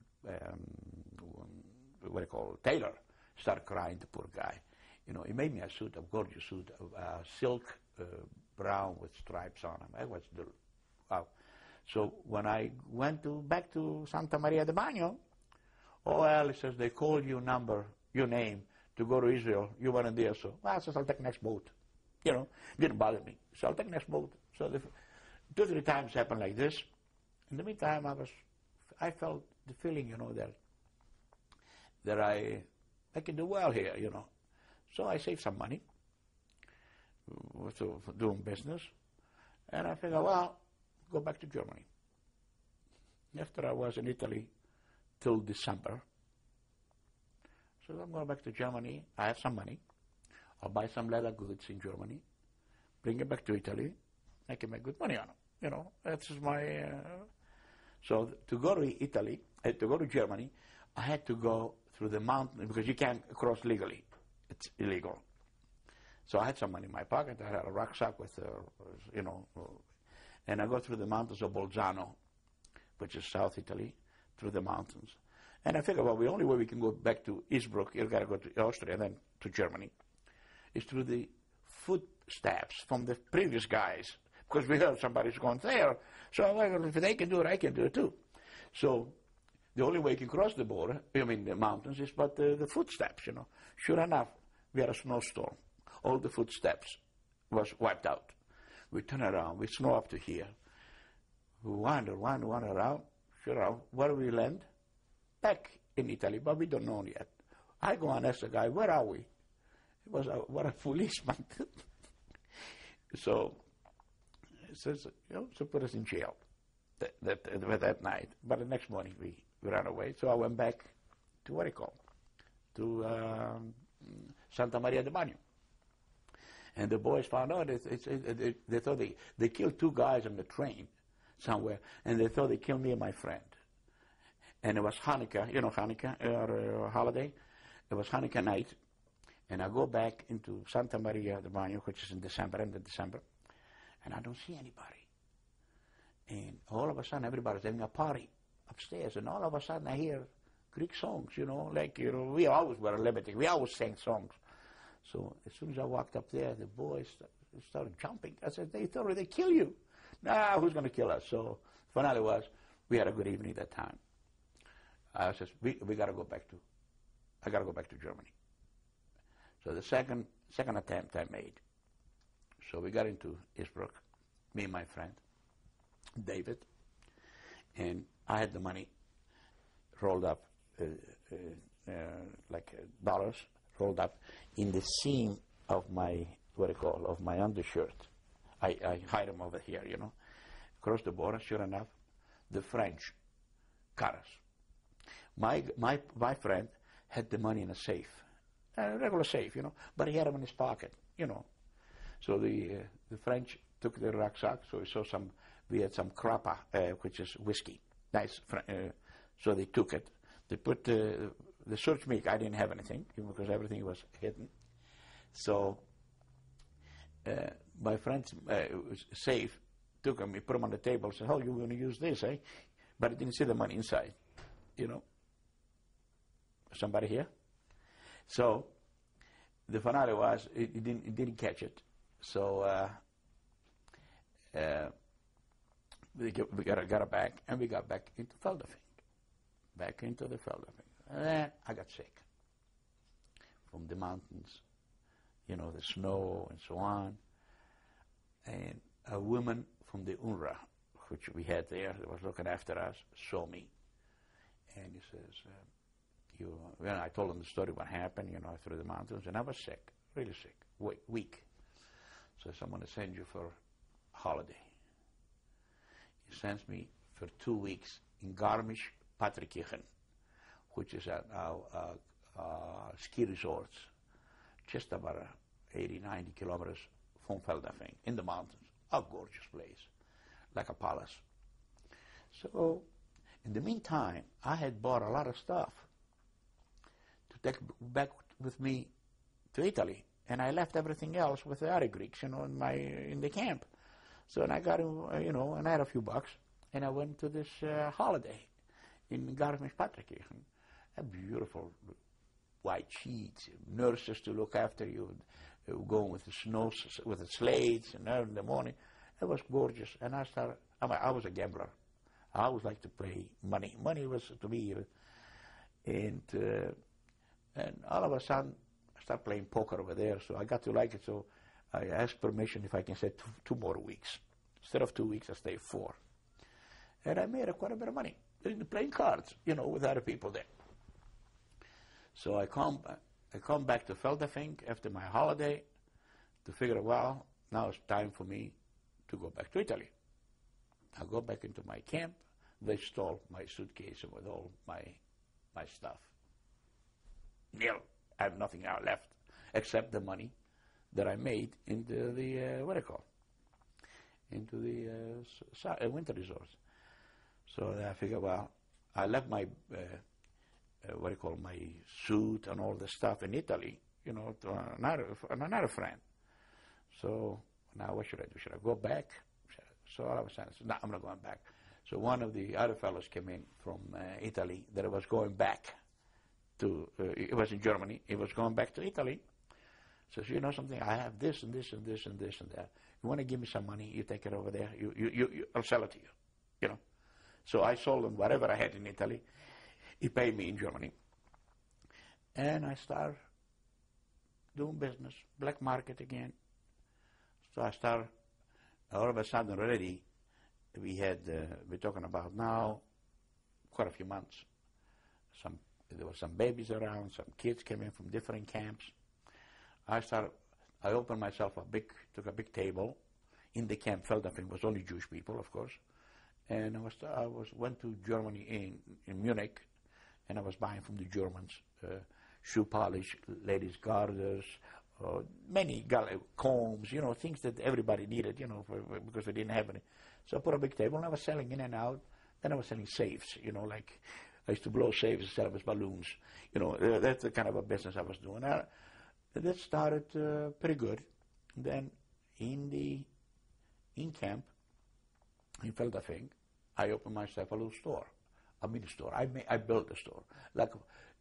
tailor. Started crying, the poor guy. He made me a suit, a gorgeous suit, silk brown with stripes on them. It was wow. So when I went back to Santa Maria de Bagno, he says, "They called your name to go to Israel. You weren't there, so I says, I'll take the next boat." Didn't bother me. So I'll take the next boat. So 2 or 3 times happened like this. In the meantime, I felt the feeling, that I can do well here, So I saved some money for doing business. And I figured, go back to Germany. After I was in Italy till December. So I'm going back to Germany. I have some money. I'll buy some leather goods in Germany, bring it back to Italy. I can make good money on them. That's my... So to go to Italy, to go to Germany, I had to go through the mountain because you can't cross legally. It's illegal. So I had some money in my pocket. I had a rucksack with, and I go through the mountains of Bolzano, which is South Italy, through the mountains. And I figured, the only way we can go back to Innsbruck, you've got to go to Austria and then to Germany, is through the footsteps from the previous guys, because we heard somebody's going there. So if they can do it, I can do it too. So the only way you can cross the border, the mountains, is but the footsteps, Sure enough, we had a snowstorm. All the footsteps was wiped out. We turn around, we snow up to here. We wander around. Sure enough, where we land? Back in Italy, but we don't know yet. I go and ask the guy, "Where are we?" It was a policeman. So he says, so put us in jail that night. But the next morning we ran away. So I went back to to Santa Maria de Bagno. And the boys found out, they thought they killed 2 guys on the train somewhere, and they thought they killed me and my friend. And it was Hanukkah, Hanukkah, or holiday. It was Hanukkah night. And I go back into Santa Maria de Bagno, which is in December, end of December, and I don't see anybody. And all of a sudden, everybody's having a party. upstairs, and all of a sudden I hear Greek songs, we always were limited. We always sang songs. So as soon as I walked up there, the boys started jumping. I said, they thought they'd kill you. Nah, who's going to kill us? So the finale was, we had a good evening that time. I said, we got to go back to, I got to go back to Germany. So the second attempt I made. So we got into Innsbruck, me and my friend, David, and I had the money rolled up, like dollars, rolled up in the seam of my, of my undershirt. I hide them over here, Across the border, sure enough, the French got us. My friend had the money in a safe, a regular safe, but he had them in his pocket, So the French took the rucksack, so we had some crappa, which is whiskey. Nice. So they took it. They put the search me. I didn't have anything because everything was hidden. So my friend's safe took them. He put them on the table. Said, "Oh, you're going to use this, eh?" But he didn't see the money inside. Somebody here? So the finale was he didn't catch it. So we got it back, and we got back into Feldafing, back into the Feldafing. And then I got sick from the mountains, the snow and so on. And a woman from the UNRWA, which we had there, that was looking after us, saw me. And he says, I told him the story, what happened, through the mountains. And I was sick, really sick, weak. So someone to send you for holiday. He sends me for 2 weeks in Garmisch-Partenkirchen, which is a ski resort, just about 80, 90 kilometers from Feldafing, in the mountains. A gorgeous place, like a palace. So, in the meantime, I had bought a lot of stuff to take back with me to Italy. And I left everything else with the other Greeks, in the camp. So and I got, and I had a few bucks, and I went to this holiday in Garmisch-Partenkirchen. A beautiful white sheets, nurses to look after you, going with the snow, with the sleds, and early in the morning. It was gorgeous. And I was a gambler. I always liked to play money. Money was to me, and all of a sudden, I started playing poker over there, so I got to like it, so I asked permission if I can stay two more weeks. Instead of 2 weeks, I stayed 4. And I made quite a bit of money playing cards, with other people there. So I come back to Feldafing after my holiday to figure, well, now it's time for me to go back to Italy. I go back into my camp. They stole my suitcase with all my stuff. Nil. I have nothing out left except the money that I made into the into the winter resorts. So I figured, well, I left my my suit and all the stuff in Italy, to another friend. So now what should I do? Should I go back? So all of a sudden I said, no, I'm not going back. So one of the other fellows came in from Italy that was going back to, it was in Germany, he was going back to Italy. So you know something, I have this and this and this and this and that. You want to give me some money, you take it over there, I'll sell it to you, So I sold him whatever I had in Italy. He paid me in Germany. And I started doing business, black market again. So I started, all of a sudden already, we're talking about now, quite a few months. There were some babies around, some kids came in from different camps. I opened myself took a big table in the camp. Feldafing was only Jewish people, of course. And went to Germany in Munich, and I was buying from the Germans shoe polish, ladies' garters, many combs, things that everybody needed, because they didn't have any. So I put a big table, and I was selling in and out. Then I was selling safes, like I used to blow safes and sell them as balloons. That's the kind of a business I was doing. That started pretty good. Then in camp, in Feldafing, I opened myself a little store, a mini store. I built a store, like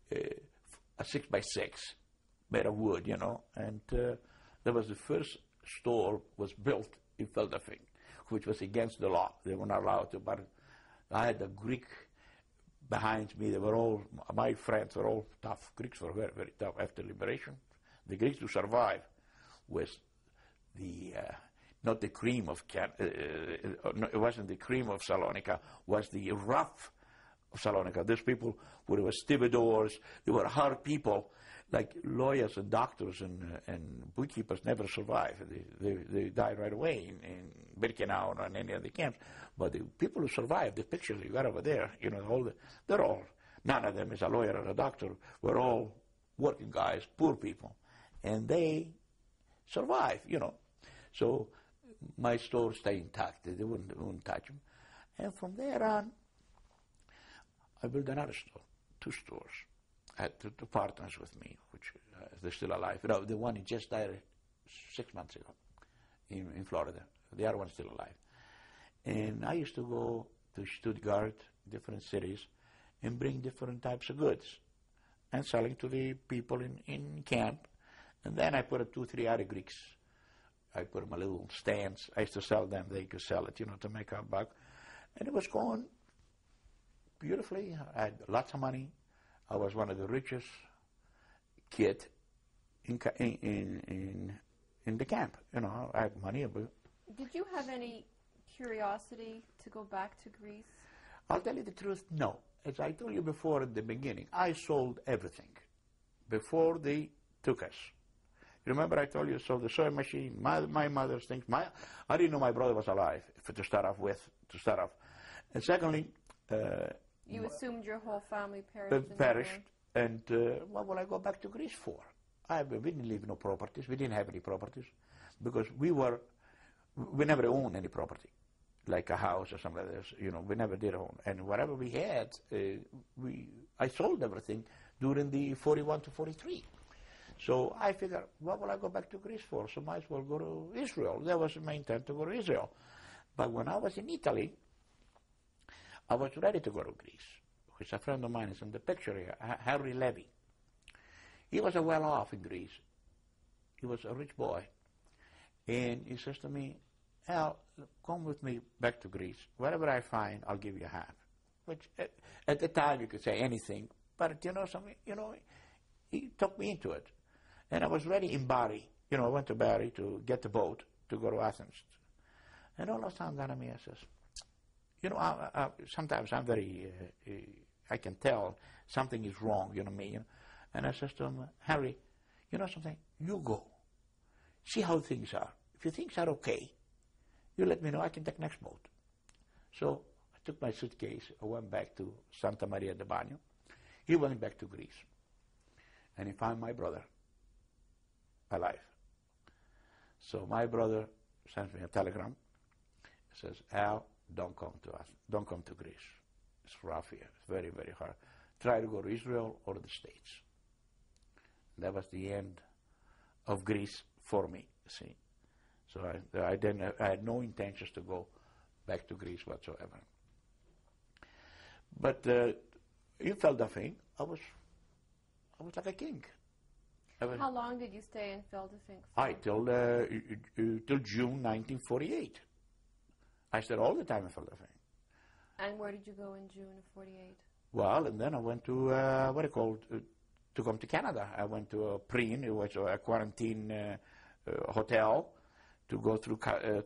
a 6x6 made of wood, you know. And that was the first store was built in Philadelphia, which was against the law. They were not allowed to. But I had a Greek behind me. They were all, my friends were all tough. Greeks were very, very tough after liberation. The Greeks to survive was the, not the cream of, no, it wasn't the cream of Salonika, was the rough of Salonika. These people were stevedores, they were hard people, like lawyers and doctors and bookkeepers never survived. They died right away in Birkenau or in any of the camps. But the people who survived, the pictures you got over there, you know, they're all, none of them is a lawyer or a doctor. We're all working guys, poor people. And they survive, you know. So my store stayed intact. They wouldn't touch them. And from there on, I built another store, 2 stores. I had 2 partners with me, which they're still alive. You know, the one just died 6 months ago in Florida. The other one's still alive. And I used to go to Stuttgart, different cities, and bring different types of goods and selling to the people in camp. And then I put 2 or 3 other Greeks. I put them a little stands. I used to sell them. They could sell it, you know, to make a buck. And it was going beautifully. I had lots of money. I was one of the richest kids in the camp. You know, I had money. Did you have any curiosity to go back to Greece? I'll tell you the truth, no. As I told you before at the beginning, I sold everything before they took us. You remember I told you I sold the sewing machine, my mother's things. I didn't know my brother was alive, to start off. And secondly, you assumed your whole family perished. And what will I go back to Greece for? We didn't leave no properties. We didn't have any properties because we never owned any property, like a house or something like this. You know, we never did own. And whatever we had, I sold everything during the 41 to 43. So I figured, what will I go back to Greece for? So might as well go to Israel. That was my intent, to go to Israel. But when I was in Italy, I was ready to go to Greece, because a friend of mine is in the picture here, Harry Levy. He was well-off in Greece. He was a rich boy. And he says to me, Al, come with me back to Greece. Whatever I find, I'll give you half. Which, at the time, you could say anything. But, you know, he took me into it. And I was ready in Bari. You know, I went to Bari to get the boat to go to Athens. And all of a sudden, Ganamia says, you know, sometimes I'm very, I can tell something is wrong, you know me. You know? And I says to him, Harry, you know something? You go. See how things are. If things are okay, you let me know. I can take next boat. So I took my suitcase. I went back to Santa Maria de Bagno. He went back to Greece. And he found my brother alive. So my brother sends me a telegram. He says, Al, don't come to us. Don't come to Greece. It's rough here. It's very, very hard. Try to go to Israel or the States. That was the end of Greece for me, see. So I had no intentions to go back to Greece whatsoever. But in Philadelphia, I was like a king. How long did you stay in Philadelphia? Till June 1948. I stayed all the time in Philadelphia. And where did you go in June of 48? Well, and then I went to, to come to Canada. I went to a Preen, it was a quarantine hotel, to go through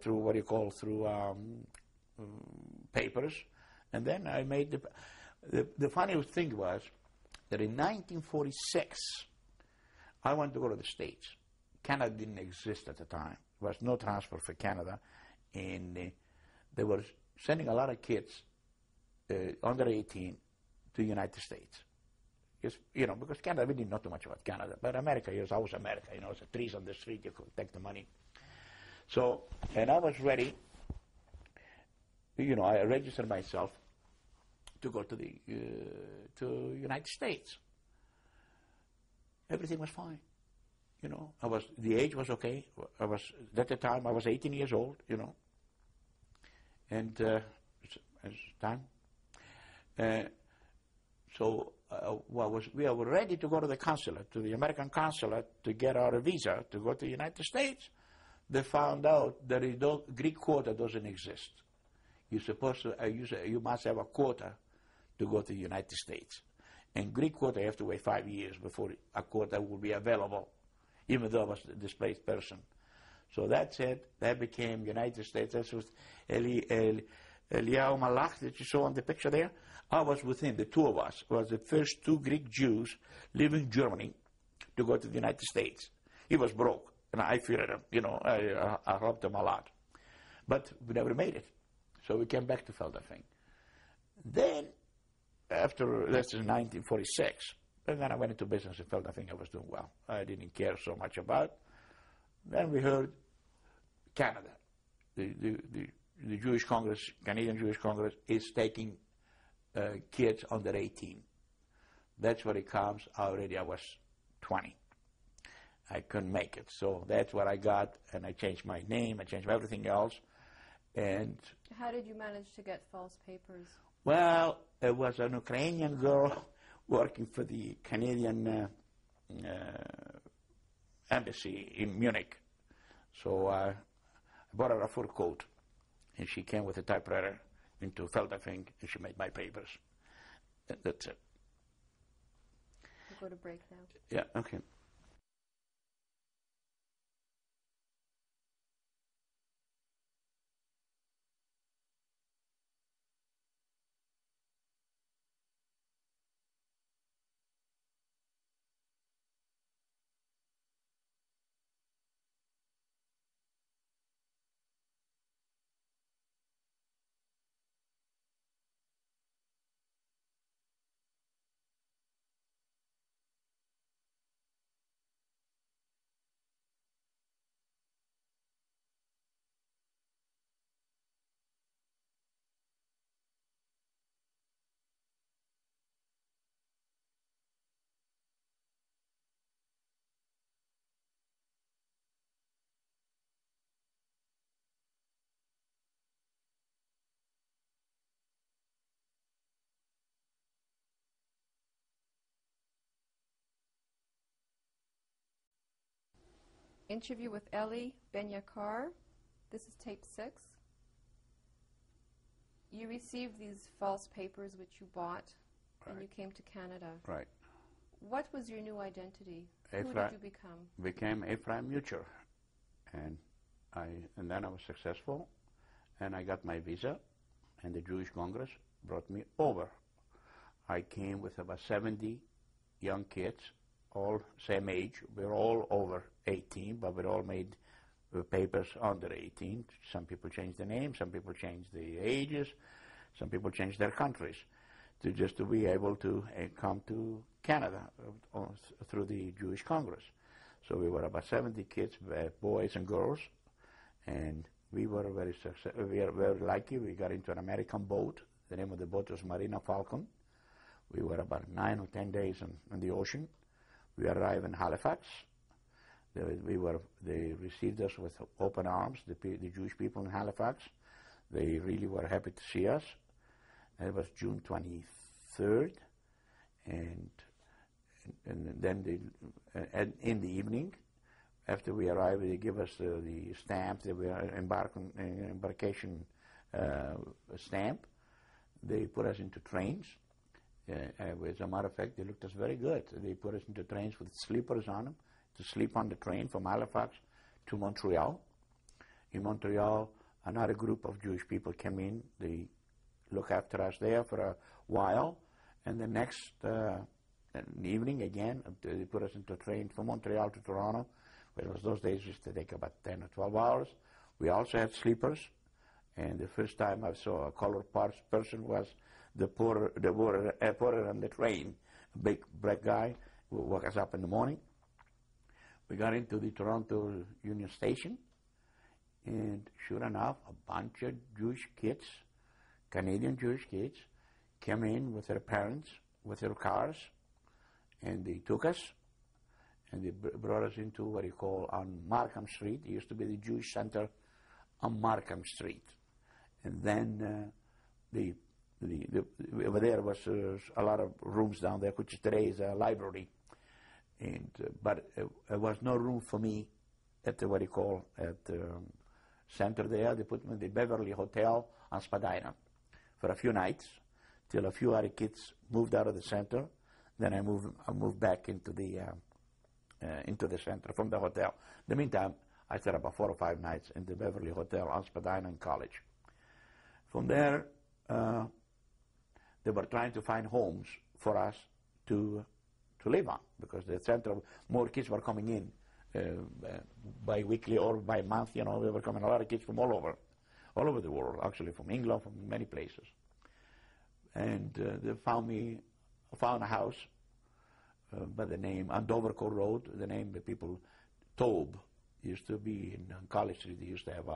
papers. And then I made the funny thing was that in 1946, I wanted to go to the States. Canada didn't exist at the time. There was no transfer for Canada. And they were sending a lot of kids under 18 to the United States. Just, you know, because Canada, we didn't know too much about Canada. But America is always America. You know, it's the trees on the street, you could take the money. So, and I was ready. You know, I registered myself to go to the United States. Everything was fine. You know, the age was okay. At the time, I was 18 years old, you know. And it's time. So we were ready to go to the consulate, to the American consulate, to get our visa to go to the United States. They found out that the Greek quota doesn't exist. You're supposed to, you must have a quota to go to the United States. And Greek quota, you have to wait 5 years before a quota will be available, even though I was a displaced person. So that's it. That became United States. That's with Eliyahu Malach that you saw on the picture there. I was with him. The two of us was the first two Greek Jews living in Germany to go to the United States. He was broke, and I feared him. You know, I helped him a lot. But we never made it. So we came back to Feldafing. Then, after, that's in 1946, and then I went into business in Feldafing. I was doing well. I didn't care so much about. Then we heard Canada, the Jewish Congress, Canadian Jewish Congress, is taking kids under 18. That's where it comes. Already I was 20. I couldn't make it. So that's what I got, and I changed my name. I changed everything else. And how did you manage to get false papers? Well, it was an Ukrainian girl working for the Canadian embassy in Munich. So I bought her a fur coat, and she came with a typewriter into Feldafing, and she made my papers. That's it. We'll go to break now. Yeah, okay. Interview with Eli Benyacar. This is tape 6. You received these false papers which you bought, and you came to Canada. Right. What was your new identity? Who did you become? Became Ephraim Mucher, and then I was successful, and I got my visa, and the Jewish Congress brought me over. I came with about 70 young kids, all same age. We're all over 18, but we all made papers under 18. Some people changed the name, some people changed the ages, some people changed their countries to be able to come to Canada through the Jewish Congress. So we were about 70 kids, boys and girls, and we were very successful. We were very lucky. We got into an American boat. The name of the boat was Marina Falcon. We were about 9 or 10 days in the ocean. We arrived in Halifax. They received us with open arms, the Jewish people in Halifax. They really were happy to see us. And it was June 23rd, and then in the evening, after we arrived, they give us the stamp that we are embarkation stamp. They put us into trains. As a matter of fact, they looked us very good. They put us into trains with sleepers on them to sleep on the train from Halifax to Montreal. In Montreal, another group of Jewish people came in. They looked after us there for a while, and the next evening again, they put us into a train from Montreal to Toronto. It was those days used to take about 10 or 12 hours. We also had sleepers, and the first time I saw a colored person was the porter on the train, a big black guy who woke us up in the morning. We got into the Toronto Union Station, and sure enough, a bunch of Jewish kids, Canadian Jewish kids, came in with their parents, with their cars, and they took us, and they brought us into what you call on Markham Street. It used to be the Jewish Center on Markham Street. And then they over there was a lot of rooms down there, which today is a library. And but there was no room for me at the, what do you call, at the center there. They put me in the Beverly Hotel on Spadina for a few nights till a few other kids moved out of the center. Then I moved back into the center from the hotel. In the meantime, I stayed about 4 or 5 nights in the Beverly Hotel on Spadina in college. From there, they were trying to find homes for us to live on, because the center, more kids were coming in bi-weekly or by month. You know, there were coming a lot of kids from all over the world, actually from England, from many places. And they found a house by the name, on Dovercourt Road, the name the people, Taube, used to be in College Street. They used to have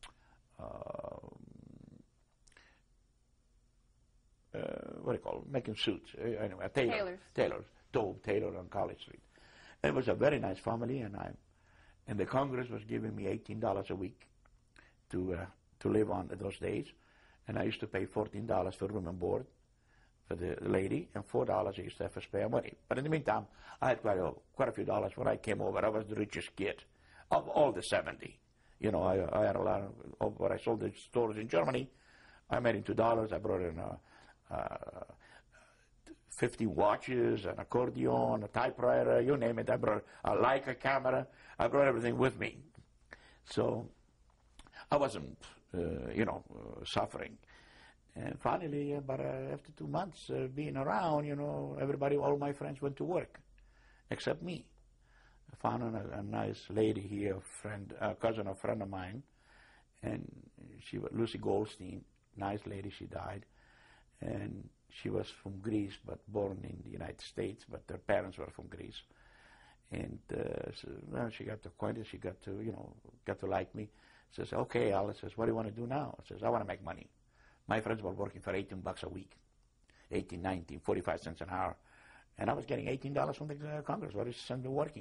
what do you call it? Making suits. Anyway, Taylors. Taube Taylor on College Street. It was a very nice family, and the Congress was giving me $18 a week to live on those days, and I used to pay $14 for room and board for the lady, and $4 I used to have for spare money. But in the meantime, I had quite a few dollars when I came over. I was the richest kid of all the 70. You know, I had a lot of when I sold the stores in Germany. I made into dollars. I brought in 50 watches, an accordion, a typewriter, you name it. I brought a Leica camera. I brought everything with me. So I wasn't, suffering. And finally, about after 2 months being around, everybody, all my friends went to work, except me. I found a nice lady here, a cousin of a friend of mine, and she was Lucy Goldstein, nice lady. She died, and she was from Greece, but born in the United States, but her parents were from Greece. And she got acquainted. She got to like me. Says, okay, Alice says, what do you want to do now? I says, I want to make money. My friends were working for $18 a week, 18, 19, 45 cents an hour. And I was getting $18 from the Congress. What is something working,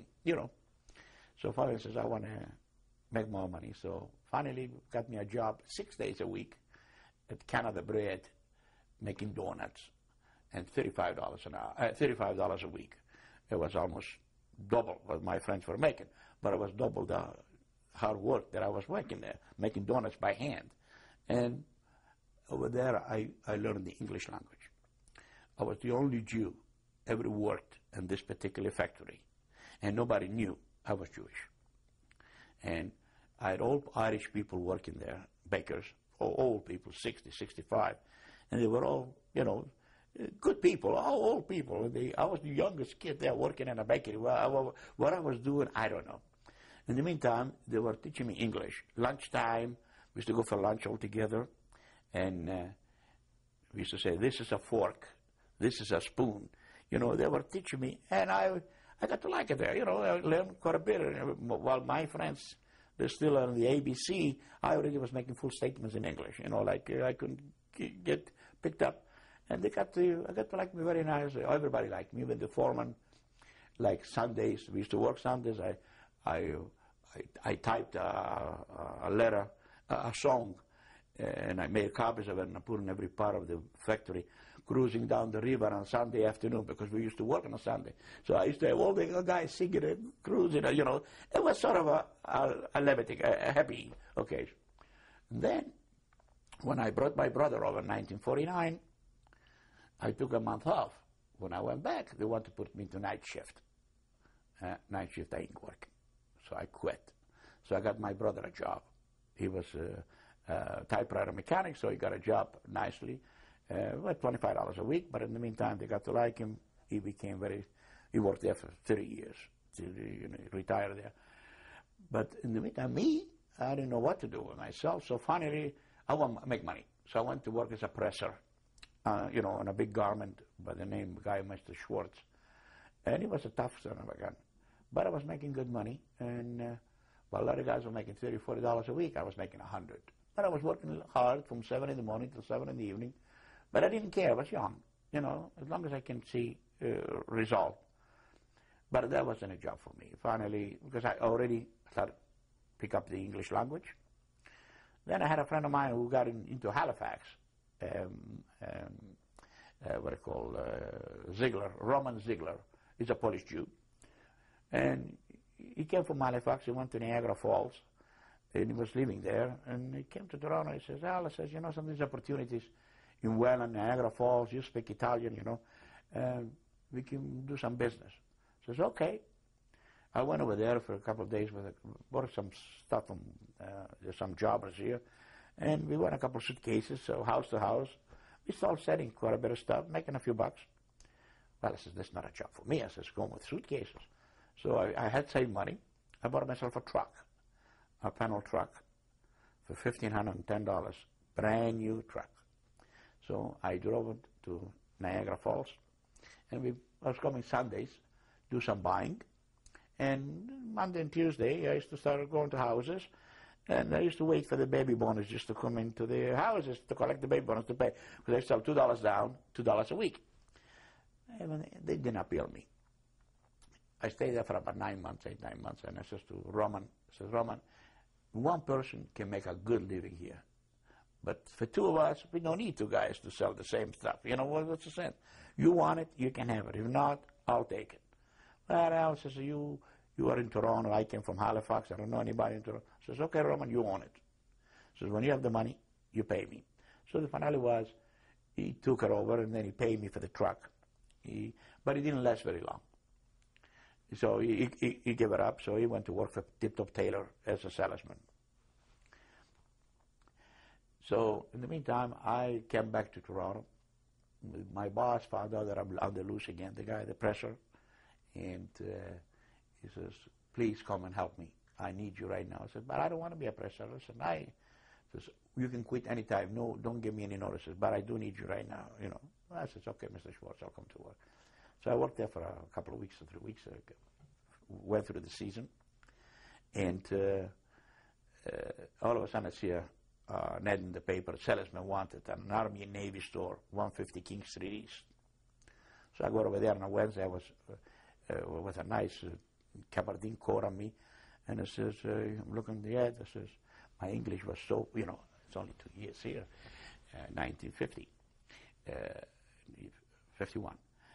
So finally says, I want to make more money. So finally got me a job 6 days a week at Canada Bread, making donuts, and $35 an hour, $35 a week. It was almost double what my friends were making, but it was double the hard work that I was working there, making donuts by hand. And over there, I learned the English language. I was the only Jew ever worked in this particular factory, and nobody knew I was Jewish. And I had all Irish people working there, bakers, old people, 60, 65, and they were all, good people, all old people. I was the youngest kid there working in a bakery. Well, what I was doing, I don't know. In the meantime, they were teaching me English. Lunchtime, we used to go for lunch all together, and we used to say, this is a fork, this is a spoon. They were teaching me, and I got to like it there. I learned quite a bit. While my friends, they're still on the ABC, I already was making full statements in English. I couldn't get picked up. And I got to like me very nice. Everybody liked me, even the foreman. Like Sundays, we used to work Sundays. I typed a letter, a song, and I made copies of it and I put in every part of the factory, cruising down the river on Sunday afternoon, because we used to work on a Sunday. So I used to have all the guys singing it, cruising, It was sort of a levity, a happy occasion. And then, when I brought my brother over in 1949, I took a month off. When I went back, they wanted to put me into night shift. Night shift I ain't working. So I quit. So I got my brother a job. He was a typewriter mechanic, so he got a job nicely. About $25 a week, but in the meantime, they got to like him. He worked there for 30 years, till he retired there. But in the meantime, I didn't know what to do with myself, so finally, I want to make money. So I went to work as a presser, on a big garment by the name guy, Mr. Schwartz. And he was a tough son of a gun. But I was making good money, and while a lot of guys were making $30, $40 a week, I was making $100. But I was working hard from 7 in the morning till 7 in the evening. But I didn't care. I was young, as long as I can see result. But that wasn't a job for me. Finally, because I already started to pick up the English language. Then I had a friend of mine who got into Halifax what I call Ziegler, Roman Ziegler. He's a Polish Jew. And he came from Halifax. He went to Niagara Falls, and he was living there. And he came to Toronto. He says, Al, says, you know, some of these opportunities in Welland, Niagara Falls, you speak Italian, you know, and we can do some business. He says, okay. I went over there for a couple of days, bought some stuff from some jobbers here, and we went a couple of suitcases, so house to house. We started selling quite a bit of stuff, making a few bucks. Well, I says, that's not a job for me. I says, going with suitcases. So I had saved money. I bought myself a truck, a panel truck, for $1,510, brand new truck. So I drove it to Niagara Falls, and I was coming Sundays, do some buying. And Monday and Tuesday, I used to start going to houses, and I used to wait for the baby bonus just to come into the houses to collect the baby bonus to pay, because I sell $2 down, $2 a week. And they didn't appeal me. I stayed there for about 9 months, 8, 9 months, and I says to Roman, one person can make a good living here. But for two of us, we don't need two guys to sell the same stuff. You know, what's the sense? You want it, you can have it. If not, I'll take it. Well, Al says, you are in Toronto. I came from Halifax. I don't know anybody in Toronto. Says, okay, Roman, you own it. Says, when you have the money, you pay me. So the finale was, he took it over, and then he paid me for the truck. But it didn't last very long. So he gave it up, so he went to work for Tip Top Taylor as a salesman. So in the meantime, I came back to Toronto. My boss found out that I'm on the loose again, the guy, the presser, and he says, please come and help me. I need you right now. I said, but I don't want to be a presser. I said, you can quit anytime. No, don't give me any notices, but I do need you right now, you know. I said, okay, Mr. Schwartz, I'll come to work. So I worked there for a couple of weeks or 3 weeks. Went through the season, and all of a sudden I see an ad in the paper, salesman wanted at an Army and Navy store, 150 King Street East. So I go over there on a Wednesday. I was with a nice gabardine coat on me, and it says, I'm looking at the ad. It says, my English was so, you know, it's only 2 years here, 1950, 51.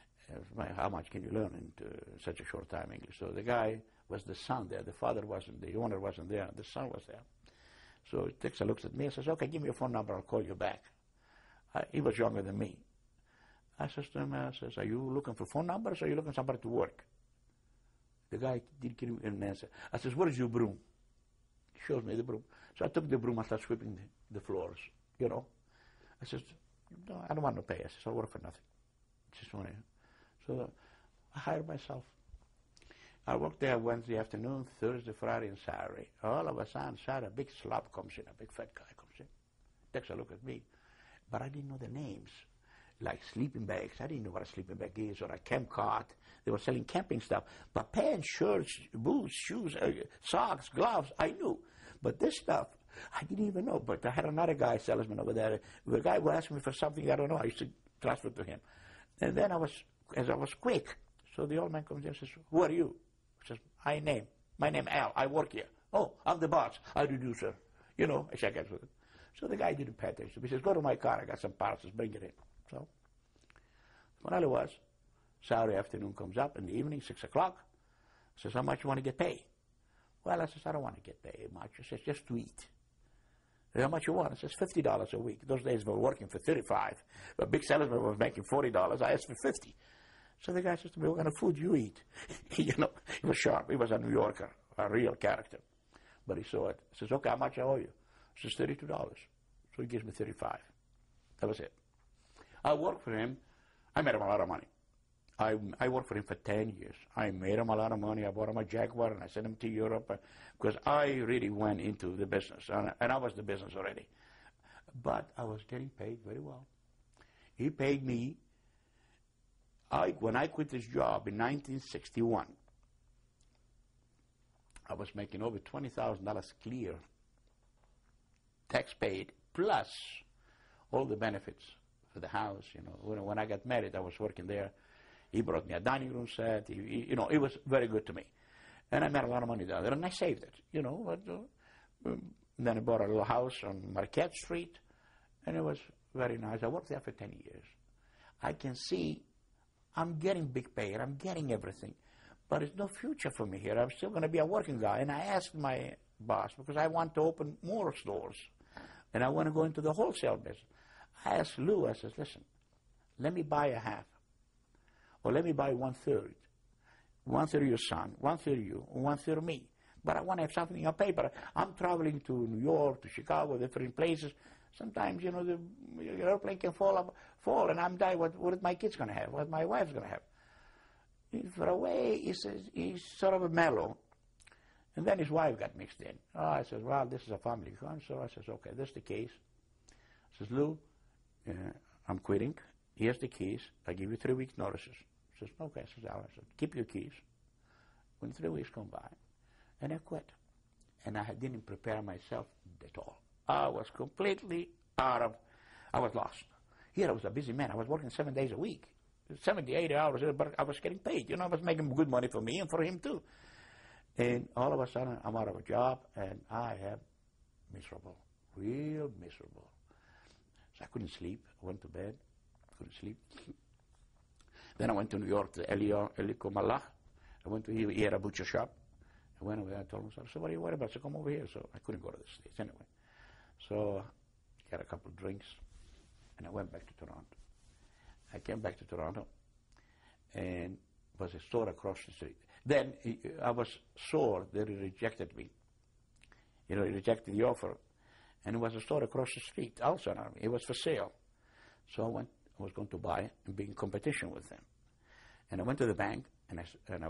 How much can you learn in such a short time English? So the guy was the son there. The father wasn't, the owner wasn't there. The son was there. So he takes a look at me and says, okay, give me your phone number. I'll call you back. He was younger than me. I says to him, are you looking for phone numbers or are you looking for somebody to work? The guy didn't give me an answer. I says, what is your broom? He shows me the broom. So I took the broom and started sweeping the floors, you know. I says, no, I don't want to pay. I says, I'll work for nothing. Just want to. So I hired myself. I worked there Wednesday afternoon, Thursday, Friday, and Saturday. All of a sudden, Saturday, a big slob comes in, a big fat guy comes in, takes a look at me. But I didn't know the names, like sleeping bags. I didn't know what a sleeping bag is, or a camp cot. They were selling camping stuff. But pants, shirts, boots, shoes, socks, gloves, I knew. But this stuff, I didn't even know. But I had another guy, salesman over there. The guy would ask me for something I don't know. I used to transfer to him. And then I was quick. So the old man comes in and says, who are you? I says, my name Al. I work here. Oh, I'm the boss. How do you do, sir? You know, I shake hands with him. So the guy didn't pay attention. He says, go to my car. I got some parts. Bring it in. So when I was, Saturday afternoon comes up in the evening, 6 o'clock. Says, how much you want to get paid? Well, I says, I don't want to get paid much. He says, just to eat. How much you want? I says, $50 a week. Those days we were working for $35. But big salesman was making $40. I asked for $50. So the guy says to me, what kind of food you eat? You know, he was sharp. He was a New Yorker, a real character. But he saw it. He says, okay, how much I owe you? He says, $32. So he gives me $35. That was it. I worked for him. I made him a lot of money. I worked for him for 10 years. I made him a lot of money. I bought him a Jaguar, and I sent him to Europe because I really went into the business, and I was the business already. But I was getting paid very well. He paid me. When I quit this job in 1961, I was making over $20,000 clear, tax paid, plus all the benefits for the house. You know, when I got married, I was working there. He brought me a dining room set. You know, it was very good to me. And I made a lot of money down there, and I saved it, you know. But, then I bought a little house on Marquette Street, and it was very nice. I worked there for 10 years. I can see I'm getting big pay and I'm getting everything, but there's no future for me here. I'm still going to be a working guy. And I asked my boss, because I want to open more stores, and I want to go into the wholesale business. I asked Lou, I says, listen, let me buy a half, or let me buy 1/3. 1/3 your son, 1/3 you, and 1/3 me. But I want to have something on paper. I'm traveling to New York, to Chicago, different places. Sometimes, you know, the airplane can fall, and I'm dying. What are my kids going to have? What my wife's going to have? For a way, he's sort of a mellow. And then his wife got mixed in. Oh, I says, well, this is a family concern. I says, okay, this is the case. I says, Lou, I'm quitting. Here's the keys. I give you 3 weeks notices. He says, okay. I said, keep your keys. When 3 weeks come by, and I quit. And I didn't prepare myself at all. I was completely I was lost. Here I was a busy man. I was working 7 days a week, 70, 80 hours, but I was getting paid. You know, I was making good money for me and for him too. And all of a sudden, I'm out of a job, and I am miserable, real miserable. So I couldn't sleep. I went to bed, couldn't sleep. Then I went to New York to Eliko Malach. I went to he had a butcher shop. I went over there, I told him, so what are you worried about? So come over here. So I couldn't go to the States anyway. So I got a couple of drinks, and I went back to Toronto. I came back to Toronto, and was a store across the street. Then I was sore that he rejected me. You know, he rejected the offer. And it was a store across the street, also. It was for sale. So I was going to buy and be in competition with them. And I went to the bank, and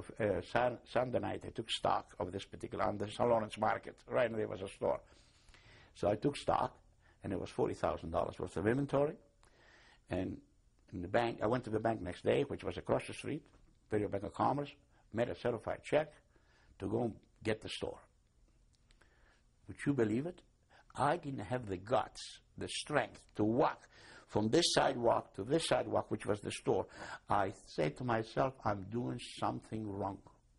Sunday night I took stock of this particular, on the St. Lawrence Market. Right there was a store. So I took stock, and it was $40,000 worth of inventory. And in the bank, I went to the bank next day, which was across the street, Imperial Bank of Commerce, made a certified check to go and get the store. Would you believe it? I didn't have the guts, the strength to walk from this sidewalk to this sidewalk, which was the store. I said to myself, I'm doing something wrong.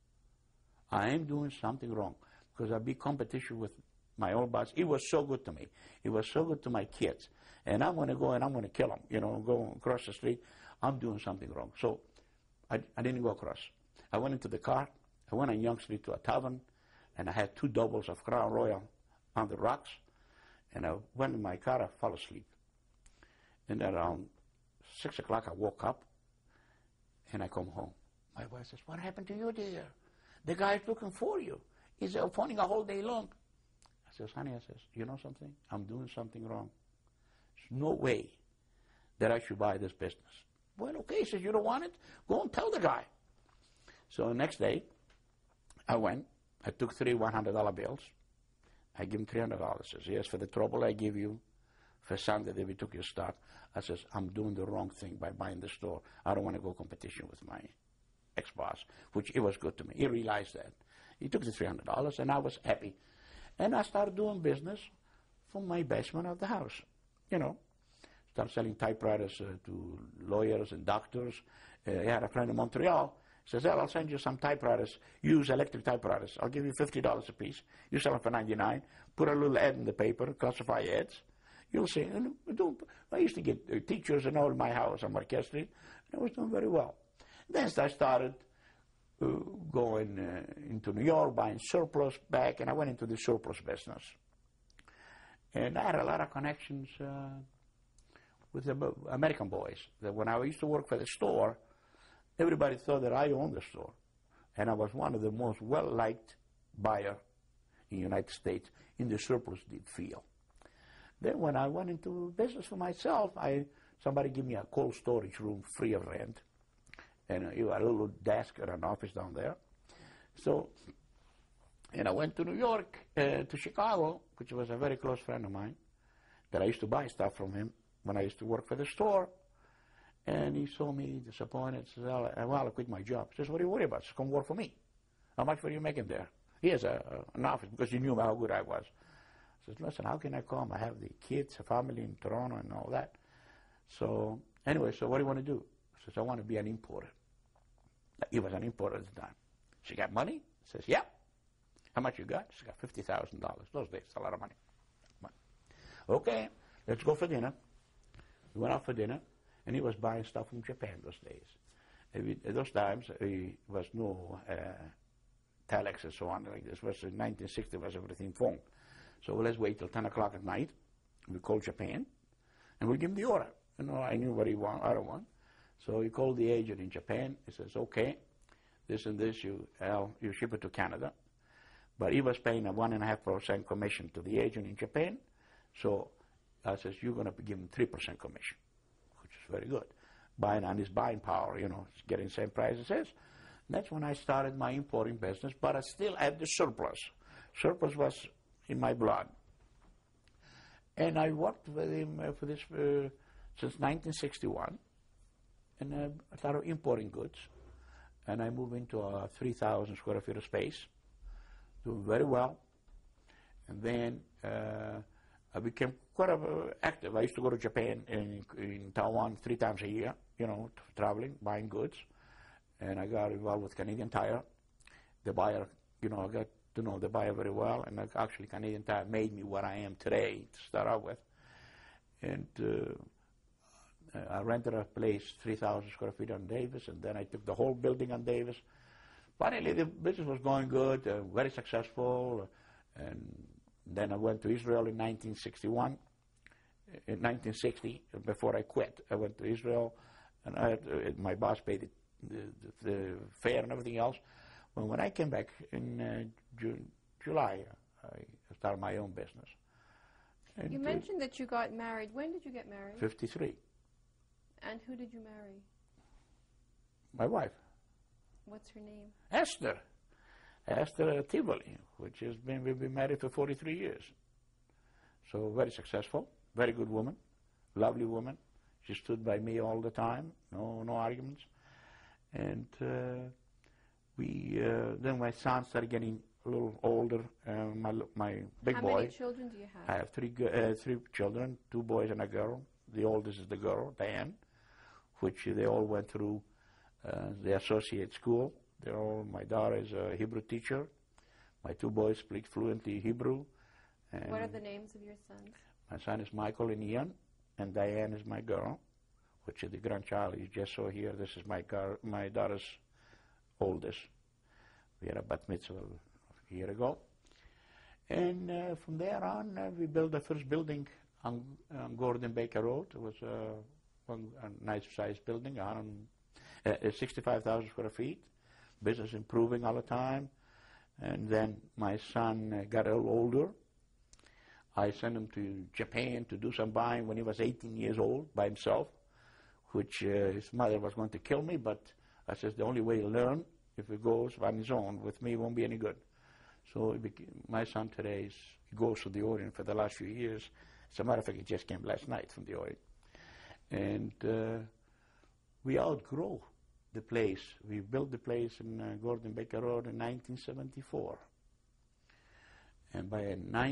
I am doing something wrong, because I'd be competition with my old boss. He was so good to me. He was so good to my kids. And I'm going to go and I'm going to kill him, you know, go across the street. I'm doing something wrong. So I didn't go across. I went into the car. I went on Yonge Street to a tavern, and I had 2 doubles of Crown Royal on the rocks. And I went in my car, I fell asleep. And around 6 o'clock, I woke up, and I come home. My wife says, what happened to you, dear? The guy's looking for you. He's phoning a whole day long. I says, honey, you know something? I'm doing something wrong. There's no way that I should buy this business. Well, okay, he says, you don't want it? Go and tell the guy. So the next day, I went. I took 3 $100 bills. I give him $300. I says, yes, for the trouble I give you for Sunday that we took your stock. I says, I'm doing the wrong thing by buying the store. I don't want to go competition with my ex-boss, which it was good to me. He realized that. He took the $300, and I was happy. And I started doing business from my basement of the house. You know, started selling typewriters to lawyers and doctors. I had a friend in Montreal. He says, I'll send you some typewriters. Use electric typewriters. I'll give you $50 a piece. You sell them for $99. Put a little ad in the paper, classify ads. You'll see. And I used to get teachers and all in my house on Marquette Street, and I was doing very well. Then I started going into New York, buying surplus back, and I went into the surplus business. And I had a lot of connections with the American boys. That when I used to work for the store, everybody thought that I owned the store. And I was one of the most well-liked buyer in the United States in the surplus field. Then when I went into business for myself, somebody gave me a cold storage room free of rent. And a little desk or an office down there. So, and I went to New York, to Chicago, which was a very close friend of mine, that I used to buy stuff from him when I used to work for the store. And he saw me disappointed. Says, well, I quit my job. He says, what are you worried about? Says, come work for me. How much were you making there? He has an office, because he knew how good I was. He says, listen, how can I come? I have the kids, a family in Toronto and all that. So anyway, so what do you want to do? He says, I want to be an importer. He was an importer at the time. She got money? He says, yeah. How much you got? She got $50,000. Those days, a lot of money. Okay, let's go for dinner. We went out for dinner, and he was buying stuff from Japan those days. At those times, there was no telex and so on like this. Was in 1960 was everything phone. So let's wait till 10 o'clock at night. We called Japan, and we give him the order. You know, I knew what he wanted, I don't want. So he called the agent in Japan. He says, okay, this and this, you ship it to Canada. But he was paying a 1.5% commission to the agent in Japan. So I says, you're going to give him 3% commission, which is very good. Buying on his buying power, you know, getting the same price as his. That's when I started my importing business, but I still had the surplus. Surplus was in my blood. And I worked with him for this since 1961, and I started importing goods. And I moved into a 3,000 square feet of space, doing very well. And then I became quite active. I used to go to Japan in Taiwan 3 times a year, you know, traveling, buying goods. And I got involved with Canadian Tire. The buyer, you know, I got to know the buyer very well. And actually, Canadian Tire made me what I am today to start out with. And I rented a place, 3,000 square feet on Davis, and then I took the whole building on Davis. Finally, the business was going good, very successful. And then I went to Israel in 1961. In 1960, before I quit, I went to Israel, and my boss paid the fare and everything else. But when I came back in July, I started my own business. And you mentioned that you got married. When did you get married? 53. And who did you marry? My wife. What's her name? Esther. Esther Tivoli, which has been, we've been married for 43 years. So very successful, very good woman, lovely woman. She stood by me all the time, no arguments. And then my son started getting a little older. My big boy. How many children do you have? I have three children, 2 boys and a girl. The oldest is the girl, Diane, which they all went through the associate school. My daughter is a Hebrew teacher. My 2 boys speak fluently Hebrew. And what are the names of your sons? My son is Michael and Ian, and Diane is my girl, which is the grandchild you just saw here. This is my daughter's oldest. We had a bat mitzvah a year ago. And from there on, we built the first building on Gordon Baker Road. It was a nice-sized building, 65,000 square feet. Business improving all the time. And then my son got a little older. I sent him to Japan to do some buying when he was 18 years old by himself, which his mother was going to kill me, but I said the only way he'll learn if he goes on his own. With me, it won't be any good. So my son today goes to the Orient for the last few years. As a matter of fact, he just came last night from the Orient. And we outgrow the place. We built the place in Gordon Baker Road in 1974. And by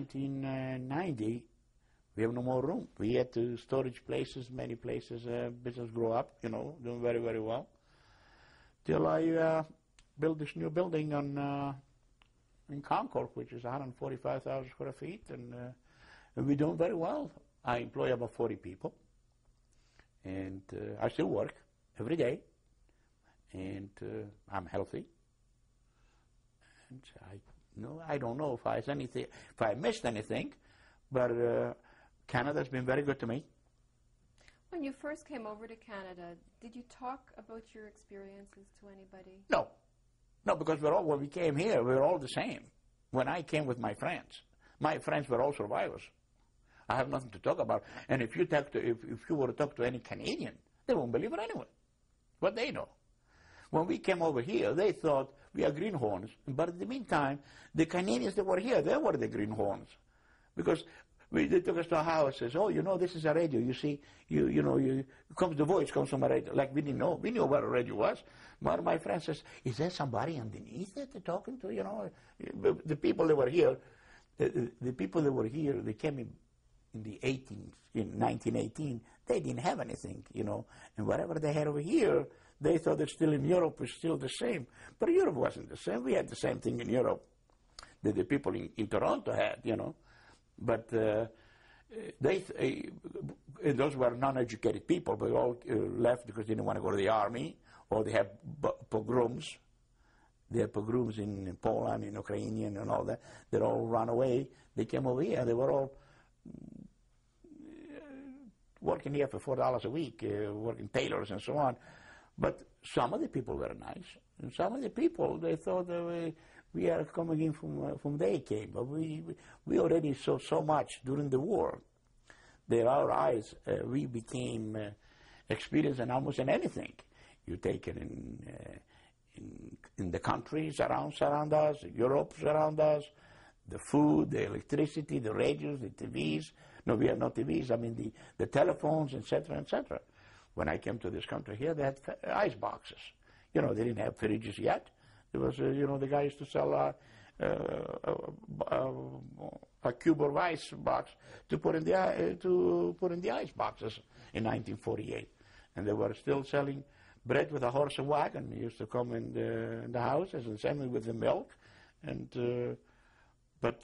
1990, we have no more room. We had to storage places, many places, business grow up, you know, doing very, very well. Till I built this new building in Concord, which is 145,000 square feet, and we're doing very well. I employ about 40 people, and I still work every day, and I'm healthy. And I don't know if I missed anything, but Canada's been very good to me. When you first came over to Canada, did you talk about your experiences to anybody? No, because when we came here, we were all the same. When I came with my friends were all survivors. I have nothing to talk about. And if you were to talk to any Canadian, they won't believe it anyway. What they know. When we came over here, they thought we are greenhorns. But in the meantime, the Canadians that were here, they were the greenhorns. Because they took us to a house and says, oh, you know, this is a radio. You see, the voice comes from a radio. Like we didn't know. We knew what a radio was. One of my friends says, is there somebody underneath that they're talking to? You know, the people that were here, they came in the 18th, in 1918. They didn't have anything, you know. And whatever they had over here, they thought that still in Europe was still the same. But Europe wasn't the same. We had the same thing in Europe that the people in Toronto had, you know. But those were non-educated people, but all left because they didn't want to go to the army, or they had pogroms. They had pogroms in Poland, in Ukrainian, and all that. They all ran away. They came over here. They were all working here for $4 a week, working tailors and so on. But some of the people were nice, and some of the people, they thought that we are coming in from they came. But we already saw so much during the war that our eyes, we became experienced in almost in anything. You take it in the countries around us, Europe around us, the food, the electricity, the radios, the TVs. No, we have no TVs. I mean, the telephones, etc., etc. When I came to this country here, they had ice boxes. You know, they didn't have fridges yet. There was, you know, the guy used to sell a cube of ice box to put in the ice boxes in 1948, and they were still selling bread with a horse and wagon. He used to come in the houses and send me with the milk, and but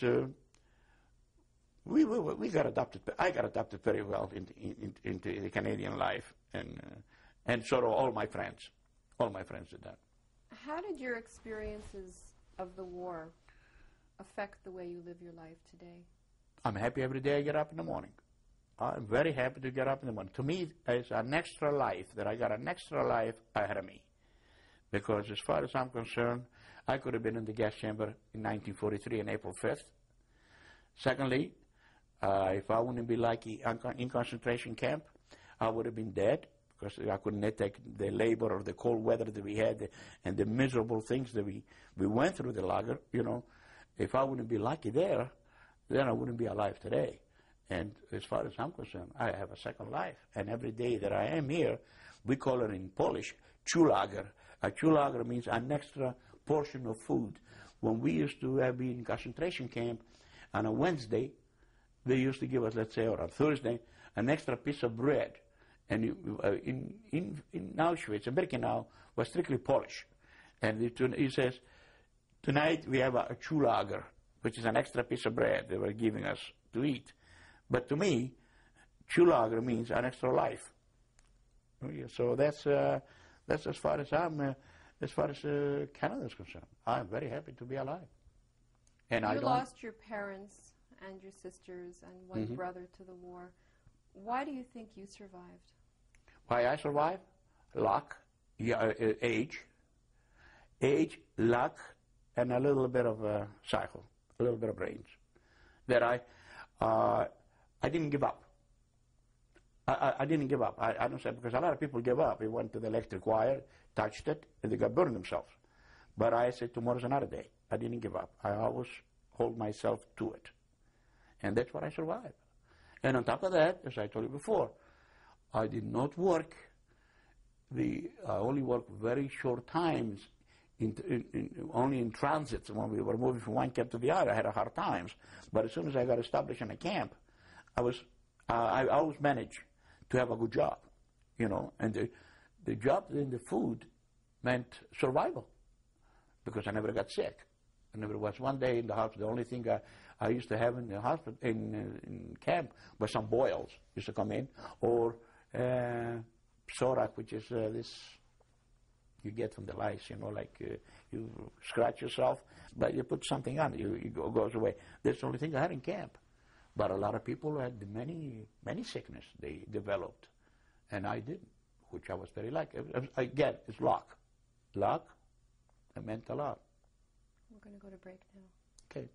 we got adopted. I got adopted very well into the Canadian life, and so do all my friends. All my friends did that. How did your experiences of the war affect the way you live your life today? I'm happy every day I get up in the morning. I'm very happy to get up in the morning. To me, it's an extra life, that I got an extra life ahead of me. Because as far as I'm concerned, I could have been in the gas chamber in 1943 on April 5th. Secondly, if I wouldn't be like in concentration camp, I would have been dead, because I couldn't take the labor or the cold weather that we had and the miserable things that we went through the lager, you know. If I wouldn't be lucky there, then I wouldn't be alive today. And as far as I'm concerned, I have a second life. And every day that I am here, we call it in Polish, chulager. A chulager means an extra portion of food. When we used to be in concentration camp, on a Wednesday, they used to give us, let's say, or on Thursday, an extra piece of bread. And in Auschwitz, Birkenau was strictly Polish. And he says, tonight we have a chulager, which is an extra piece of bread they were giving us to eat. But to me, chulager means an extra life. So that's as far as as far as Canada is concerned. I'm very happy to be alive. And you lost your parents and your sisters and one brother to the war. Why do you think you survived? Why I survived? Luck, age, luck, and a little bit of cycle, a little bit of brains. That I didn't give up. I didn't give up. I don't say, because a lot of people give up. They went to the electric wire, touched it, and they got burned themselves. But I said, tomorrow's another day. I didn't give up. I always hold myself to it. And that's what I survived. And on top of that, as I told you before, I did not work. I only worked very short times, only in transit. When we were moving from one camp to the other, I had hard times. But as soon as I got established in a camp, I always managed to have a good job, you know. And the job and the food meant survival, because I never got sick. I never was one day in the hospital. The only thing I used to have in the hospital, in camp, was some boils used to come in, or psorak, which is this you get from the lice, you know, like you scratch yourself, but you put something on it, it goes away. That's the only thing I had in camp. But a lot of people had many sickness they developed, and I didn't, which I was very lucky. Again, it's luck. Luck, it meant a lot. We're going to go to break now. Okay.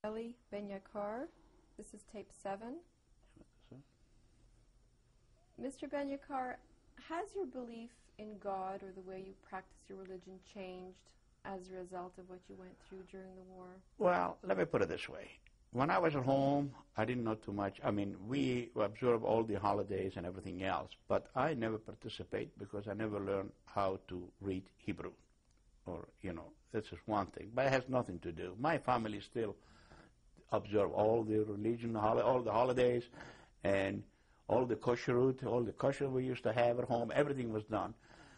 Benyacar. This is tape 7. Mr. Benyacar, has your belief in God or the way you practice your religion changed as a result of what you went through during the war? Well, let me put it this way. When I was at home, I didn't know too much. I mean, we observe all the holidays and everything else, but I never participate because I never learned how to read Hebrew. Or, this is one thing. But it has nothing to do. My family still observe all the religion, all the holidays, and all the kosherut, all the kosher we used to have at home. Everything was done.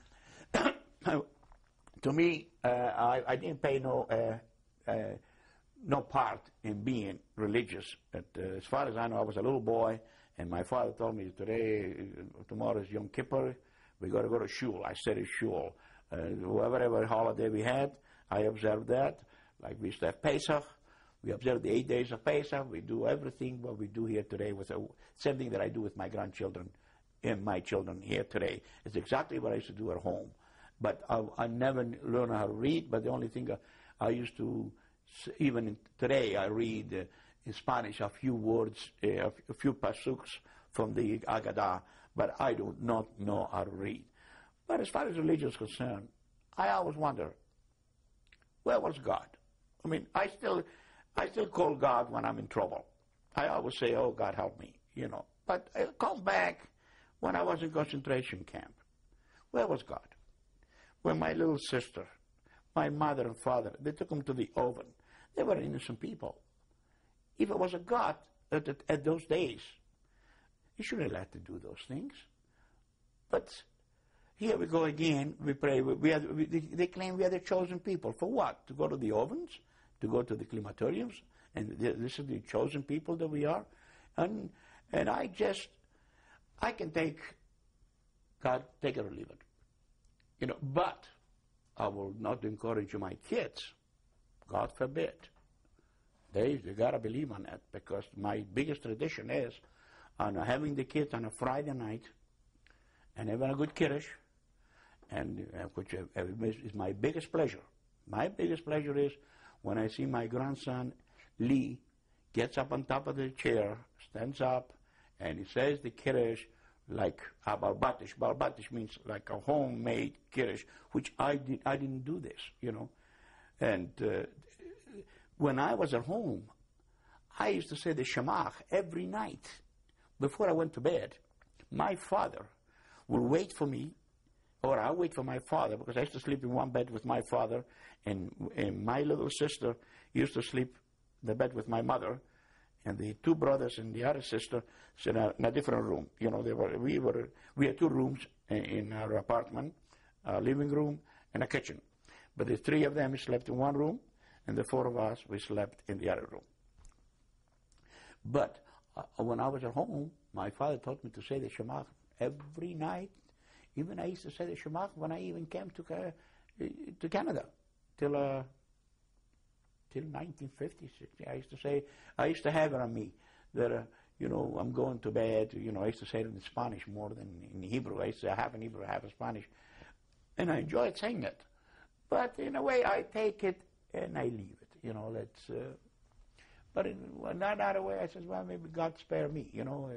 To me, I didn't pay no part in being religious. As far as I know, I was a little boy, and my father told me tomorrow is Yom Kippur, we got to go to shul. I said it's shul. Whatever holiday we had, I observed that. Like we used to have Pesach. We observe the 8 days of Pesach. We do everything what we do here today. Same thing that I do with my grandchildren and my children here today. It's exactly what I used to do at home. But I never learned how to read, but the only thing I used to, even today, I read in Spanish a few words, a few pasuks from the Agadah, but I do not know how to read. But as far as religion is concerned, I always wonder, where was God? I mean, I still call God when I'm in trouble. I always say, oh, God, help me, But I come back when I was in concentration camp. Where was God? When my little sister, my mother and father, they took them to the oven. They were innocent people. If it was a God at those days, he shouldn't have had to do those things. But here we go again. We pray. They claim we are the chosen people. For what? To go to the ovens? To go to the crematoriums? And this is the chosen people that we are? And I can take God, take it or leave it. But I will not encourage my kids. God forbid. They got to believe on that, because my biggest tradition is on having the kids on a Friday night and having a good kiddush, and which is my biggest pleasure. My biggest pleasure is when I see my grandson, Lee, gets up on top of the chair, stands up, and he says the kiddush like balbatish. Balbatish means like a homemade kiddush, which I didn't do this, And when I was at home, I used to say the Shemach every night before I went to bed. My father will wait for me, or I'll wait for my father, because I used to sleep in one bed with my father, and my little sister used to sleep in the bed with my mother, and the two brothers and the other sister in a different room. We had 2 rooms in our apartment, a living room and a kitchen. But the 3 of them slept in one room, and the 4 of us, we slept in the other room. But when I was at home, my father taught me to say the Shemach every night. Even I used to say the Shemach when I even came to Canada till 1956. I used to have it on me that, I'm going to bed. I used to say it in Spanish more than in Hebrew. I used to have in Hebrew, half in Spanish. And I enjoyed saying it. But in a way, I take it and I leave it. But in another way, I said, well, maybe God spare me.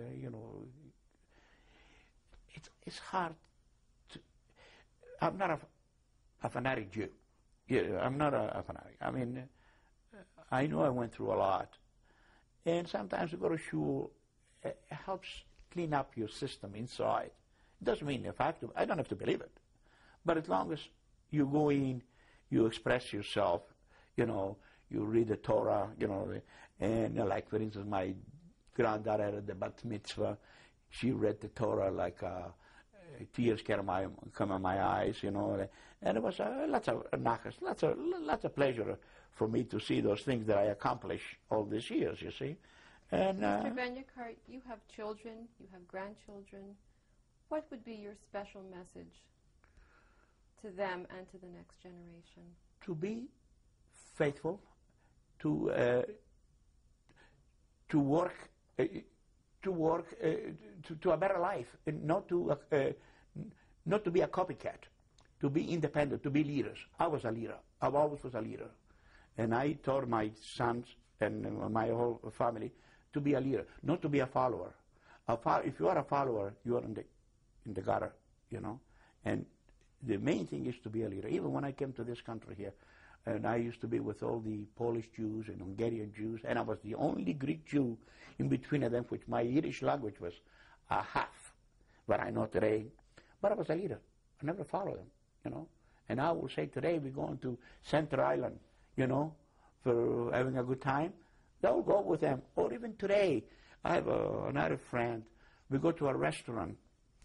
It's hard. I'm not a fanatic Jew. I'm not a fanatic. I mean, I know I went through a lot. And sometimes you go to shul, it helps clean up your system inside. It doesn't mean I don't have to believe it. But as long as you go in, you express yourself, you read the Torah, and like, for instance, my granddaughter at the bat mitzvah, she read the Torah like tears come in my eyes, and it was lots of nachas, lots of pleasure for me to see those things that I accomplished all these years, you see. And Mr. Benyacar, you have children, you have grandchildren. What would be your special message to them and to the next generation? To be faithful, to work to a better life, and not to be a copycat, to be independent, to be leaders. I was a leader. I always was a leader. And I taught my sons and my whole family to be a leader, not to be a follower. If you are a follower, you are in the gutter, you know. And the main thing is to be a leader. Even when I came to this country here, and I used to be with all the Polish Jews and Hungarian Jews, and I was the only Greek Jew in between of them, which my Yiddish language was a half what I know today. But I was a leader. I never followed them, you know. And I will say today we're going to Center Island, you know, for having a good time. They'll go with them. Or even today, I have another friend. We go to a restaurant.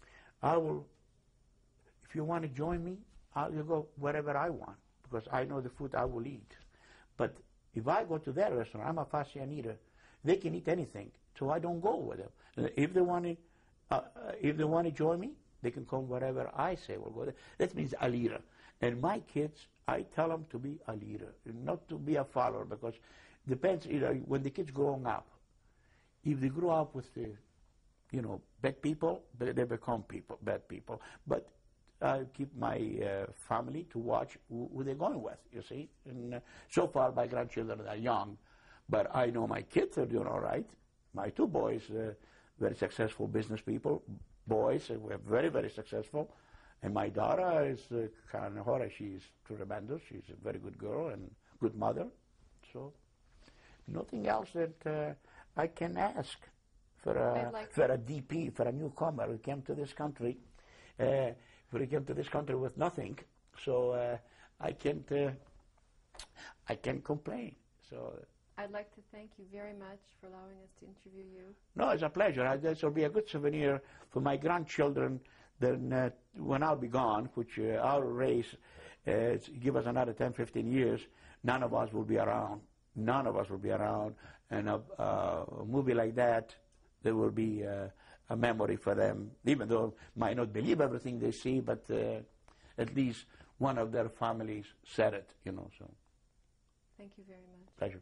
If you want to join me, I'll go wherever I want, because I know the food I will eat. But if I go to their restaurant, I'm a fashion eater. They can eat anything, so I don't go with them. And if they want to join me, they can come wherever I say will go there. That means a leader. And my kids, I tell them to be a leader, not to be a follower, because depends, you know, when the kids growing up, if they grow up with the, you know, bad people, they become bad people. But I keep my family to watch who they're going with, you see. And so far, my grandchildren are young, but I know my kids are doing all right. My two boys, very successful business people, boys, were very, very successful. And my daughter is kind of horror. She's tremendous. She's a very good girl and good mother. So nothing else that I can ask for a DP, for a newcomer who came to this country. He came to this country with nothing, so I can't complain. So I'd like to thank you very much for allowing us to interview you. No, it's a pleasure. This will be a good souvenir for my grandchildren. Then when I'll be gone, which our race give us another 10, 15 years, none of us will be around. None of us will be around. And a movie like that, there will be a memory for them, even though might not believe everything they see, but at least one of their families said it, you know. So, thank you very much. Pleasure.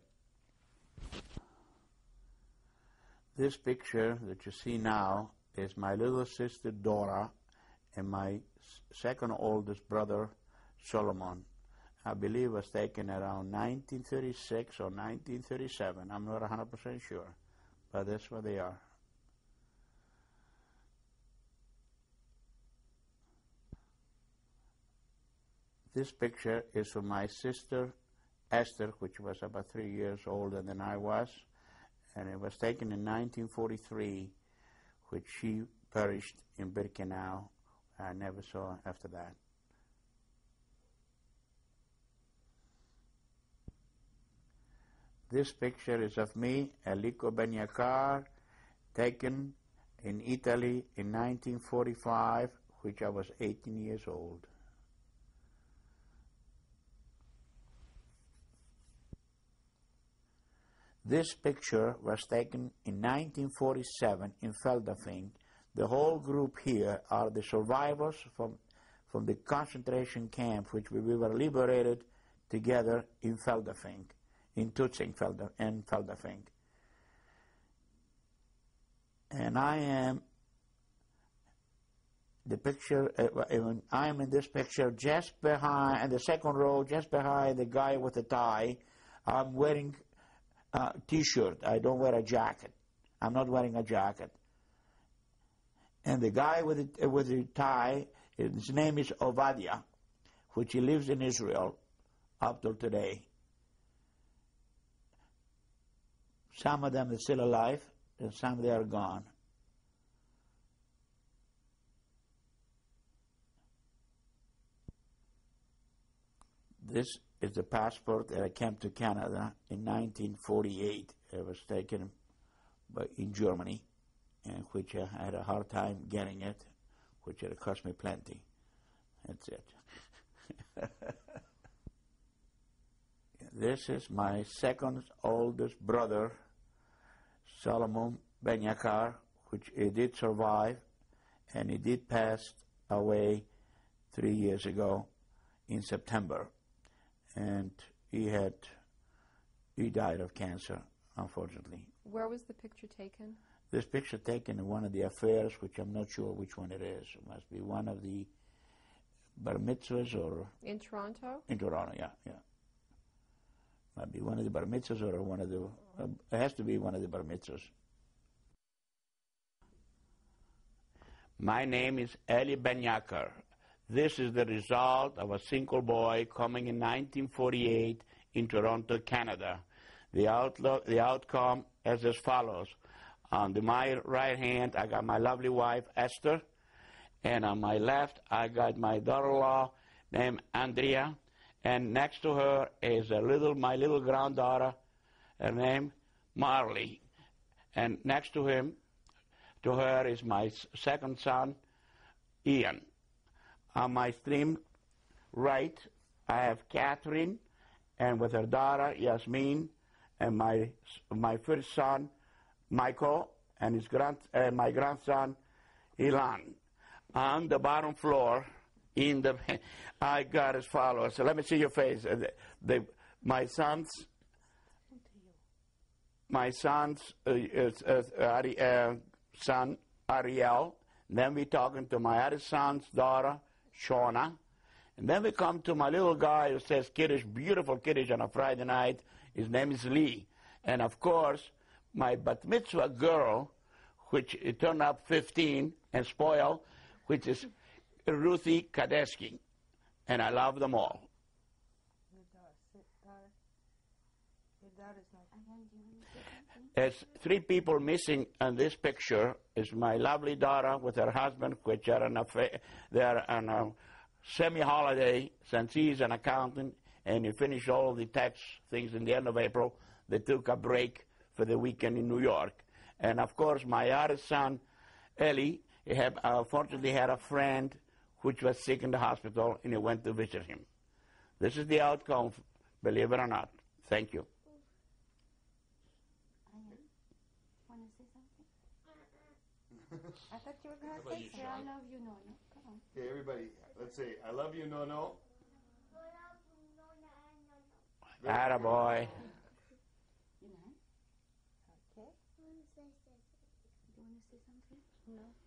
This picture that you see now is my little sister Dora and my second oldest brother Solomon. I believe it was taken around 1936 or 1937. I'm not 100% sure, but that's what they are. This picture is of my sister Esther, which was about 3 years older than I was, and it was taken in 1943, which she perished in Birkenau. I never saw her after that. This picture is of me, Enrico Benyacar, taken in Italy in 1945, which I was 18 years old. This picture was taken in 1947 in Feldafing. The whole group here are the survivors from the concentration camp, which we were liberated together in Feldafing, in Tutzing and Feldafing. And I am the picture. I am in this picture just behind, in the second row, just behind the guy with the tie. I'm wearing T-shirt. I don't wear a jacket. I'm not wearing a jacket. And the guy with the tie, his name is Ovadia, which he lives in Israel up till today. Some of them are still alive, and some they are gone. This is the passport that I came to Canada in 1948. It was taken in Germany, and which I had a hard time getting it, which it cost me plenty. That's it. This is my second oldest brother, Solomon Benyacar, which he did survive, and he did pass away 3 years ago in September. And he died of cancer, unfortunately. Where was the picture taken? This picture taken in one of the affairs, which I'm not sure which one it is. It must be one of the bar mitzvahs or... In Toronto? In Toronto, yeah. Might be one of the bar mitzvahs or one of the, it has to be one of the bar mitzvahs. My name is Eli Benyacar. This is the result of a single boy coming in 1948 in Toronto, Canada. The outcome is as follows. On my right hand, I got my lovely wife, Esther, and on my left, I got my daughter-in-law named Andrea, and next to her is my little granddaughter, her name Marley, and next to her is my second son, Ian. On my extreme right, I have Catherine, and with her daughter, Yasmin, and my first son, Michael, and my grandson, Ilan. On the bottom floor, I got as follows. So let me see your face. My son's son, Ariel. Then we talking to my other son's daughter, Shauna. And then we come to my little guy who says Kiddush, beautiful Kiddush on a Friday night. His name is Lee. And of course, my bat mitzvah girl, which turned up 15 and spoiled, which is Ruthie Kadeski. And I love them all. There's three people missing in this picture. Is my lovely daughter with her husband, which are they're on a semi-holiday since he's an accountant and he finished all the tax things in the end of April. They took a break for the weekend in New York. And of course, my other son, Ellie, unfortunately had a friend which was sick in the hospital, and he went to visit him. This is the outcome, believe it or not. Thank you. Want to say something? I thought you were going to say, I love you, Nono. Come on. Okay, everybody, let's say, I love you, Nono. Attaboy. You know? Okay. You want to say something? No.